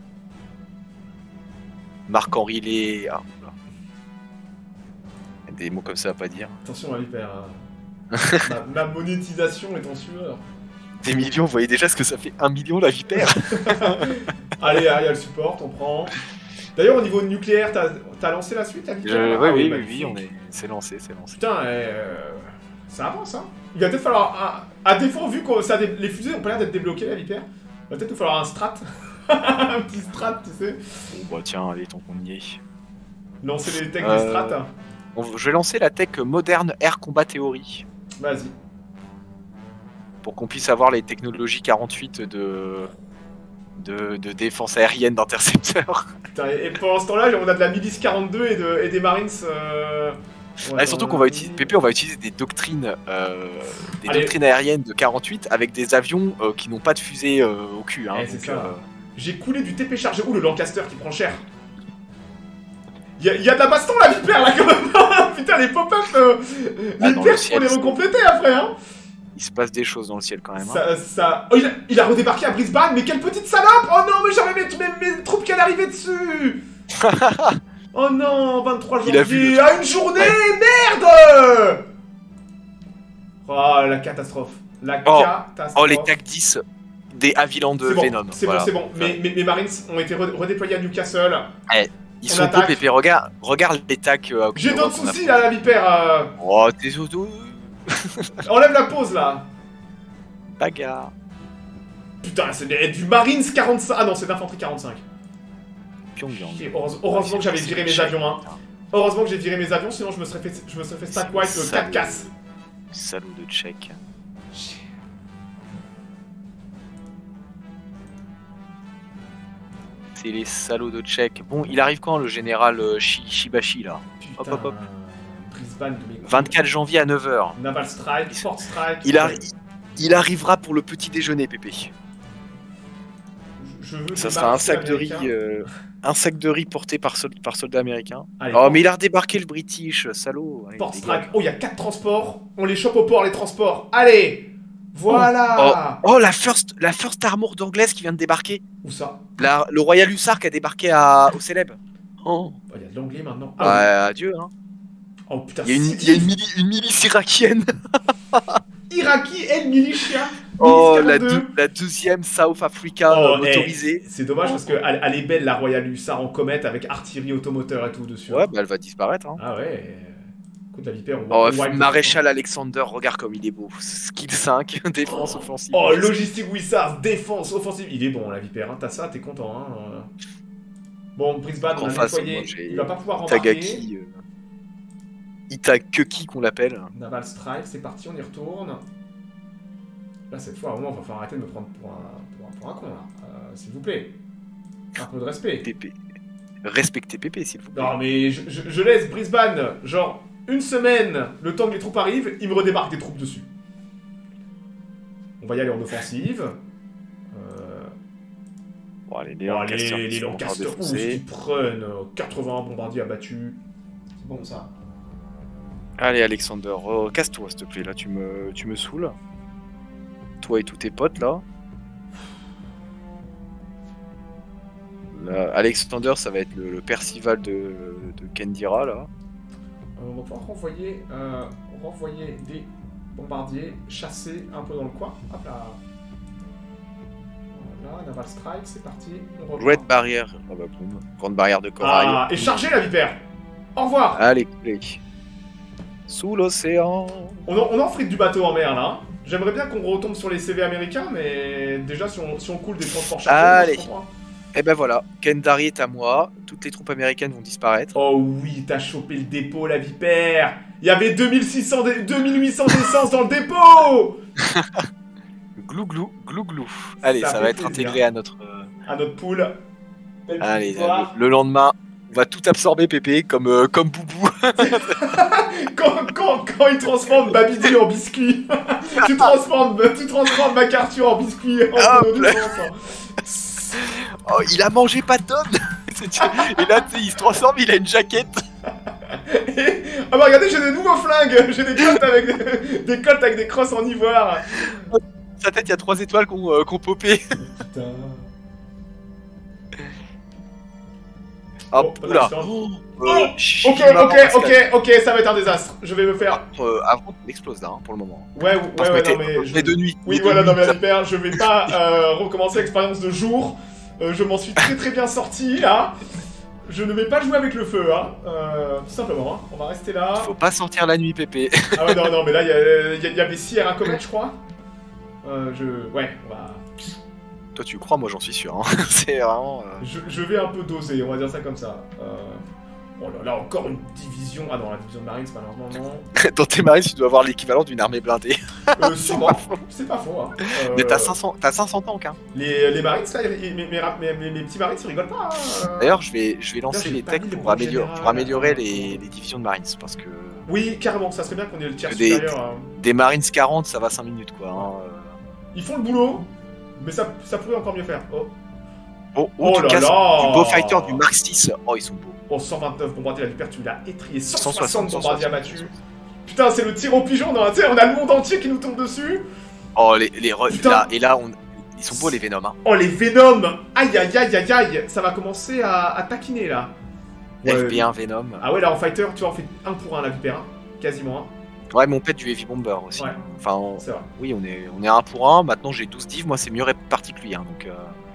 Marc-Henri Lé. Ah, oula. Des mots comme ça à pas dire. Attention à l'hyper. hein. ma, ma monétisation est en sueur. Des millions, vous voyez déjà ce que ça fait un million la vipère. Allez, allez, elle support, on prend. D'ailleurs, au niveau nucléaire, t'as as lancé la suite, la Vipère Euh, Ah oui, oui, oui, magnifique. oui, on est. C'est lancé, c'est lancé. Putain, euh, ça avance, hein. Il va peut-être falloir. Un... À défaut, vu que ça, dé- les fusées ont pas l'air d'être débloquées, la Vipère, il va peut-être nous falloir un strat. Un petit strat, tu sais. Bon, bah tiens, allez, tant qu'on y est. Lancer les techs Euh, du strat. On- je vais lancer la tech Modern Air Combat Theory Vas-y. pour qu'on puisse avoir les technologies quarante-huit de, de, de défense aérienne d'intercepteurs. Putain, et, et pendant ce temps-là, on a de la milice quarante-deux et, de, et des marines. Euh... Ouais, Ouais, surtout qu'on va utiliser, Pépé, on va utiliser des doctrines, euh, des Allez. doctrines aériennes de quarante-huit avec des avions euh, qui n'ont pas de fusée euh, au cul. Hein, Eh, c'est donc, ça. euh, J'ai coulé du T P chargé. Ouh, le Lancaster qui prend cher. Y'a y a de la baston, la vipère, là, quand même. Putain, les pop-up, euh, Ah, les dans le pertes, ciel, faut les c'est- recompléter après, hein. il se passe des choses dans le ciel quand même. Hein. Ça, ça... Oh, il a, il a redébarqué à Brisbane, mais quelle petite salope. Oh non, mais j'avais mes, mes, mes troupes qui allaient arriver dessus. Oh non, vingt-trois Il a vu janvier, le à une journée, merde. Oh, la catastrophe. La Oh. catastrophe. Oh, les T A C dix des Havilland de C'est bon, Venom. c'est voilà. bon, c'est bon. Mes, mes, mes Marines ont été re- redéployés à Newcastle. Ils On sont beaux, attaque. Pépé. Regarde, regarde les T A C. Euh, J'ai qu'on d'autres a- soucis là, la vipère. euh. Oh, tes autos. Enlève la pause là. Bagarre. Putain, c'est des- du Marines quarante-cinq. Ah non, c'est d'infanterie quarante-cinq. Pyongyang. Ok, heureuse- heureusement que j'avais viré mes avions, hein. Heureusement que j'ai viré mes avions, sinon je me serais fait, je me serais fait stack white le quatre casse. Salaud de Tchèque. C'est les salauds de Tchèque. Bon, il arrive quand le général euh, Shi- Shibashi là? Putain, Hop, hop, hop. Brisbane de mes couilles. vingt-quatre janvier à neuf heures. Naval Strike, Fort Strike. Il, arri- il arrivera pour le petit déjeuner, Pépé. Je, je veux Ça des sera un Marines sac de riz, américains. euh, un sac de riz porté par, sol- par soldat américain. Allez, Oh, Fort- mais il a redébarqué le British, salaud. Allez, Fort les Strike. gars. Oh, il y a quatre transports. On les chope au port, les transports. Allez. Voilà. Oh, la first, la first armor d'anglaise qui vient de débarquer. Où ça? La- le Royal Hussar qui a débarqué à, au Célèbre. Oh, Oh, il y a de l'anglais maintenant. ouais, Ah adieu. Hein. oui. Oh putain, Il y a, une, six- il y a une, mili- une milice irakienne. Iraki et militia. Oh, Milice la, quarante-deux. deux- la deuxième South Africa Oh, euh, motorisée. eh, c'est dommage parce qu'elle elle est belle la Royal Hussar en comète avec artillerie automoteur et tout dessus. Ouais, bah elle va disparaître. Hein. Ah ouais. Écoute la vipère. On, Oh, on wipe- Maréchal Alexander, regarde comme il est beau. Skill cinq, défense offensive. Oh, logistique Hussar, défense, offensive. Il est bon la vipère. Hein. T'as ça, t'es content. Hein. euh. Bon, Brisbane, on Qu'en a face, nettoyé. moi, j'ai Il va pas pouvoir embarquer. Itagaki. Euh... Itakeki qu'on l'appelle. Naval Strike, c'est parti, on y retourne. Là, cette fois, à un moment, il va falloir arrêter de me prendre pour un, pour un, pour un con, là. Euh, S'il vous plaît. Un peu de respect. Pépé. Respectez Pépé, s'il vous plaît. Non, mais je, je- je laisse Brisbane, genre, une semaine, le temps que les troupes arrivent, il me redébarque des troupes dessus. On va y aller en offensive. Euh... Bon, allez, les Bon, Lancaster allez, qui les sont en train de Lancaster, ouf, défoncer. ils prennent euh, quatre-vingts bombardiers abattus. C'est bon, ça. Allez, Alexander, oh, casse-toi, s'il te plaît. Là, tu me, tu me saoules. Toi et tous tes potes, là. Là, Alexander, ça va être le, le Percival de, de Kendira, là. Euh, on va pouvoir renvoyer, euh, renvoyer des bombardiers chassés un peu dans le coin. Hop là. Voilà, Naval Strike, c'est parti. On reprend. Red barrière. Ah bah, boum. Grande barrière de corail. Ah, et chargez la vipère. Au revoir. Allez, coulez. Sous l'océan. On, en, on en frite du bateau en mer là. J'aimerais bien qu'on retombe sur les C V américains, mais déjà si on, si on coule des transports chassés, Allez. je comprends. Et ben voilà, Kendari est à moi. Toutes les troupes américaines vont disparaître. Oh oui, t'as chopé le dépôt, la vipère. Il y avait deux mille six cents, dé- deux mille huit cents d'essence dans le dépôt. Glou glou, glou glou. Allez, Ça ça, fait va être plaisir. intégré à notre. euh, À notre poule. Belle Allez, victoire. le, le lendemain, on va tout absorber, Pépé, comme, euh, comme Boubou. Quand, quand, quand il transforme Babidi en biscuit, tu transformes, tu transformes MacArthur en biscuit. En Ah, tonneau ouais. d'essence. Oh, il a mangé Patton. Et là, tu sais, il se transforme, il a une jaquette. Et- ah bah regardez, j'ai des nouveaux flingues. J'ai des colts avec des, des colts avec des crosses en ivoire. Sa tête, il y a trois étoiles qu'on euh, qu'on popé. Putain. Hop, Bon, oula. attends. Oh, Oh, euh, Ok, Shishima ok, Pascal. ok, ok, ça va être un désastre. Je vais me faire. Euh, avant qu'on explose là, hein, pour le moment. Ouais, ouais, Parce ouais, que non t'es- mais. on je- est de nuit. Oui, on est voilà, de non nuit. mais Vipère, je vais pas euh, recommencer l'expérience de jour. Euh, je m'en suis très très bien sorti là. Je ne vais pas jouer avec le feu, hein. Euh, tout simplement, hein. On va rester là. Faut pas sortir la nuit, Pépé. Ah ouais, non, non, mais là, il y, a- il y, a- il y avait Sierra Comet, je crois. Euh, je. Ouais, on va. Toi, tu crois, moi, j'en suis sûr. Hein. C'est vraiment. euh, Je, je vais un peu doser, on va dire ça comme ça. Euh... Oh là là, encore une division. Ah non, la division de Marines, malheureusement, non. Dans tes marines, tu dois avoir l'équivalent d'une armée blindée. Euh, sûrement. C'est pas faux, hein. Euh, Mais t'as cinq cents, t'as cinq cents tanks, hein. Les, les Marines, là, ils- mes, mes, mes, mes- mes petits Marines, ils rigolent pas. Hein. D'ailleurs, je vais, je vais Putain, lancer j'ai les pas techs mis le pour, point amélior- général. pour améliorer les, les divisions de marines parce que Oui, carrément, ça serait bien qu'on ait le tiers Des- supérieur. hein. Des Marines quarante, ça va cinq minutes quoi. Hein. Ils font le boulot, mais ça, ça pourrait encore mieux faire. Oh, Oh, Oh oh, du, là casse- là du beau fighter, du Mark six. Oh, ils sont beaux. oh cent vingt-neuf bombardiers à l'hyper, tu l'as étrié. cent soixante cent soixante, bombardiers abattus. Putain, c'est le tir au pigeon, on a, tu sais, on a le monde entier qui nous tombe dessus. Oh, les, les re- Putain. là, et là, on... ils sont beaux les Venom. Hein. Oh, les Venom. Aïe, aïe, aïe, aïe, aïe. Ça va commencer à, à taquiner, là. Ouais. F B un Venom. Ah ouais, là, en fighter, tu vois, on fait un pour un, la vipère. Hein. Quasiment un. Ouais, mais on pète du Heavy Bomber aussi. Ouais. Enfin, on- C'est vrai. oui, on est, on est un pour un. Maintenant, j'ai douze divs. Moi, c'est mieux réparti que lui. Hein, donc, euh...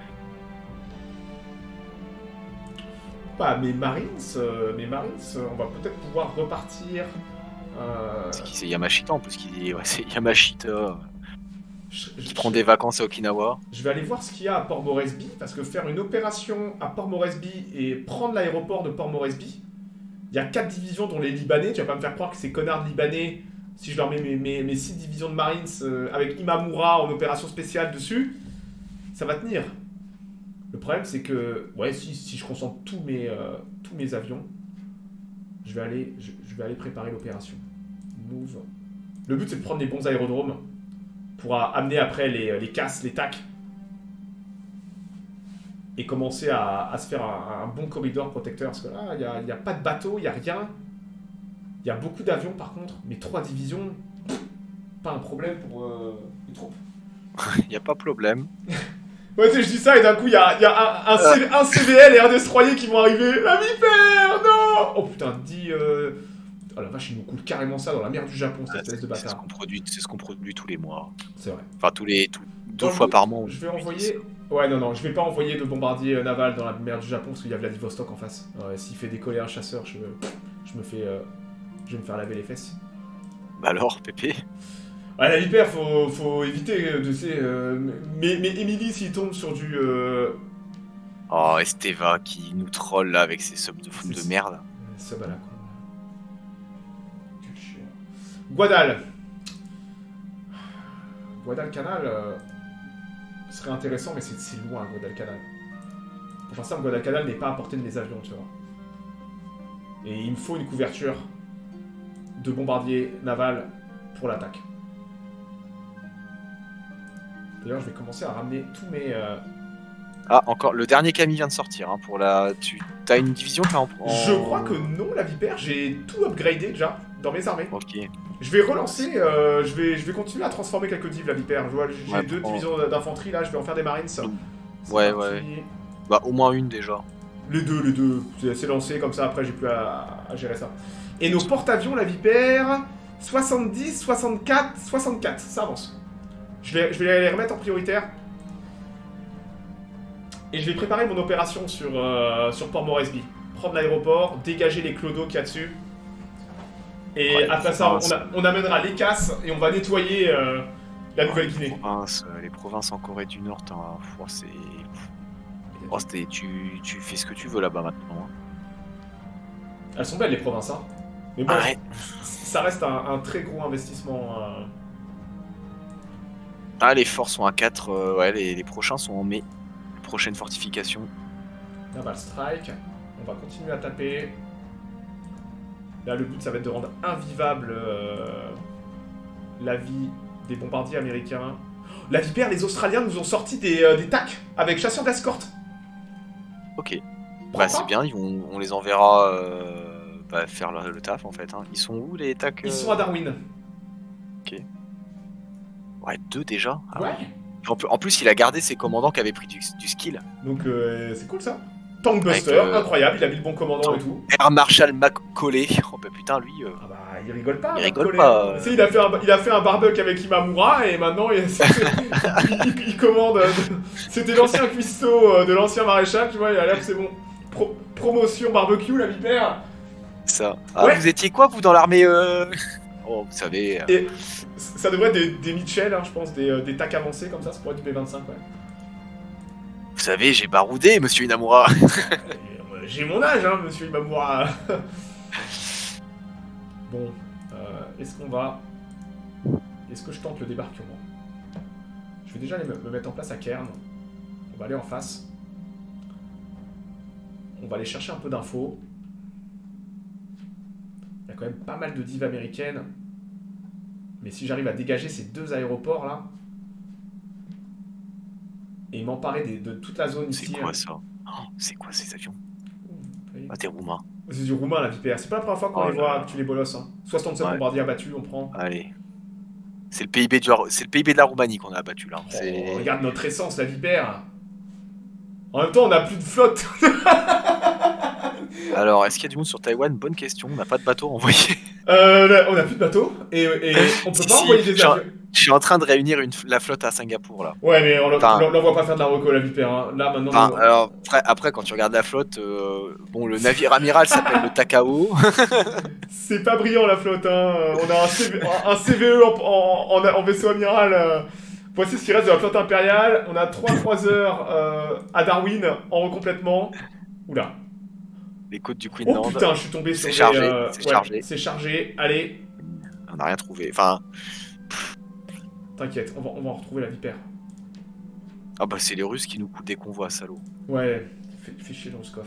Bah, mes Marines, euh, mes Marines, euh, on va peut-être pouvoir repartir. Euh... c'est qui c'est Yamashita en plus qui dit. Ouais, c'est Yamashita euh, je- qui je- prend des vacances à Okinawa. Je vais aller voir ce qu'il y a à Port Moresby, parce que faire une opération à Port Moresby et prendre l'aéroport de Port Moresby, il y a quatre divisions dont les Libanais, tu vas pas me faire croire que ces connards de Libanais, si je leur mets mes, mes, mes six divisions de Marines euh, avec Imamura en opération spéciale dessus, ça va tenir. Le problème c'est que, ouais, si, si je concentre tous mes, euh, tous mes avions, je vais aller, je, je vais aller préparer l'opération. Move. Le but c'est de prendre les bons aérodromes pour euh, amener après les, les casses, les tacs, et commencer à, à se faire un, un bon corridor protecteur. Parce que là, il n'y a, y a pas de bateau, il n'y a rien. Il y a beaucoup d'avions par contre, mais trois divisions, pff, pas un problème pour euh, les troupes. Il y a pas de problème. Ouais, tu sais, je dis ça et d'un coup, il y a, y a un, un, C- un C V L et un destroyer qui vont arriver. La vipère, non. Oh putain, dis... Euh... Oh la vache, ils nous coulent carrément ça dans la mer du Japon, cette Ah, espèce de c'est c'est ce bâtard. qu'on produit, c'est ce qu'on produit tous les mois. C'est vrai. Enfin, tous les tout- deux Dans fois le- par mois. on Je vais utilise. envoyer... Ouais, non, non, je vais pas envoyer de bombardier euh, naval dans la mer du Japon parce qu'il y a Vladivostok en face. Ouais, s'il fait décoller un chasseur, je, je me fais... euh, Je vais me faire laver les fesses. Bah alors, Pépé. Ouais, la vipère, faut, faut éviter euh, de... sais, euh, mais, mais Emily, s'il tombe sur du... Euh... Oh, Esteva qui nous troll là avec ses subs de fous C'est- de merde. Ça va là, quoi. Quel chien. Guadal. Guadalcanal euh, serait intéressant, mais c'est c'est loin, Guadalcanal. Pour faire ça, Guadalcanal n'est pas à portée de mes avions, tu vois. Et il me faut une couverture de bombardier naval pour l'attaque. D'ailleurs, je vais commencer à ramener tous mes... euh, Ah, encore, le dernier Camille vient de sortir. Hein, pour la... Tu as une division là en... en- Je crois que non, la Vipère, j'ai tout upgradé déjà dans mes armées. Ok. Je vais relancer, euh, je, vais, je vais continuer à transformer quelques divs, la Vipère. Je vois, j'ai Ouais, deux prends- divisions d'infanterie là, je vais en faire des Marines. C'est Ouais, parti. ouais. Bah, au moins une déjà. Les deux, les deux. C'est c'est lancé comme ça, après j'ai plus à, à gérer ça. Et nos porte-avions, la Vipère, soixante-dix, soixante-quatre, soixante-quatre, ça avance. Je vais, je vais les remettre en prioritaire. Et je vais préparer mon opération sur, euh, sur Port Moresby. Prendre l'aéroport, dégager les clodos qu'il y a dessus. Et Ouais, après ça, on, provinces. a- on amènera les casses et on va nettoyer euh, la Les Nouvelle-Guinée. provinces, euh, les provinces en Corée du Nord, t'as- oh, c'est. Oh, c'était- tu, tu fais ce que tu veux là-bas maintenant. hein. Elles sont belles les provinces, hein. Mais bon, Ah ouais. ça reste un, un très gros investissement. euh. Ah, les forts sont à quatre. euh, ouais, les, les prochains sont en mai. Prochaine fortification. Naval Strike. On va continuer à taper. Là, le but, ça va être de rendre invivable euh, la vie des bombardiers américains. Oh, la Vipère, les Australiens nous ont sorti des, euh, des T A C avec chasseurs d'escorte. Ok. Prends Bah, pas. c'est bien, ils vont, on les enverra euh, bah, faire le, le taf en fait. hein. Ils sont où les tacs Ils sont à Darwin. Ouais, deux déjà. Ah Ouais. En, plus, en plus, il a gardé ses commandants qui avaient pris du, du skill. Donc, euh, c'est cool ça. Tankbuster, Avec, euh, incroyable, il a mis le bon commandant et tout. Air Marshal McCauley. Oh bah putain, lui. euh, Ah bah, il rigole pas. Il notre rigole collègue. pas, euh. Tu sais, il a fait un, il a fait un barbecue avec Imamura et maintenant il, il, il- il commande. euh, C'était l'ancien cuistot euh, de l'ancien maréchal, tu vois, il a l'air que c'est bon. Pro- promotion barbecue, la vipère. ça. Ah, Ouais. vous étiez quoi, vous, dans l'armée euh... Oh, vous savez. euh, Et ça devrait être des, des Mitchell, hein, je pense, des, euh, des tacs avancés comme ça, ça pourrait être du B vingt-cinq, ouais. Vous savez, j'ai baroudé, monsieur Inamura. Et, euh, J'ai mon âge, hein, monsieur Imamura. Bon, euh, est-ce qu'on va... Est-ce que je tente le débarquement? Je vais déjà aller me, me mettre en place à Cairn. On va aller en face. On va aller chercher un peu d'infos. y a quand même pas mal de divs américaines. Mais si j'arrive à dégager ces deux aéroports là et m'emparer des- de toute la zone ici. C'est quoi ça? Oh, c'est quoi ces avions? Ah, t'es roumain. C'est du roumain la Vipère. C'est pas la première fois qu'on Oh les là voit là. que tu les bolosses. Hein. soixante-sept Ouais. bombardiers abattus, on prend. Allez. C'est le P I B du... c'est le P I B de la Roumanie qu'on a abattu là. Oh, regarde notre essence, la Vipère. En même temps, on a plus de flotte. Alors, est-ce qu'il y a du monde sur Taïwan? Bonne question. On n'a pas de bateau envoyé. Euh, on a plus de bateaux et, et on peut Si, pas si, envoyer des je- avions. Je suis en train de réunir une... la flotte à Singapour là. Ouais, mais on l'en- Enfin- on l'envoie pas faire de la reco, la Vipère. Hein. Là, maintenant. Enfin, on- alors, après, après, quand tu regardes la flotte, euh, bon, le navire amiral s'appelle le Takao. C'est pas brillant la flotte. Hein. On a un, C V un C V E en, en, en- en vaisseau amiral. euh. Voici ce qui reste de la flotte impériale. On a trois croiseurs euh, à Darwin en recomplètement. Oula. Les côtes du Oh Queensland. putain, je suis tombé sur C'est des, chargé, euh, c'est ouais, chargé. C'est chargé. Allez, On n'a rien trouvé. Enfin, t'inquiète, on va, on va en retrouver la Vipère. ah bah c'est les Russes qui nous coupent des convois, salaud. Ouais, fais, fais chier le Roscoff.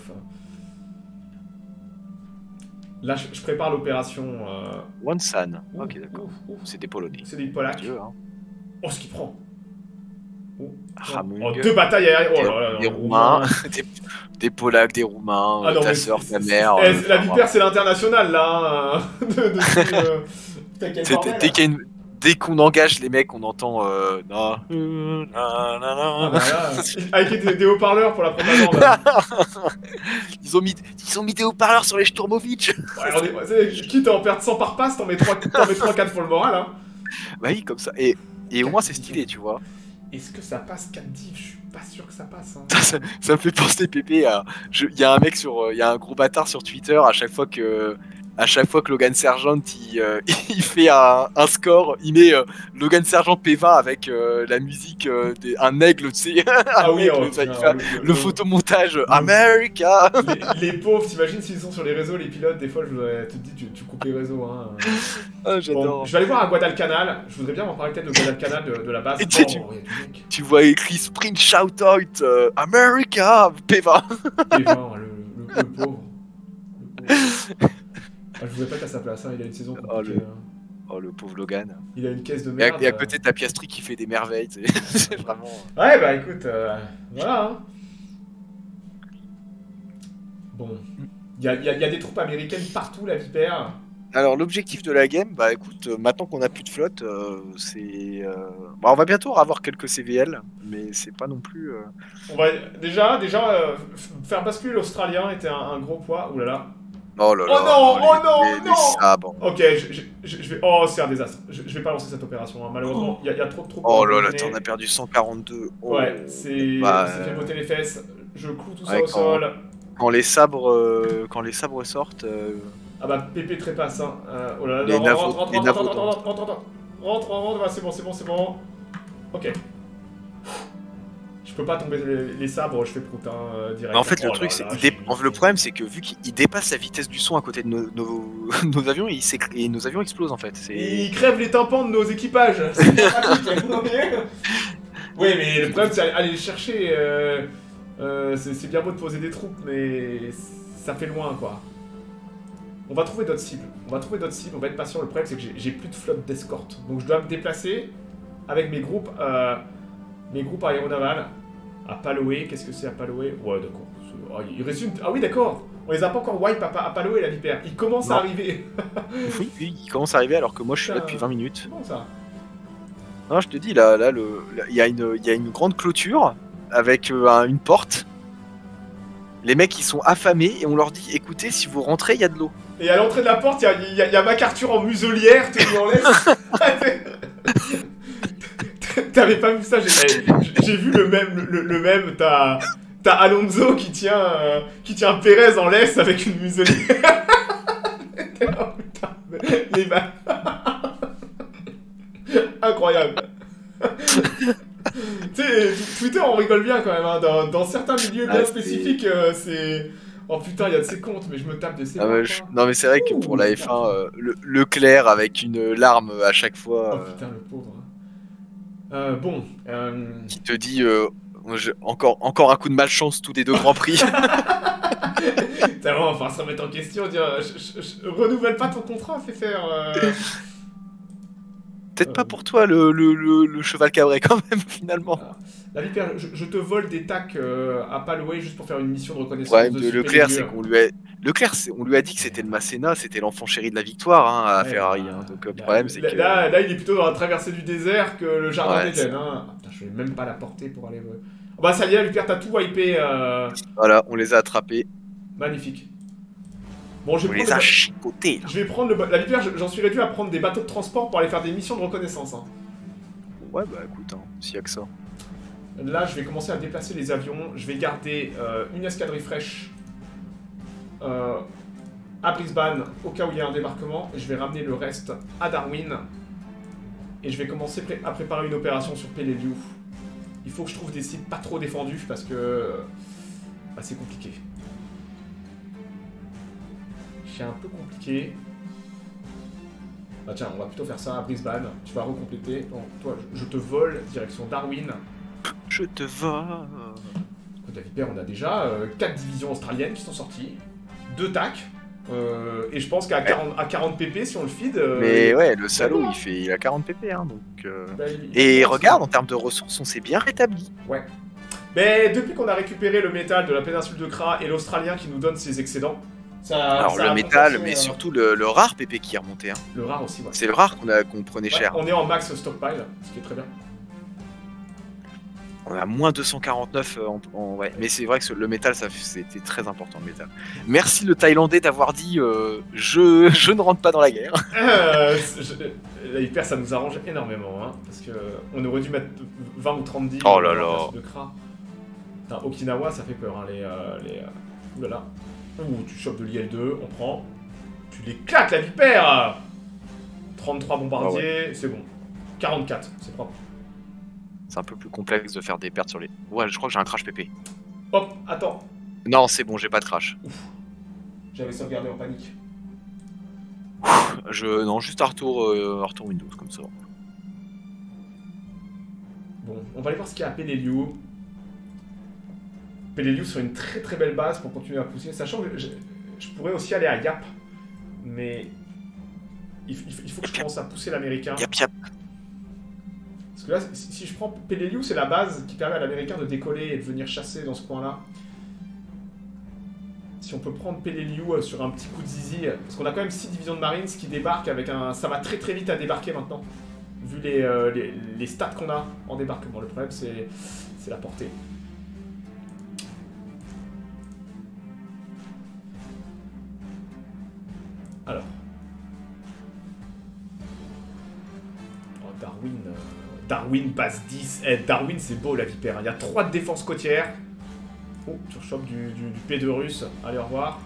Là, je, je prépare l'opération. Euh... Wonsan. ouf, Ok, d'accord. ouf, ouf. C'est des Polonais. C'est des Polacs. Dieu, hein. Oh, ce qu'il prend. Oh, Hamung, oh, deux batailles aériennes. Oh des, là là, des non, Roumains, Roumain. des, des Polacs, des Roumains, Ah non, ta mais soeur, c'est- ta c'est- mère. eh, euh, la enfin, Vipère, c'est l'international, là. hein, de, de, euh, putain, quel c'est- bordel. dès qu'il y a une- dès qu'on engage les mecs, on entend. Euh, non. Ah, bah là, avec des, des haut-parleurs pour la propagande. Ils ont mis, ils ont mis des haut-parleurs sur les Sturmovitch. Ouais, on est- c'est- quitte à en perdre cent par passe, t'en mets trois quatre pour le moral. Hein. Bah oui, comme ça. Et, et au moins c'est stylé, tu vois. Est-ce que ça passe quatre div? Je suis pas sûr que ça passe. Hein. Ça, ça me fait penser Pépé à. je- Il y a un mec sur. Il y a un gros bâtard sur Twitter à chaque fois que. À chaque fois que Logan Sergent il, euh, il fait un, un score, il met euh, Logan Sergent P vingt avec euh, la musique euh, des, un aigle, tu sais. un Ah oui, aigle, oh, ça, il putain, fait le- le le- photomontage America. Les, les pauvres, t'imagines s'ils sont sur les réseaux, les pilotes, des fois je voudrais te dis tu, tu coupes les réseaux. Hein. Ah, j'adore. Bon, je vais aller voir à Guadalcanal, je voudrais bien m'en parler peut-être de Guadalcanal de, de la base. Et tu sais, Oh, tu- il y a du mec. Tu vois écrit Sprint Shoutout euh, America P vingt. Et ben, le, le, le pauvre. Le pauvre. Ah, je voudrais pas être à sa place, hein, il a une saison compliquée. Oh, le- hein. Oh le pauvre Logan. Il a une caisse de Et à, merde. et à côté de la Piastri qui fait des merveilles. tu sais. C'est vraiment. Ouais, bah écoute, euh, voilà. Hein. Bon. Il y a, y a- y a des troupes américaines partout, la Vipère. Alors l'objectif de la game, bah écoute, euh, maintenant qu'on a plus de flotte, euh, c'est, euh, bah, on va bientôt avoir quelques C V L, mais c'est pas non plus. euh, On va déjà, déjà euh, f- faire basculer l'Australien était un, un gros poids. Ouh là là. Oh là Oh là. non, les- oh non, les- les non. sabres. Ok, je, je- je- je vais. Oh, c'est un désastre. Je, je vais pas lancer cette opération. hein. Malheureusement, il y, a- y a trop de troupes. Oh pour là là, éliminer. t'en as perdu cent quarante-deux. Oh. Ouais, c'est. Bah, c'est fait botter les fesses. Je cloue tout ça ouais, au quand- sol. Quand les sabres, euh, quand les sabres sortent, euh, Ah bah, Pépé trépasse. Hein. Euh, oh là là, Les non, navos- rentre, rentre, les rentre, navos rentre, tombent. rentre, rentre, rentre, rentre, rentre, rentre, c'est bon, c'est bon, c'est bon. Ok. Je peux pas tomber les, les sabres, je fais prout, hein, euh, direct. mais en fait le Oh truc, là c'est, là, il j'ai- dé- en fait, le problème, c'est que vu qu'il dépasse la vitesse du son à côté de nos, nos, nos avions, il s'écr- et nos avions explosent en fait. C'est... Il crève les tympans de nos équipages. C'est bien pratique, vous voyez. Oui, mais le problème, c'est aller les chercher. Euh, euh, c'est c'est bien beau de poser des troupes, mais ça fait loin, quoi. On va trouver d'autres cibles. On va trouver d'autres cibles. On va être patient. Le problème, c'est que j'ai- j'ai plus de flotte d'escorte. Donc, je dois me déplacer avec mes groupes, euh, mes groupes aéronavals à Paloé. Qu'est-ce que c'est à Paloé? Ouais, d'accord. C'est- Ah, il reste une... Ah oui, d'accord. On les a pas encore wipe à, Pa- à Paloé, la Vipère. Ils commencent à Non. arriver. Oui, oui, il commence à arriver alors que moi je suis là Putain. depuis vingt minutes. C'est bon, ça. Non, je te dis, là, là, le, là, il y a une, il y a une grande clôture avec euh, un- une porte. Les mecs, ils sont affamés et on leur dit, écoutez, si vous rentrez, il y a de l'eau. Et à l'entrée de la porte, il y a, y a- y a MacArthur en muselière, tenu en laisse. T'avais pas vu ça? J'ai eh, j'ai vu le même, le, le même. T'as t'as Alonso qui tient, euh, qui tient Pérez en laisse avec une muselière. Oh, putain, les ma- Incroyable. Tu sais, Twitter, on rigole bien quand même. Hein. Dans, dans certains milieux bien Ah, c'est- spécifiques, euh, c'est. Oh putain, il y a de ces comptes, mais je me tape de ces Ah ouais, comptes, je- hein. Non, mais c'est vrai que pour la F un, euh, le, Leclerc avec une larme à chaque fois Oh euh, putain, le pauvre. Euh, bon, euh, qui te dit, euh, je- encore, encore un coup de malchance tous les deux grands prix. T'as vraiment, enfin, se remettre en question, dire je, je, je, renouvelle pas ton contrat, fais faire. Euh... Peut-être euh... pas pour toi le, le, le, le cheval cabré quand même, finalement. Ah. La vipère, je, je te vole des tacs euh, à Palway juste pour faire une mission de reconnaissance. Ouais, de de Leclerc, c'est qu'on lui a. Leclerc, on lui a dit que c'était le Masséna, c'était l'enfant chéri de la victoire hein, à ouais, Ferrari. Bah, hein. Donc le problème, c'est que. Là, là, il est plutôt dans la traversée du désert que le jardin ouais, d'Éden. Hein. Ah, je vais même pas la porter pour aller. Oh, bah, ça y est, Vipère, t'as tout wipé. Euh... Voilà, on les a attrapés. Magnifique. Bon, je vais on les a chipotés. Je vais prendre le. La Vipère, j'en suis réduit à prendre des bateaux de transport pour aller faire des missions de reconnaissance. Hein. Ouais, bah écoute, hein, s'il y a que ça. Là, je vais commencer à déplacer les avions. Je vais garder euh, une escadrille fraîche euh, à Brisbane au cas où il y a un débarquement. Et je vais ramener le reste à Darwin. Et je vais commencer pré à préparer une opération sur Peleliu. Il faut que je trouve des sites pas trop défendus parce que bah, c'est compliqué. C'est un peu compliqué. Bah tiens, on va plutôt faire ça à Brisbane. Tu vas recompléter. Donc, toi, je te vole direction Darwin. Je te vole. Écoute, la Vipère, on a déjà euh, quatre divisions australiennes qui sont sorties, deux T A C, euh, et je pense qu'à quarante, quarante P P, si on le feed... Euh, mais il... ouais, le salaud, il, fait, il a quarante P P, hein, donc... Euh... Bah, il... Et il regarde, en termes de ressources, on s'est bien rétabli. Ouais. Mais depuis qu'on a récupéré le métal de la péninsule de Kra et l'Australien qui nous donne ses excédents, ça... Alors ça le métal, mais euh... surtout le, le rare P P qui est remonté. Hein. Le rare aussi, ouais. C'est le rare qu'on qu'on prenait ouais, cher. On est en max stockpile, ce qui est très bien. On a moins deux cent quarante-neuf en, en ouais. Mais c'est vrai que le métal, c'était très important le métal. Merci le Thaïlandais d'avoir dit euh, je, je ne rentre pas dans la guerre. Euh, je, la hyper, ça nous arrange énormément, hein, parce que on aurait dû mettre vingt ou trente dix. Oh là là. De Kra. Putain, Okinawa, ça fait peur, hein, les, euh, les euh... Ouh là là. Ouh, tu chopes de l'I L deux, on prend. Tu les claques la vipère. trente-trois bombardiers, ah ouais. C'est bon. quarante-quatre, c'est propre. C'est un peu plus complexe de faire des pertes sur les... Ouais, je crois que j'ai un crash P P. Hop, attends. Non, c'est bon, j'ai pas de crash. J'avais sauvegardé en panique. Je... Non, juste un retour, euh, un retour Windows, comme ça. Bon, on va aller voir ce qu'il y a à Peleliu. Peleliu sur une très très belle base pour continuer à pousser. Sachant que je, je pourrais aussi aller à Yap. Mais... Il, il, il faut que je commence à pousser l'américain. Yap, yap. Parce que là, si je prends Peleliu, c'est la base qui permet à l'américain de décoller et de venir chasser dans ce coin-là. Si on peut prendre Peleliu sur un petit coup de zizi, parce qu'on a quand même six divisions de Marines qui débarquent avec un... Ça va très très vite à débarquer maintenant, vu les, euh, les, les stats qu'on a en débarquement. Le problème, c'est la portée. Alors. Oh, Darwin... Euh... Darwin passe dix. Eh, Darwin, c'est beau la vipère. Il y a trois de défense côtière. Oh, tu rechopes du, du, du P deux russe. Allez, au revoir.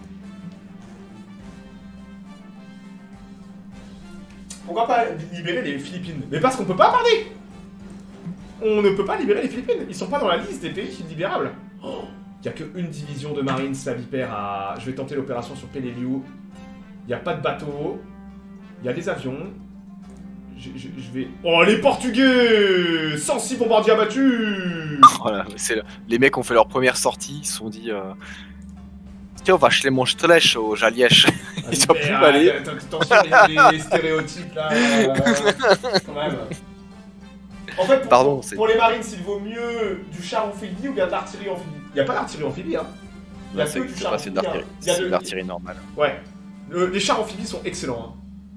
Pourquoi pas libérer les Philippines? Mais parce qu'on peut pas parler. On ne peut pas libérer les Philippines. Ils sont pas dans la liste des pays libérables. Oh, il n'y a qu'une division de Marines, la vipère. À... Je vais tenter l'opération sur Peleliu. Il n'y a pas de bateau. Il y a des avions. Je, je, je vais... Oh, les Portugais! cent six bombardiers abattus! Voilà, le... Les mecs ont fait leur première sortie, ils se sont dit... Euh... Tiens, on va acheter mon strèche au Jalièche. Ils sont plus allés. Attention, les, les stéréotypes, là, euh, quand même. En fait, pour, Pardon, pour les marines, il vaut mieux du char amphibie ou bien de l'artillerie amphibie. Il n'y a pas d'artillerie amphibie, hein. Il y a que du char amphibie. C'est de l'artillerie normale. Ouais. Le, les chars amphibies sont excellents, hein.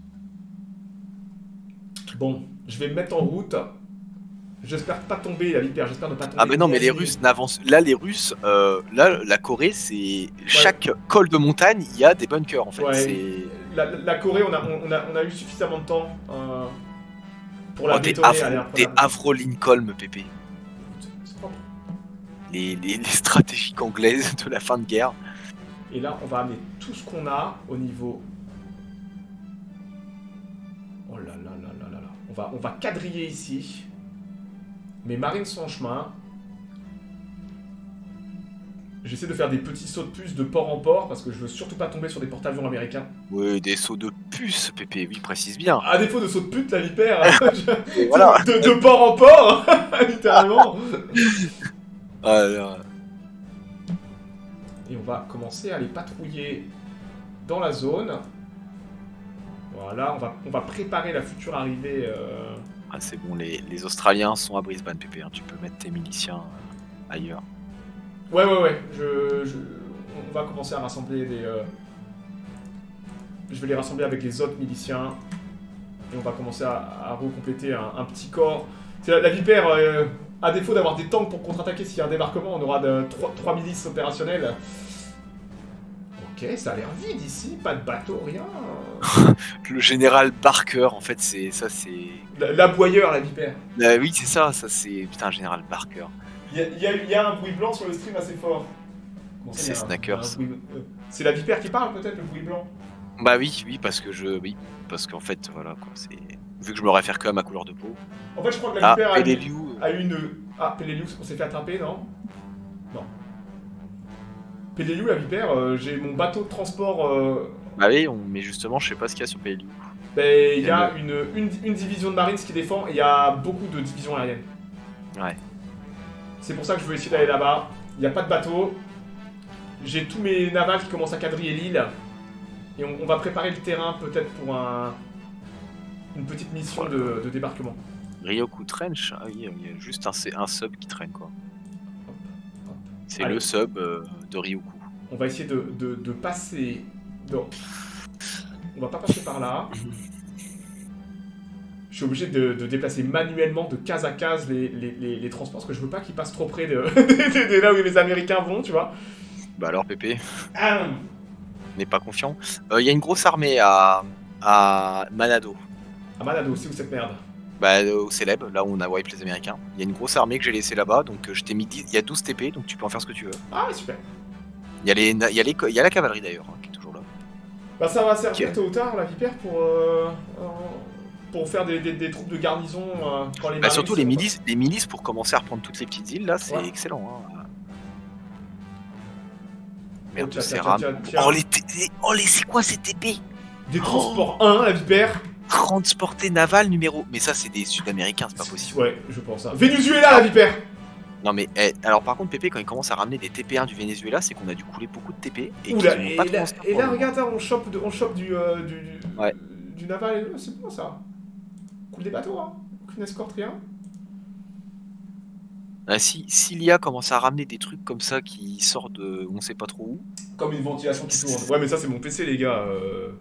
Bon, je vais me mettre en route. J'espère pas tomber, la vipère, j'espère ne pas tomber. Ah mais non, mais les Russes n'avancent... Là, les Russes, euh, là, la Corée, c'est... Ouais. Chaque col de montagne, il y a des bunkers, en fait. Ouais. La, la Corée, on a, on, a, on a eu suffisamment de temps euh, pour la oh, bétonner. Des Avro-Lincoln, Pépé. C'est propre. Les, les, les stratégies anglaises de la fin de guerre. Et là, on va amener tout ce qu'on a au niveau... Oh là là là là là là. On va, on va quadriller ici. Mes marines sont en chemin. J'essaie de faire des petits sauts de puce de port en port parce que je veux surtout pas tomber sur des porte-avions américains. Oui, des sauts de puce, Pépé, oui, précise bien. À défaut de sauts de pute, la vipère. je... voilà. de, de port en port, littéralement. Alors... Et on va commencer à les patrouiller dans la zone. Voilà, on va, on va préparer la future arrivée. Euh... Ah, c'est bon, les, les Australiens sont à Brisbane, Pépé. Hein. Tu peux mettre tes miliciens euh, ailleurs. Ouais, ouais, ouais. Je, je, on va commencer à rassembler des... Euh... Je vais les rassembler avec les autres miliciens. Et on va commencer à, à recompléter un, un petit corps. C'est la, la Vipère, euh, à défaut d'avoir des tanks pour contre-attaquer s'il y a un débarquement, on aura de, trois milices opérationnelles. Ok, ça a l'air vide ici, pas de bateau, rien. Le général Barker, en fait, c'est ça, c'est... L'aboyeur, la Vipère. Euh, oui, c'est ça, ça c'est... Putain, général Barker. Il y, y, y a un bruit blanc sur le stream assez fort. C'est Snackers. C'est la Vipère qui parle, peut-être, le bruit blanc. Bah oui, oui, parce que je... Oui, parce qu'en fait, voilà, quoi, c'est... Vu que je me réfère que à ma couleur de peau. En fait, je crois que la Vipère ah, a, Peleliu... a une... Ah, Peleliu, on s'est fait attraper, non? Non. Peleliu, la Vipère, euh, j'ai mon bateau de transport... Euh... Bah oui, on... mais justement, je sais pas ce qu'il y a sur Peleliu. Ben, il y a une, une, une division de Marines qui défend et il y a beaucoup de divisions aériennes. Ouais. C'est pour ça que je veux essayer d'aller là-bas. Il n'y a pas de bateau. J'ai tous mes navals qui commencent à quadriller l'île. Et on, on va préparer le terrain peut-être pour un, une petite mission de, de débarquement. Ryoku Trench, ah oui, il y a juste un, un sub qui traîne quoi. C'est le sub euh, de Ryoku. On va essayer de, de, de passer... Non. On va pas passer par là. Je suis obligé de, de déplacer manuellement de case à case les, les, les, les transports parce que je veux pas qu'ils passent trop près de, de, de là où les Américains vont, tu vois. Bah alors Pépé, ah. n'est pas confiant. Il euh, y a une grosse armée à, à Manado. À Manado, c'est où cette merde? Bah au Célèbre, là où on a wipe les Américains. Il y a une grosse armée que j'ai laissée là-bas, donc euh, je t'ai mis dix, il y a douze T P, donc tu peux en faire ce que tu veux. Ah super. Il y a, les, il y a, les, il y a la cavalerie d'ailleurs, hein, qui est toujours là. Bah ça va servir okay. tôt ou tard, la Vipère, pour... Euh, euh... pour faire des, des, des troupes de garnison euh, quand les bah surtout les milices, pas... les milices pour commencer à reprendre toutes les petites îles là, c'est ouais. excellent. Hein. Merde, oh, c'est rame. Oh les, les, oh les, c'est quoi ces T P? Des transports oh. un, la Vipère. Transporté naval numéro. Mais ça c'est des Sud-Américains, c'est pas possible. Ouais, je pense. Hein. Venezuela, la Vipère. Non mais eh, alors par contre Pépé quand il commence à ramener des T P un du Venezuela, c'est qu'on a dû couler beaucoup de T P et, Oula, et, pas là, et là regarde, on chope, de, on chope du, euh, du, du, ouais. du naval, c'est bon ça. Coule des bateaux, hein. Aucune escorte, rien. Ah, si s'il y a commence à ramener des trucs comme ça qui sortent de on sait pas trop où. Comme une ventilation qui tourne. Ouais mais ça c'est mon P C les gars. Euh...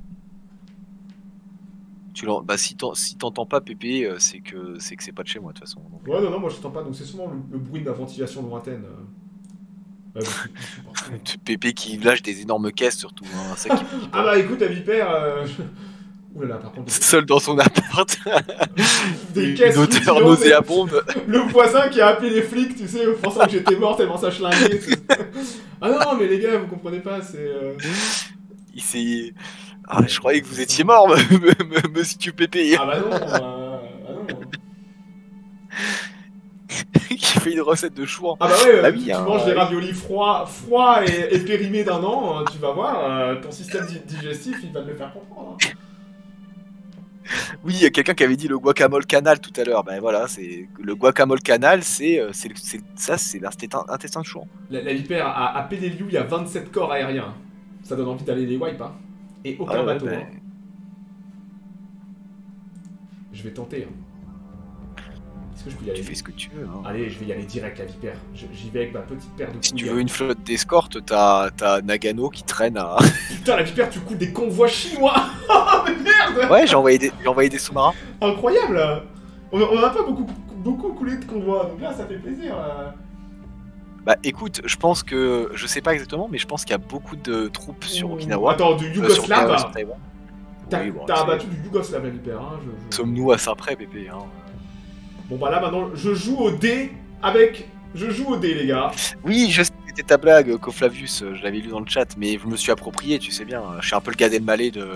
Tu bah si t'entends pas Pépé, c'est que c'est que c'est pas de chez moi de toute façon. Donc... Ouais non non moi je t'entends pas donc c'est souvent le, le bruit de la ventilation lointaine. Euh... Ouais, Pépé qui lâche des énormes caisses surtout. Hein, ça qui... ah bah écoute la Vipère. Euh... Ouh là là, par contre. Seul dans son appart. Des caisses. Une odeur nauséabonde. Le voisin qui a appelé les flics, tu sais, pensant que j'étais mort tellement ça schlinguait. Ah non, mais les gars, vous comprenez pas, c'est. Euh... Il s'est. Ah, je croyais que vous étiez mort, monsieur Pépé. Ah bah non, euh... ah non. Qui fait une recette de chou. Ah bah ouais, ah tu, oui, tu hein, manges ouais. des raviolis froids, froids et, et périmés d'un an, tu vas voir, euh, ton système digestif, il va te le faire comprendre. Hein. Oui, il y a quelqu'un qui avait dit le guacamole canal tout à l'heure. Ben voilà, c'est le guacamole canal, c'est ça, c'est l'intestin de chouan. La, la Vipère, à, à Peleliu, il y a vingt-sept corps aériens. Ça donne envie d'aller les wipe, hein. Et aucun ah ouais, bateau. Ben... Hein. Je vais tenter. Hein. Est-ce que je peux y aller? Tu fais ce que tu veux. Hein. Allez, je vais y aller direct, la Vipère. J'y vais avec ma petite paire de couilles. Si tu veux une flotte d'escorte, t'as Nagano qui traîne à... Putain, la Vipère, tu coules des convois chinois. Oh, mais merde. Ouais, j'ai envoyé des, envoyé des sous-marins. Incroyable. On n'en a pas beaucoup, beaucoup coulé de convois, donc là, ça fait plaisir. Là. Bah écoute, je pense que... Je sais pas exactement, mais je pense qu'il y a beaucoup de troupes sur Okinawa. Attends, du Yougoslave. Euh, T'as oui, bon, abattu du Yougoslave, la Vipère. Hein, je, je... Sommes-nous à Saint-Pré, Pépé hein. Bon bah là maintenant je joue au dé avec... Je joue au dé les gars. Oui je sais que c'était ta blague Coflavius, je l'avais lu dans le chat mais je me suis approprié tu sais bien, je suis un peu le Gad Elmaleh de...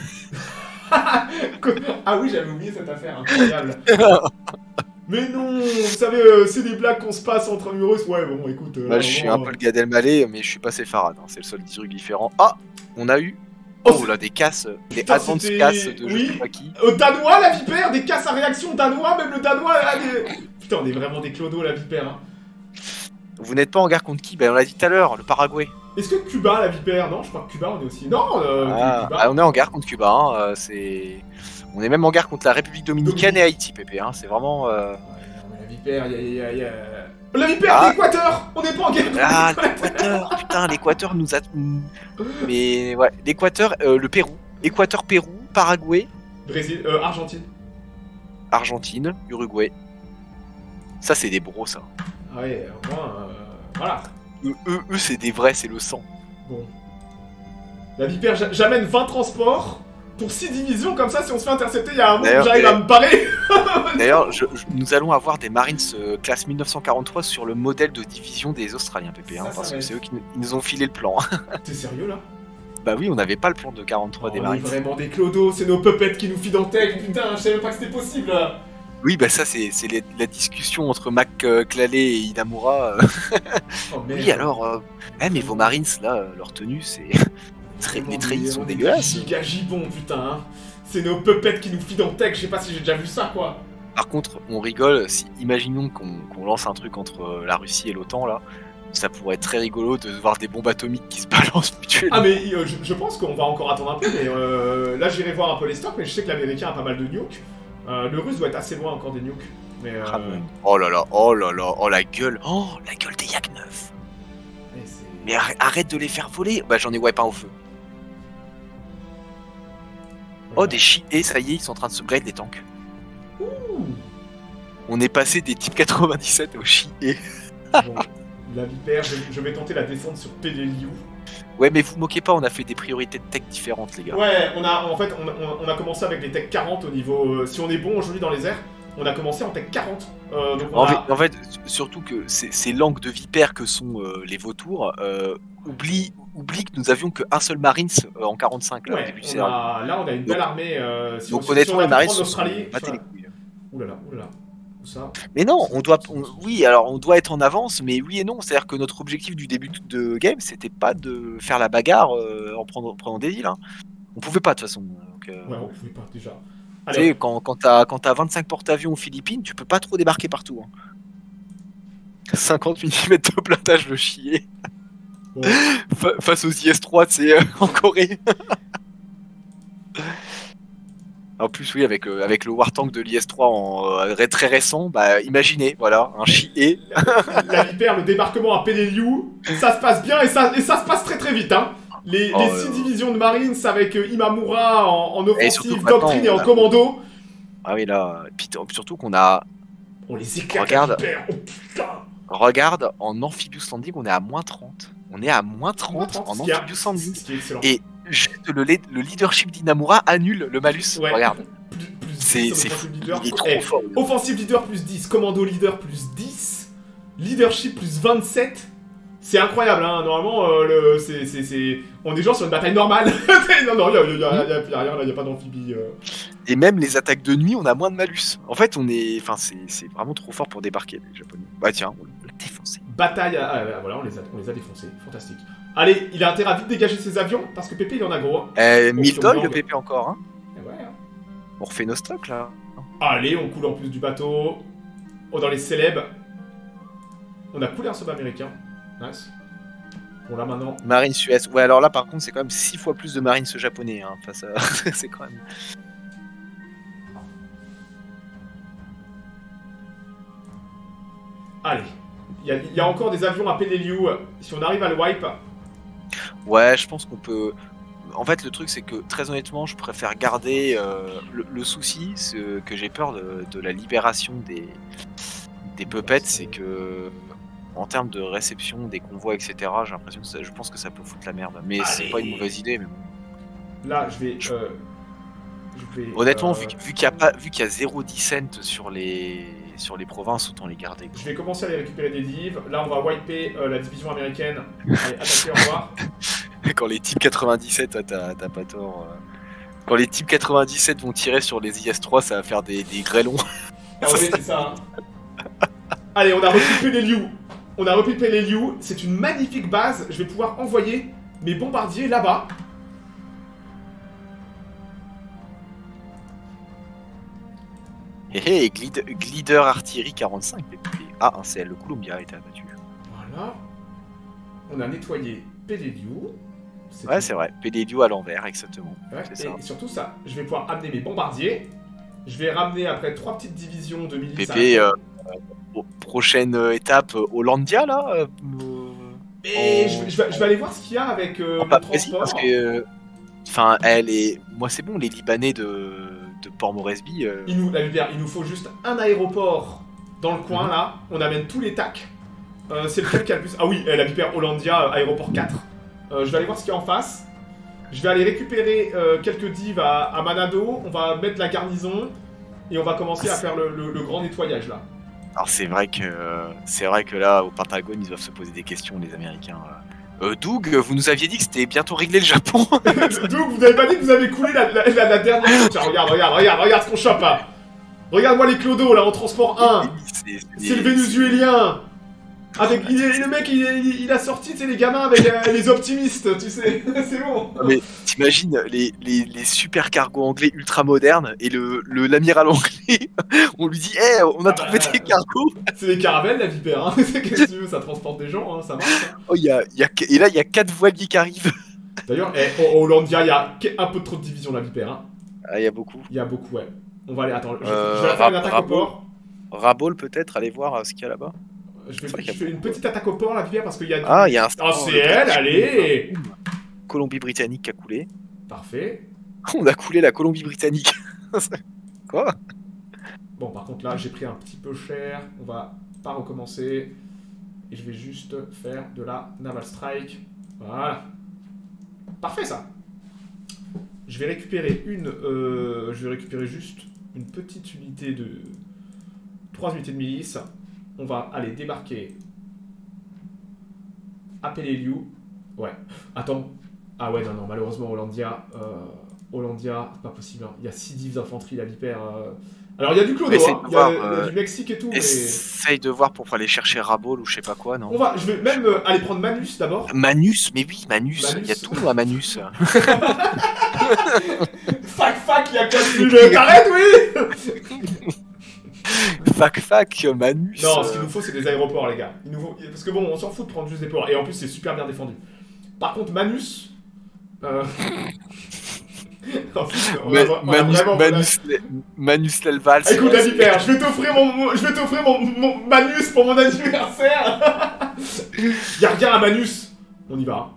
Ah oui j'avais oublié cette affaire, incroyable. Mais non, vous savez euh, c'est des blagues qu'on se passe entre amis russes. Ouais bon écoute... Euh, bah, je suis un peu le Gad Elmaleh mais je suis pas séfarade, hein. C'est le seul différent. Ah on a eu... Oh, oh là, des casses, des advance casses de oui. je sais pas qui. Au Danois, la Vipère, des casses à réaction danois, même le Danois a des... Putain, on est vraiment des clodos, la Vipère. Hein. Vous n'êtes pas en guerre contre qui? Ben, on l'a dit tout à l'heure, le Paraguay. Est-ce que Cuba, la vipère? Non, je crois que Cuba, on est aussi. Non, euh, Ah, Cuba. ah, on est en guerre contre Cuba, hein, euh, c'est... On est même en guerre contre la République Dominicaine et Haïti, Pépé, hein, c'est vraiment... Euh... Ouais, non, mais la vipère, y a, y a, y a... La vipère, Ah. l'Équateur. On n'est pas en guerre contre Ah, l'Équateur. l'Équateur, putain, l'Équateur nous a... Mais ouais, l'Équateur, euh, le Pérou, Équateur, Pérou, Paraguay, Brésil, euh, Argentine. Argentine, Uruguay. Ça, c'est des bros, ça. Ah ouais, au moins, euh, voilà. Eux, eux, eux, c'est des vrais, c'est le sang. Bon. La vipère, j'a- j'amène vingt transports pour six divisions, comme ça, si on se fait intercepter, il y a un moment où D'ailleurs, j'arrive à me parer. D'ailleurs, je- je- nous allons avoir des Marines euh, classe mille neuf cent quarante-trois sur le modèle de division des Australiens, Pépé, hein, Ça, ça parce va que être- c'est eux qui nous, ils nous ont filé le plan. T'es sérieux, là? Bah oui, on n'avait pas le plan de quarante-trois Oh, des on est Marines. vraiment des clodos, c'est nos puppets qui nous filent dans tech, putain, je savais même pas que c'était possible, là. Oui, bah ça, c'est c'est les- la discussion entre Mac euh, Clalé et Inamura. euh. Oh, merde. Oui, alors, euh, eh, mais vos Marines, là, euh, leur tenue, c'est... très- Vraiment les des- treillis sont on est dégueulasses. giga gibons, putain, hein. C'est nos puppets qui nous filent dans tech, je sais pas si j'ai déjà vu ça, quoi. Par contre, on rigole, si, imaginons qu'on qu'on lance un truc entre euh, la Russie et l'OTAN, là, ça pourrait être très rigolo de voir des bombes atomiques qui se balancent mutuellement. Ah mais euh, je, je pense qu'on va encore attendre un peu, mais euh, là j'irai voir un peu les stocks, mais je sais que l'américain a pas mal de nukes. Euh, le russe doit être assez loin encore des nukes. Mais euh, Ah, mais- Oh là là, oh là là, oh la gueule, oh la gueule des Yak neuf. mais c'est- Mais arr- arrête de les faire voler. Bah j'en ai wipe un au feu. Oh voilà. des chiés, ça y est, ils sont en train de se upgrade les tanks. Ouh. On est passé des types quatre-vingt-dix-sept aux chiés. Bon, la vipère, je, je vais tenter la descente sur Peleliu. Ouais mais vous moquez pas, on a fait des priorités de tech différentes les gars. Ouais, on a en fait on, on- on a commencé avec les tech quarante au niveau. euh, si on est bon aujourd'hui dans les airs, on a commencé en tech quarante. Euh, donc on En a- fait, en fait, surtout que ces, ces langues de vipères que sont euh, les vautours euh, oublient, oublient que nous avions qu'un seul Marines euh, en quarante-cinq là, au ouais, début du on scénario. a- là on a une belle Donc- armée. Euh, si Donc on, si honnêtement on a les pu Marines prendre se sont l'Australie. battés je- les couilles. Oulala, oulala. Où ça? Mais non, on doit, on- oui, alors on doit être en avance, mais oui et non. C'est-à-dire que notre objectif du début de game, c'était pas de faire la bagarre euh, en prenant, prenant des îles. Hein. On pouvait pas de toute façon. Donc, euh, Ouais, on pouvait pas déjà. tu sais, Allez, quand, quand t'as quand t'as vingt-cinq porte-avions aux Philippines, tu peux pas trop débarquer partout. Hein. cinquante millimètres de platage de chier bon. Fa- face aux I S trois, tu sais, euh, en Corée. En plus, oui, avec, euh, avec le War Tank de l'I S trois en euh, ré- très récent, bah imaginez, voilà, un chier. La, la vipère, le débarquement à Peleliu, ça se passe bien et ça, et ça se passe très très vite. Hein. Les, Oh, les euh. six divisions de Marines avec euh, Imamura en, en offensive, surtout que maintenant, doctrine et on en a- commando. Ah oui, là, puis t- surtout qu'on a. On les éclate, Regarde. la vipère. Oh putain. Regarde, en Amphibious Landing, on est à moins trente. On est à moins trente en Ce qui est- Amphibious Landing. Ce qui est excellent. Et juste le, le le leadership d'Inamura annule le malus. Ouais. Regarde, Plus, plus c'est dix, c'est offensive fou. leader. Il est trop Eh, fort. offensive leader plus dix, commando leader plus dix, leadership plus vingt-sept. C'est incroyable, hein. Normalement, euh, le, c'est, c'est, c'est... on est genre sur une bataille normale. non, non, il y a, y a- y a- y a- y a rien là, il n'y a pas d'amphibie. euh. Et même les attaques de nuit, on a moins de malus. En fait, on est, enfin, c'est c'est vraiment trop fort pour débarquer les Japonais. Bah tiens, on l'a défoncé. Bataille à... ah, voilà, on les, a, on les a défoncés. Fantastique. Allez, il a intérêt à vite dégager ses avions, parce que Pépé, il en a gros. Hein. Euh, mille dollars Pyongyang. le P P encore, hein. Et ouais, hein. On refait nos stocks là. Allez, on coule en plus du bateau. Oh, dans les célèbres. On a coulé un sub américain. Nice. Bon, là maintenant. Marine Suez. Ouais, alors là, par contre, c'est quand même six fois plus de Marines japonais. Hein, face à... c'est quand même. Allez. Il y, a, il y a encore des avions à Peleliu. Si on arrive à le wipe. Ouais, je pense qu'on peut. En fait, le truc, c'est que très honnêtement, je préfère garder. euh, le, le souci, c'est que j'ai peur de, de la libération des, des puppets, c'est que. En termes de réception des convois, et cetera, j'ai l'impression que ça, je pense que ça peut foutre la merde. Mais c'est Allez. pas une mauvaise idée. Mais bon. Là, je vais. Euh, je vais Honnêtement, euh, vu, qu'- vu qu'il y a pas, vu qu'il y a zéro dix-cent sur les sur les provinces, autant les garder. Je vais commencer à aller récupérer des divs. Là, on va wiper euh, la division américaine. Allez, attaquer, au revoir. Quand les types quatre-vingt-dix-sept, ah, t'as t'as pas tort. euh. Quand les types quatre-vingt-dix-sept vont tirer sur les I S trois, ça va faire des, des grêlons. Ah oui, c'est ça. Hein. Allez, on a repris Peleliu. On a repris Peleliu. C'est une magnifique base. Je vais pouvoir envoyer mes bombardiers là-bas. Hé hé, glide, Glider Artillerie quarante-cinq. Ah, un C L, le Columbia a été abattu. Voilà. On a nettoyé Peleliu. Ouais, c'est vrai. Peleliu à l'envers, exactement. Ouais, et, ça. et surtout ça, je vais pouvoir amener mes bombardiers. Je vais ramener après trois petites divisions de milices. Pépé, euh, euh, prochaine étape, Hollandia, là euh, Et en... je, je, vais, je vais aller voir ce qu'il y a avec euh, le transport. Parce que, enfin, elle est... Moi, c'est bon, les Libanais de, de Port Moresby... Euh... Il, nous, la Vipère, il nous faut juste un aéroport dans le coin, mmh. là. On amène tous les tacs. Euh, c'est lequel qui a le plus... Ah oui, la Vipère Hollandia, euh, aéroport quatre. Euh, je vais aller voir ce qu'il y a en face. Je vais aller récupérer euh, quelques divs à, à Manado. On va mettre la garnison. Et on va commencer à faire le, le, le grand nettoyage, là. Alors c'est vrai que c'est vrai que là, au Pentagone, ils doivent se poser des questions, les Américains. Euh, Doug, vous nous aviez dit que c'était bientôt réglé le Japon. Doug, vous n'avez pas dit que vous avez coulé la, la, la, la dernière... Tiens, regarde, regarde, regarde, regarde ce qu'on chope, là. Regarde-moi les clodos, là, en transport un. C'est le vénézuélien. Avec, il est, le mec, il, il, il a sorti, tu sais, les gamins avec euh, les optimistes, tu sais, c'est bon. Mais t'imagines les, les, les super cargos anglais ultra modernes et le l'amiral anglais, on lui dit, hé, hey, on a ah trouvé bah, des cargos. C'est des caravelles, la Vipère, hein. Qu'est-ce que tu veux, ça transporte des gens, hein, ça marche. Hein. Oh, y a, y a, et là, il y a quatre voiliers qui arrivent. D'ailleurs, eh, au Hollandia, il y a un peu trop de divisions, la Vipère. Hein. Ah, il y a beaucoup. Il y a beaucoup, ouais. On va aller, attends, je, euh, je vais faire une attaque au port. Rabol, peut-être, aller voir ce qu'il y a là-bas. Je, vais, je fais une petite attaque au port, la Vipère, parce qu'il y a... Du... Ah, il y a un... Ah, c'est elle, allez. Colombie-Britannique qui a coulé. Parfait. On a coulé la Colombie-Britannique. Quoi? Bon, par contre, là, j'ai pris un petit peu cher. On va pas recommencer. Et je vais juste faire de la Naval Strike. Voilà. Parfait, ça. Je vais récupérer une... Euh, je vais récupérer juste une petite unité de... trois unités de milice. On va aller débarquer à Peleliu. Ouais. Attends. Ah ouais, non, non, malheureusement, Hollandia... Euh... Hollandia, c'est pas possible. Hein. Il y a six divs d'infanterie, la Vipère... Euh... Alors, il y a du clodo, hein. Il y, voir, euh... y a du Mexique et tout, mais... Essaye de voir pour aller chercher Rabol ou je sais pas quoi, non? On va... Je vais même euh, aller prendre Manus, d'abord. Manus? Mais oui, Manus. Il y a tout à Manus. Fac, fac, il y a quoi de... T'arrêtes, oui. Fac, fac, Manus. Non, ce qu'il nous faut, c'est des aéroports, les gars. Il nous faut... Parce que bon, on s'en fout de prendre juste des ports. Et en plus, c'est super bien défendu. Par contre, Manus... Euh... Ma Manus, Manus, Manus l'Elval. Écoute, la Vipère, je vais t'offrir mon, je vais t'offrir mon, mon Manus pour mon anniversaire. Y'a rien à Manus. On y va.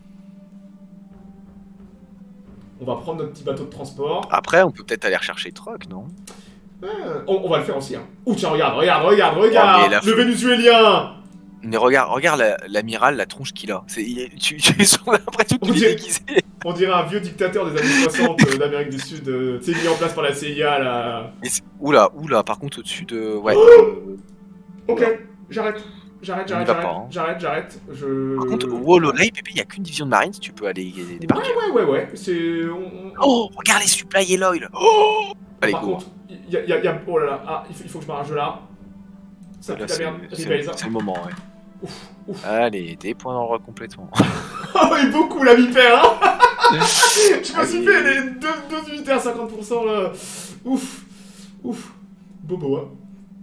On va prendre notre petit bateau de transport. Après, on peut peut-être aller rechercher Truck, non? euh, on, on va le faire aussi. Hein. Ouh, tiens, regarde, regarde, regarde, regarde. Oh, le Vénézuélien. Mais regarde, regarde l'amiral, la, la tronche qu'il a. Tu, tu, tu as l'impression qu'il est déguisé. On dirait un vieux dictateur des années soixante euh, d'Amérique du Sud, euh, tu sais, mis en place par la C I A, là. Oula, oula, par contre, au-dessus de... Ouais. Oh euh... Ok, j'arrête. J'arrête, j'arrête, j'arrête, hein. j'arrête, j'arrête. Je... Par contre, au Wallolay, Pépé, il n'y a qu'une division de Marines, tu peux aller débarquer. Ouais, ouais, ouais, ouais. C'est... On... Oh, regarde les supply et l'oil. Oh allez, par go. contre, il y a, y a, y a... Oh là là, ah, il faut, il faut que je m'arrache de là. Ça pue la merde. C'est le moment, ouais. Ouf, ouf. Allez, des points d'envoi complètement. Oh, et beaucoup la Vipère, hein. Je me suis fait les deux, deux unités à cinquante pour cent là. Ouf, ouf. Bobo, hein.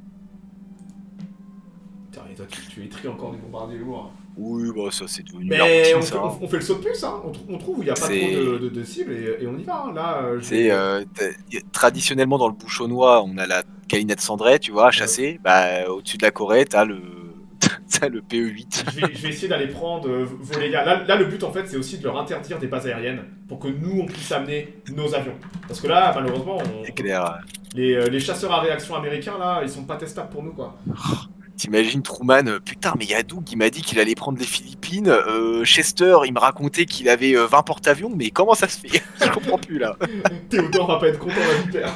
Putain, et toi, tu, tu étris encore des bombardiers lourds. Oui, bah ça c'est devenu. Mais on, ça, fait, hein. on, on fait le saut de puce, hein. On, on trouve où il n'y a pas trop de, de, de cibles et, et on y va. Hein. Là, c'est euh, traditionnellement dans le bouchonnois, on a la Calinette cendrée, tu vois, à chasser. Ouais. Bah, au-dessus de la Corée, t'as le. Ça, le P E huit. Je vais, je vais essayer d'aller prendre euh, vos les gars. Là, là, le but en fait, c'est aussi de leur interdire des bases aériennes pour que nous on puisse amener nos avions. Parce que là, malheureusement, on... clair. Les, euh, les chasseurs à réaction américains là, ils sont pas testables pour nous quoi. Oh, t'imagines Truman, euh, putain, mais il y a Doug qui m'a dit qu'il allait prendre les Philippines. Euh, Chester, il me racontait qu'il avait euh, vingt porte-avions, mais comment ça se fait? Je comprends plus là. Théodore va pas être content, la Vipère.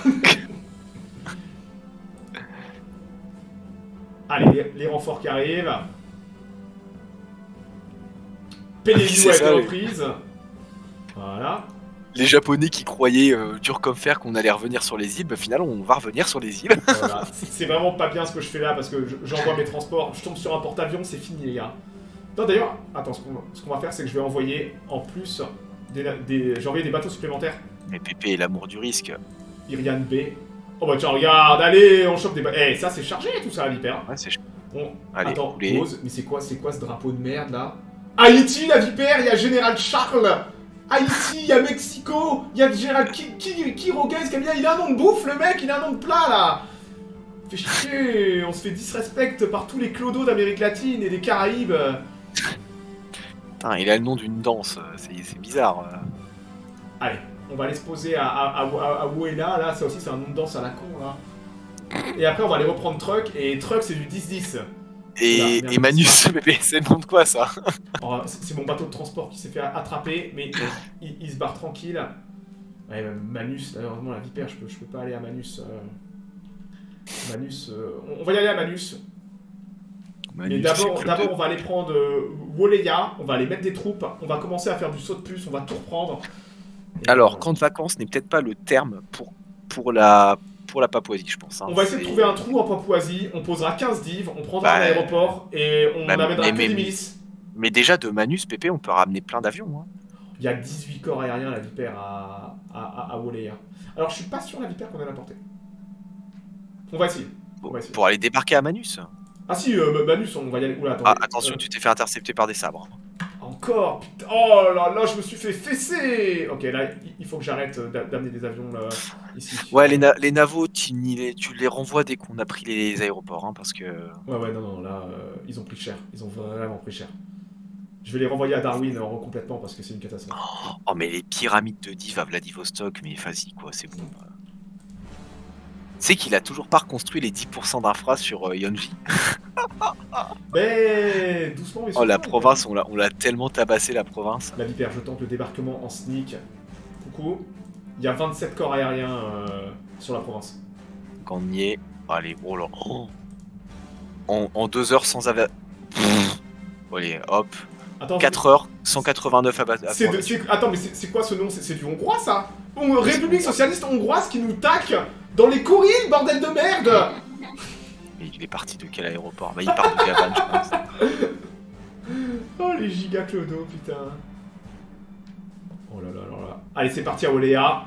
Allez, les, les renforts qui arrivent. Peleliu a été reprise. Voilà. Les Japonais qui croyaient euh, dur comme fer qu'on allait revenir sur les îles, bah finalement on va revenir sur les îles. Voilà. C'est vraiment pas bien ce que je fais là parce que j'envoie mes transports, je tombe sur un porte-avions, c'est fini les gars. Non d'ailleurs, attends, ce qu'on qu va faire c'est que je vais envoyer en plus des, des, j'ai envoyé des bateaux supplémentaires. Mais Pépé, l'amour du risque. Irian B. Oh bah tiens, regarde, allez, on chope des... Eh, ça c'est chargé tout ça, la Vipère. Ouais, c'est chargé. Bon, allez, attends, coulez. pause. Mais c'est quoi, c'est quoi ce drapeau de merde là? Haïti, la vipère, il y a Général Charles. Haïti, il y a Mexico, il y a Général Quiroguez, il a un nom de bouffe, le mec, il a un nom de plat, là. Fait chier, on se fait disrespect par tous les clodos d'Amérique latine et des Caraïbes. Putain, il a le nom d'une danse, c'est bizarre. Allez, on va aller se poser à, à, à, à, à Wouéla, là, ça aussi c'est un nom de danse à la con, là. Et après on va aller reprendre Truck, et Truck c'est du dix dix. Et, là, et Manus, c'est le nom de quoi ça? Oh, c'est mon bateau de transport qui s'est fait attraper, mais euh, il, il se barre tranquille. Ouais, Manus, malheureusement la vipère, je peux, je peux pas aller à Manus. Euh... Manus, euh... on va y aller à Manus. Mais d'abord, d'abord, on va aller prendre euh, Woleya, on va aller mettre des troupes, on va commencer à faire du saut de puce, on va tout reprendre. Et alors, euh... camp de vacances n'est peut-être pas le terme pour, pour, la, pour la Papouasie, je pense. Hein. On va essayer de trouver un trou en Papouasie, on posera quinze divs, on prendra bah, un aéroport et on bah, amènera que des milices. Mais déjà, de Manus, Pépé, on peut ramener plein d'avions. Hein. Il y a dix-huit corps aériens, la vipère, à, à, à, à Woleya. Alors, je suis pas sûr, la vipère, qu'on a la portée. On va essayer. Bon, on va essayer. Pour aller débarquer à Manus. Ah si, euh, Manus, on va y aller. Oula, attends. Ah, attention, euh... tu t'es fait intercepter par des sabres. Encore, putain. Oh là là, je me suis fait fesser. Ok, là, il faut que j'arrête d'amener des avions là, ici. Ouais, les, na les navos, tu les, tu les renvoies dès qu'on a pris les aéroports, hein, parce que... Ouais, ouais, non, non, là, euh, ils ont pris cher. Ils ont vraiment pris cher. Je vais les renvoyer à Darwin euh, complètement, parce que c'est une catastrophe. Oh, oh, mais les pyramides de Div à Vladivostok, mais vas-y, quoi, c'est bon. Tu sais qu'il a toujours pas reconstruit les dix pour cent d'infra sur euh, Yonji. Mais doucement, mais oh, la province, on l'a tellement tabassé, la province. La vipère, je tente le débarquement en sneak. Coucou. Il y a vingt-sept corps aériens euh, sur la province. Quand on y est. Allez, oh là. Oh. En, en deux heures sans aver... Allez, hop. Attends, quatre heures, cent quatre-vingt-neuf abattus. Attends, mais c'est quoi ce nom? C'est du hongrois, ça? On, République socialiste hongroise qui nous taque dans les courriers, bordel de merde. Mais il est parti de quel aéroport? Bah, il part de Gavane, je pense. Oh, les giga clodo, putain. Oh là là là là. Allez, c'est parti à Woleya.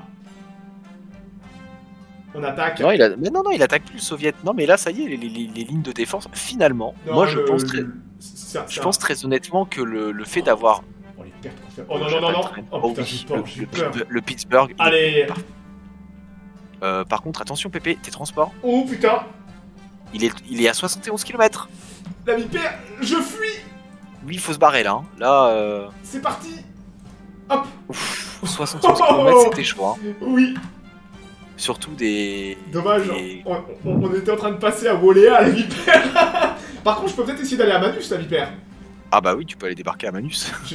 On attaque. Non, il a... mais non, non, il attaque plus le soviet. Non, mais là, ça y est, les, les, les lignes de défense, finalement, non, moi, je le, pense, très... Ça, je ça... pense très honnêtement que le, le fait d'avoir... Oh, les pertes qu'on fait... Oh, non, non, non, non. Oh, putain, j'ai peur, j'ai peur. Le, le Pittsburgh... Allez. Par... Euh, par contre, attention, Pépé, tes transports. Oh, putain. Il est, il est à soixante et onze kilomètres. La vipère, je fuis. Oui, il faut se barrer, là. Hein. Là, euh... c'est parti. Hop. Ouf, soixante et onze kilomètres, c'était chaud. Hein. Oui. Surtout des... Dommage, des... On, on, on était en train de passer à Woleya, la vipère. Par contre, je peux peut-être essayer d'aller à Manus, la vipère. Ah bah oui, tu peux aller débarquer à Manus. Je,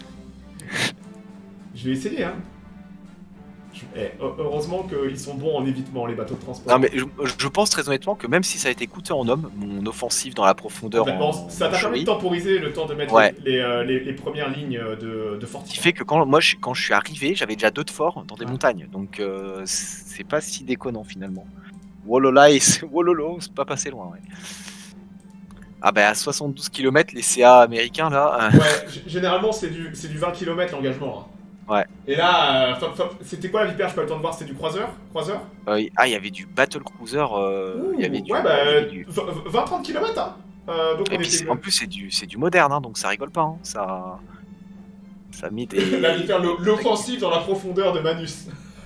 je vais essayer, hein. Je... Eh, heureusement qu'ils sont bons en évitement, les bateaux de transport. Non mais je, je pense très honnêtement que même si ça a été coûteux en hommes, mon offensive dans la profondeur... Ben, bon, ça t'a permis de temporiser le temps de mettre ouais. les, les, euh, les, les premières lignes de, de fortification. Ce qui fait que quand, moi, je, quand je suis arrivé, j'avais déjà deux de forts dans des ouais. montagnes. Donc euh, c'est pas si déconnant finalement. Wololo, c'est pas passé loin, ouais. Ah bah à soixante-douze kilomètres, les C A américains là... Ouais, généralement c'est du, du vingt kilomètres l'engagement. Hein. Ouais. Et là, euh, c'était quoi la vipère? Je peux pas le temps de voir, c'était du croiseur, croiseur euh, Ah, il y avait du battle cruiser. Euh, Ouh, y avait du, ouais, bah, du... vingt à trente kilomètres. Hein. Euh, donc Et on puis était... en plus, c'est du, du moderne, hein, donc ça rigole pas. Hein. Ça, ça met des. La vipère, l'offensive dans la profondeur de Manus.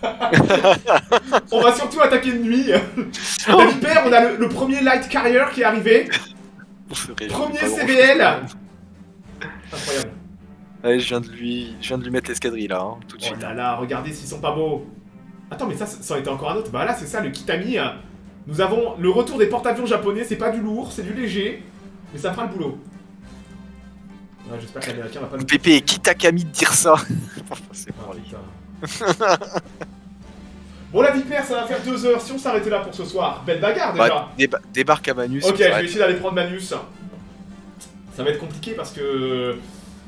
On va surtout attaquer de nuit. La vipère, on a le, le premier light carrier qui est arrivé. Premier C B L. Incroyable. Ouais, je viens de lui, je viens de lui mettre l'escadrille là, hein, tout de oh suite. Là là, regardez s'ils sont pas beaux. Attends, mais ça, ça aurait été encore un autre. Bah là, c'est ça, le Kitami. Nous avons le retour des porte-avions japonais. C'est pas du lourd, c'est du léger, mais ça fera le boulot. Ouais, j'espère que l'américain va pas nous... Pépé, quitte à Camille de dire ça. C'est bon, les bon, la vipère, ça va faire deux heures. Si on s'arrêtait là pour ce soir, belle bagarre déjà. Bah, déba débarque à Manus. Ok, je vais essayer d'aller prendre Manus. Ça va être compliqué parce que...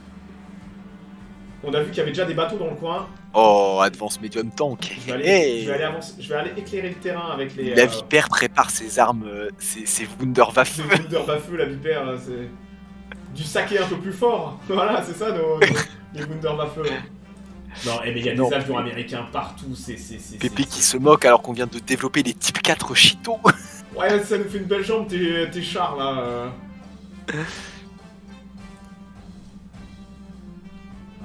On a vu qu'il y avait déjà des bateaux dans le coin. Oh, Advance Medium Tank. Je vais aller, hey. je vais aller, avancer, je vais aller éclairer le terrain avec les... La euh... vipère prépare ses armes, euh, ses, ses Wunderwaffe. Ses Wunderwaffe, la vipère, c'est... Du saké un peu plus fort. Voilà, c'est ça nos, nos, les Wunderwaffe. Non, eh, mais il y a des avions américains partout, c'est... Pépé qui se moque alors qu'on vient de développer les type quatre Cheeto. Ouais, ça nous fait une belle jambe, tes, tes chars, là.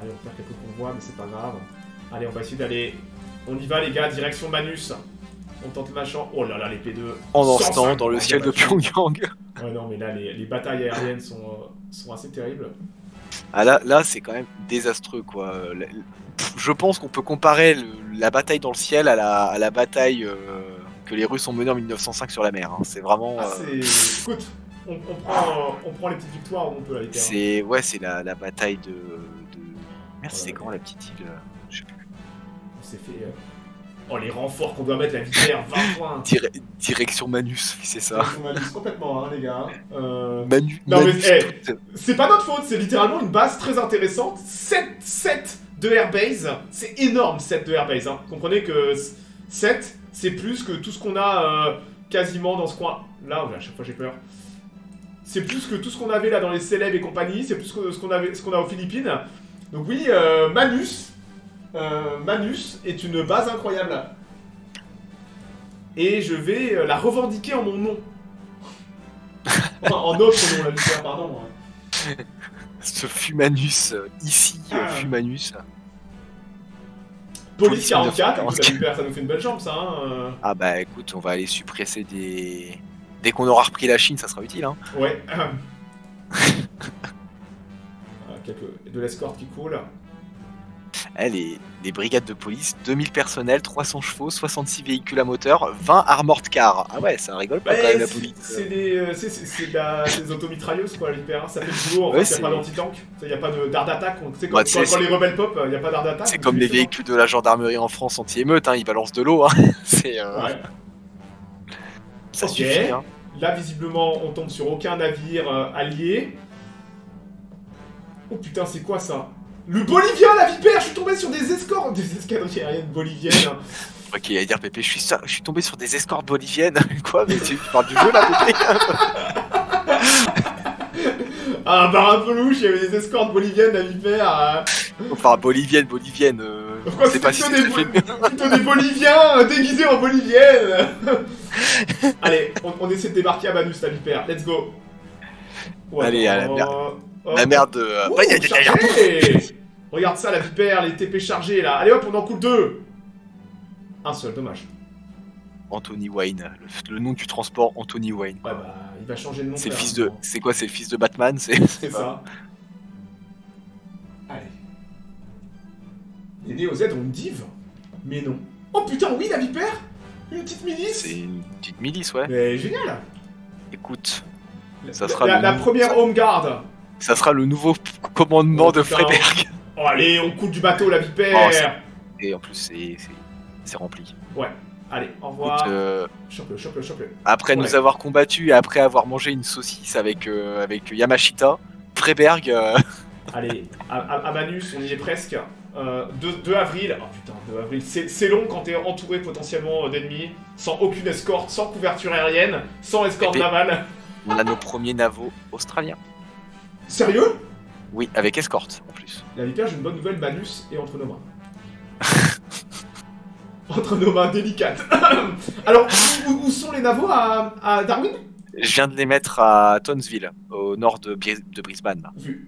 Allez, on perd quelques convois, mais c'est pas grave. Allez, on va essayer d'aller... On y va, les gars, direction Manus. On tente le machin. Oh là là, les P deux. En instant, dans le ciel de Pyongyang. Ouais, non, mais là, les, les batailles aériennes sont, euh, sont assez terribles. Ah là, là c'est quand même désastreux, quoi. Je pense qu'on peut comparer le, la bataille dans le ciel à la, à la bataille euh, que les Russes ont menée en mille neuf cent cinq sur la mer. Hein. C'est vraiment... Ah, euh... c'est... Écoute, on, on, prend, on prend les petites victoires où on peut, là, les terrains. C'est... Ouais, c'est la, la bataille de... de... Merde, c'est quand la petite île euh, je sais plus. On s'est fait... Euh... Oh, les renforts qu'on doit mettre, la Vipère, vingt points. Dire... Direction Manus, c'est ça. Direction Manus, complètement, hein, les gars. Euh... Manu... Non, Manus, mais hey, c'est pas notre faute, c'est littéralement une base très intéressante. sept, sept de airbase, c'est énorme, sept de airbase. Hein. Comprenez que sept, c'est plus que tout ce qu'on a euh, quasiment dans ce coin. Là, à chaque fois j'ai peur. C'est plus que tout ce qu'on avait là dans les célèbres et compagnie, c'est plus que ce qu'on avait, ce qu'on a aux Philippines. Donc oui, euh, Manus... Euh, Manus est une base incroyable. Et je vais euh, la revendiquer en mon nom. Enfin, en notre nom, la Vipère, pardon. Ce fut Manus, euh, ici, Ah. euh, fut Manus. Police quarante-quatre, quarante-quatre. écoute, la Vipère, ça nous fait une belle jambe, ça. Hein. euh. Ah bah écoute, on va aller suppresser des... Dès qu'on aura repris la Chine, ça sera utile, hein. Ouais. Ah, quelques... De l'escorte qui coule. Eh, les, les brigades de police, deux mille personnels, trois cents chevaux, soixante-six véhicules à moteur, vingt armored cars. Ah ouais, ça rigole pas Bah, quand même la c'est- police. C'est des, euh, c'est- c'est- c'est de la- c'est des automitrailleuses, quoi, la Vipère. Hein. Ça fait le boulot, en Ouais, fait, il n'y a c'est- pas d'anti-tank. Il n'y a pas de- d'art d'attaque. on- Tu sais, quand, Bah, tu sais, quand- quand c'est- les rebelles pop, il n'y a pas d'art d'attaque. C'est comme les justement. véhicules de la gendarmerie en France anti-émeute, hein, ils balancent de l'eau. Hein. C'est, euh, Ouais. Ça Ok. suffit. Hein. Là, visiblement, on tombe sur aucun navire euh, allié. Oh putain, c'est quoi ça? Le Bolivien, la Vipère! Je suis tombé sur des escortes, des escadrilles aériennes boliviennes. Ok, à dire Pépé, je suis, ça, je suis tombé sur des escortes boliviennes. Quoi? Mais tu, tu parles du jeu là, Pépé? Ah, bah un peu louche, il y avait des escortes boliviennes, la Vipère. euh. Enfin, bolivienne, bolivienne. Euh, Pourquoi je sais c'est pas si plutôt, c'est des fait. Bo- plutôt des Boliviens euh, déguisés en Boliviennes. Allez, on, on essaie de débarquer à Manus, la Vipère. Let's go. Ouais, Allez, à la oh, merde. oh. La merde de. euh, Ouh, bah, y a- y a- y a- chargé. Regarde ça, la Vipère, les T P chargés là. Allez hop, on en coupe deux. Un seul, dommage. Anthony Wayne, le, le nom du transport Anthony Wayne. Ouais, bah, il va changer de nom. C'est le très fils de. rapidement. C'est quoi? C'est le fils de Batman? C'est C'est ça. Allez. Les Néo Z ont une div? Mais non. Oh putain, oui, la Vipère? Une petite milice? C'est une petite milice, ouais. Mais génial. Écoute, La, Ça sera la, le la nom- première home guard. ça sera le nouveau p- commandement Oh, de putain. Freiberg. Oh, allez, on coule du bateau, la Vipère. Oh, c'est- Et en plus, c'est c'est- c'est rempli. Ouais. Allez, au Écoute, revoir. euh, Chope-le, chope-le, chope-le. après Ouais. nous avoir combattu et après avoir mangé une saucisse avec, euh, avec Yamashita, Freiberg. euh, Allez, à, à- à Manus, on y est presque. Euh, deux avril. Oh putain, deux avril. C'est c'est long quand t'es entouré potentiellement euh, d'ennemis, sans aucune escorte, sans couverture aérienne, sans escorte Et puis- navale. on a nos premiers navaux australiens. Sérieux? Oui, avec escorte en plus. La Vipère, j'ai une bonne nouvelle, Manus est entre nos mains. Entre nos mains délicates. Alors, où, où sont les navaux à, à Darwin? Je viens de les mettre à Townsville, au nord de, Bris- de Brisbane. Vu.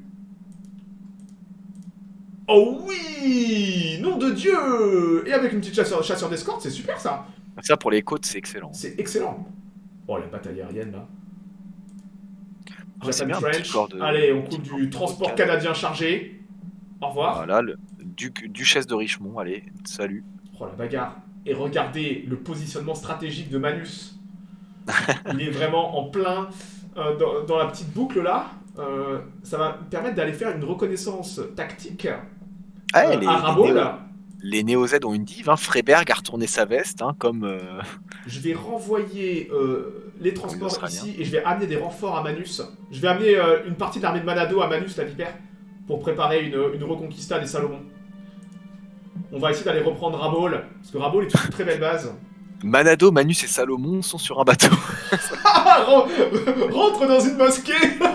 Oh oui! Nom de Dieu! Et avec une petite chasseur, chasseur d'escorte, c'est super ça! Ça pour les côtes, c'est excellent. C'est excellent. Oh, la bataille aérienne là. Oh, c'est Japan bien, un petit French. corps de- Allez, on coule petit du corps de transport Canada. canadien chargé. Au revoir. Voilà, le duc, duchesse de Richmond, allez, salut. Oh, la bagarre. Et regardez le positionnement stratégique de Manus. Il est vraiment en plein euh, dans, dans la petite boucle là. Euh, ça va me permettre d'aller faire une reconnaissance tactique Ah, euh, les, à les, Rabaul. Néo, les Néo Z ont une div, hein. Freiberg a retourné sa veste, hein, comme... euh, Je vais renvoyer euh, les transports Australiens. ici et je vais amener des renforts à Manus. Je vais amener euh, une partie de l'armée de Manado à Manus, la Vipère, pour préparer une, une reconquista des Salomon. On va essayer d'aller reprendre Rabaul, parce que Rabaul est une très belle base. Manado, Manus et Salomon sont sur un bateau. Ah, ren- rentre dans une mosquée.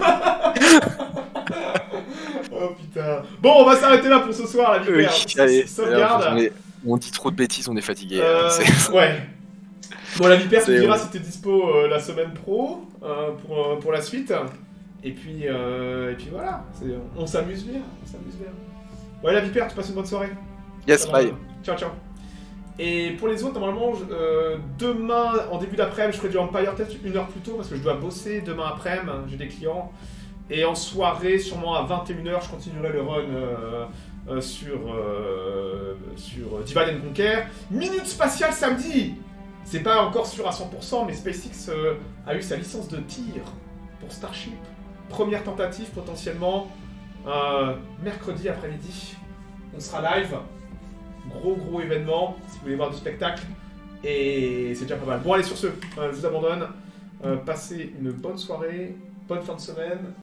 Oh putain. Bon, on va s'arrêter là pour ce soir, la Oui, Vipère. allez, Sauvegarde. on, est- on dit trop de bêtises, on est fatigué. Euh, hein, c'est- ouais. Bon, la Vipère, tu C'est- me diras si t'es dispo euh, la semaine pro euh, pour, euh, pour la suite. Et puis, euh, et puis voilà, C'est- on s'amuse bien, on s'amuse bien. Ouais, la Vipère, tu passes une bonne soirée. Yes, bye. Ciao, ciao. Et pour les autres, normalement, je, euh, demain, en début d'après-midi, je ferai du Empire peut-être une heure plus tôt parce que je dois bosser demain après-midi, j'ai des clients. Et en soirée, sûrement à vingt et une heures, je continuerai le run euh, euh, sur, euh, sur Divide and Conquer. Minute spatiale samedi. C'est pas encore sûr à cent pour cent, mais SpaceX euh, a eu sa licence de tir pour Starship. Première tentative potentiellement euh, mercredi après-midi. On sera live. Gros gros événement, si vous voulez voir du spectacle. Et c'est déjà pas mal. Bon allez sur ce, euh, je vous abandonne. Euh, passez une bonne soirée, bonne fin de semaine.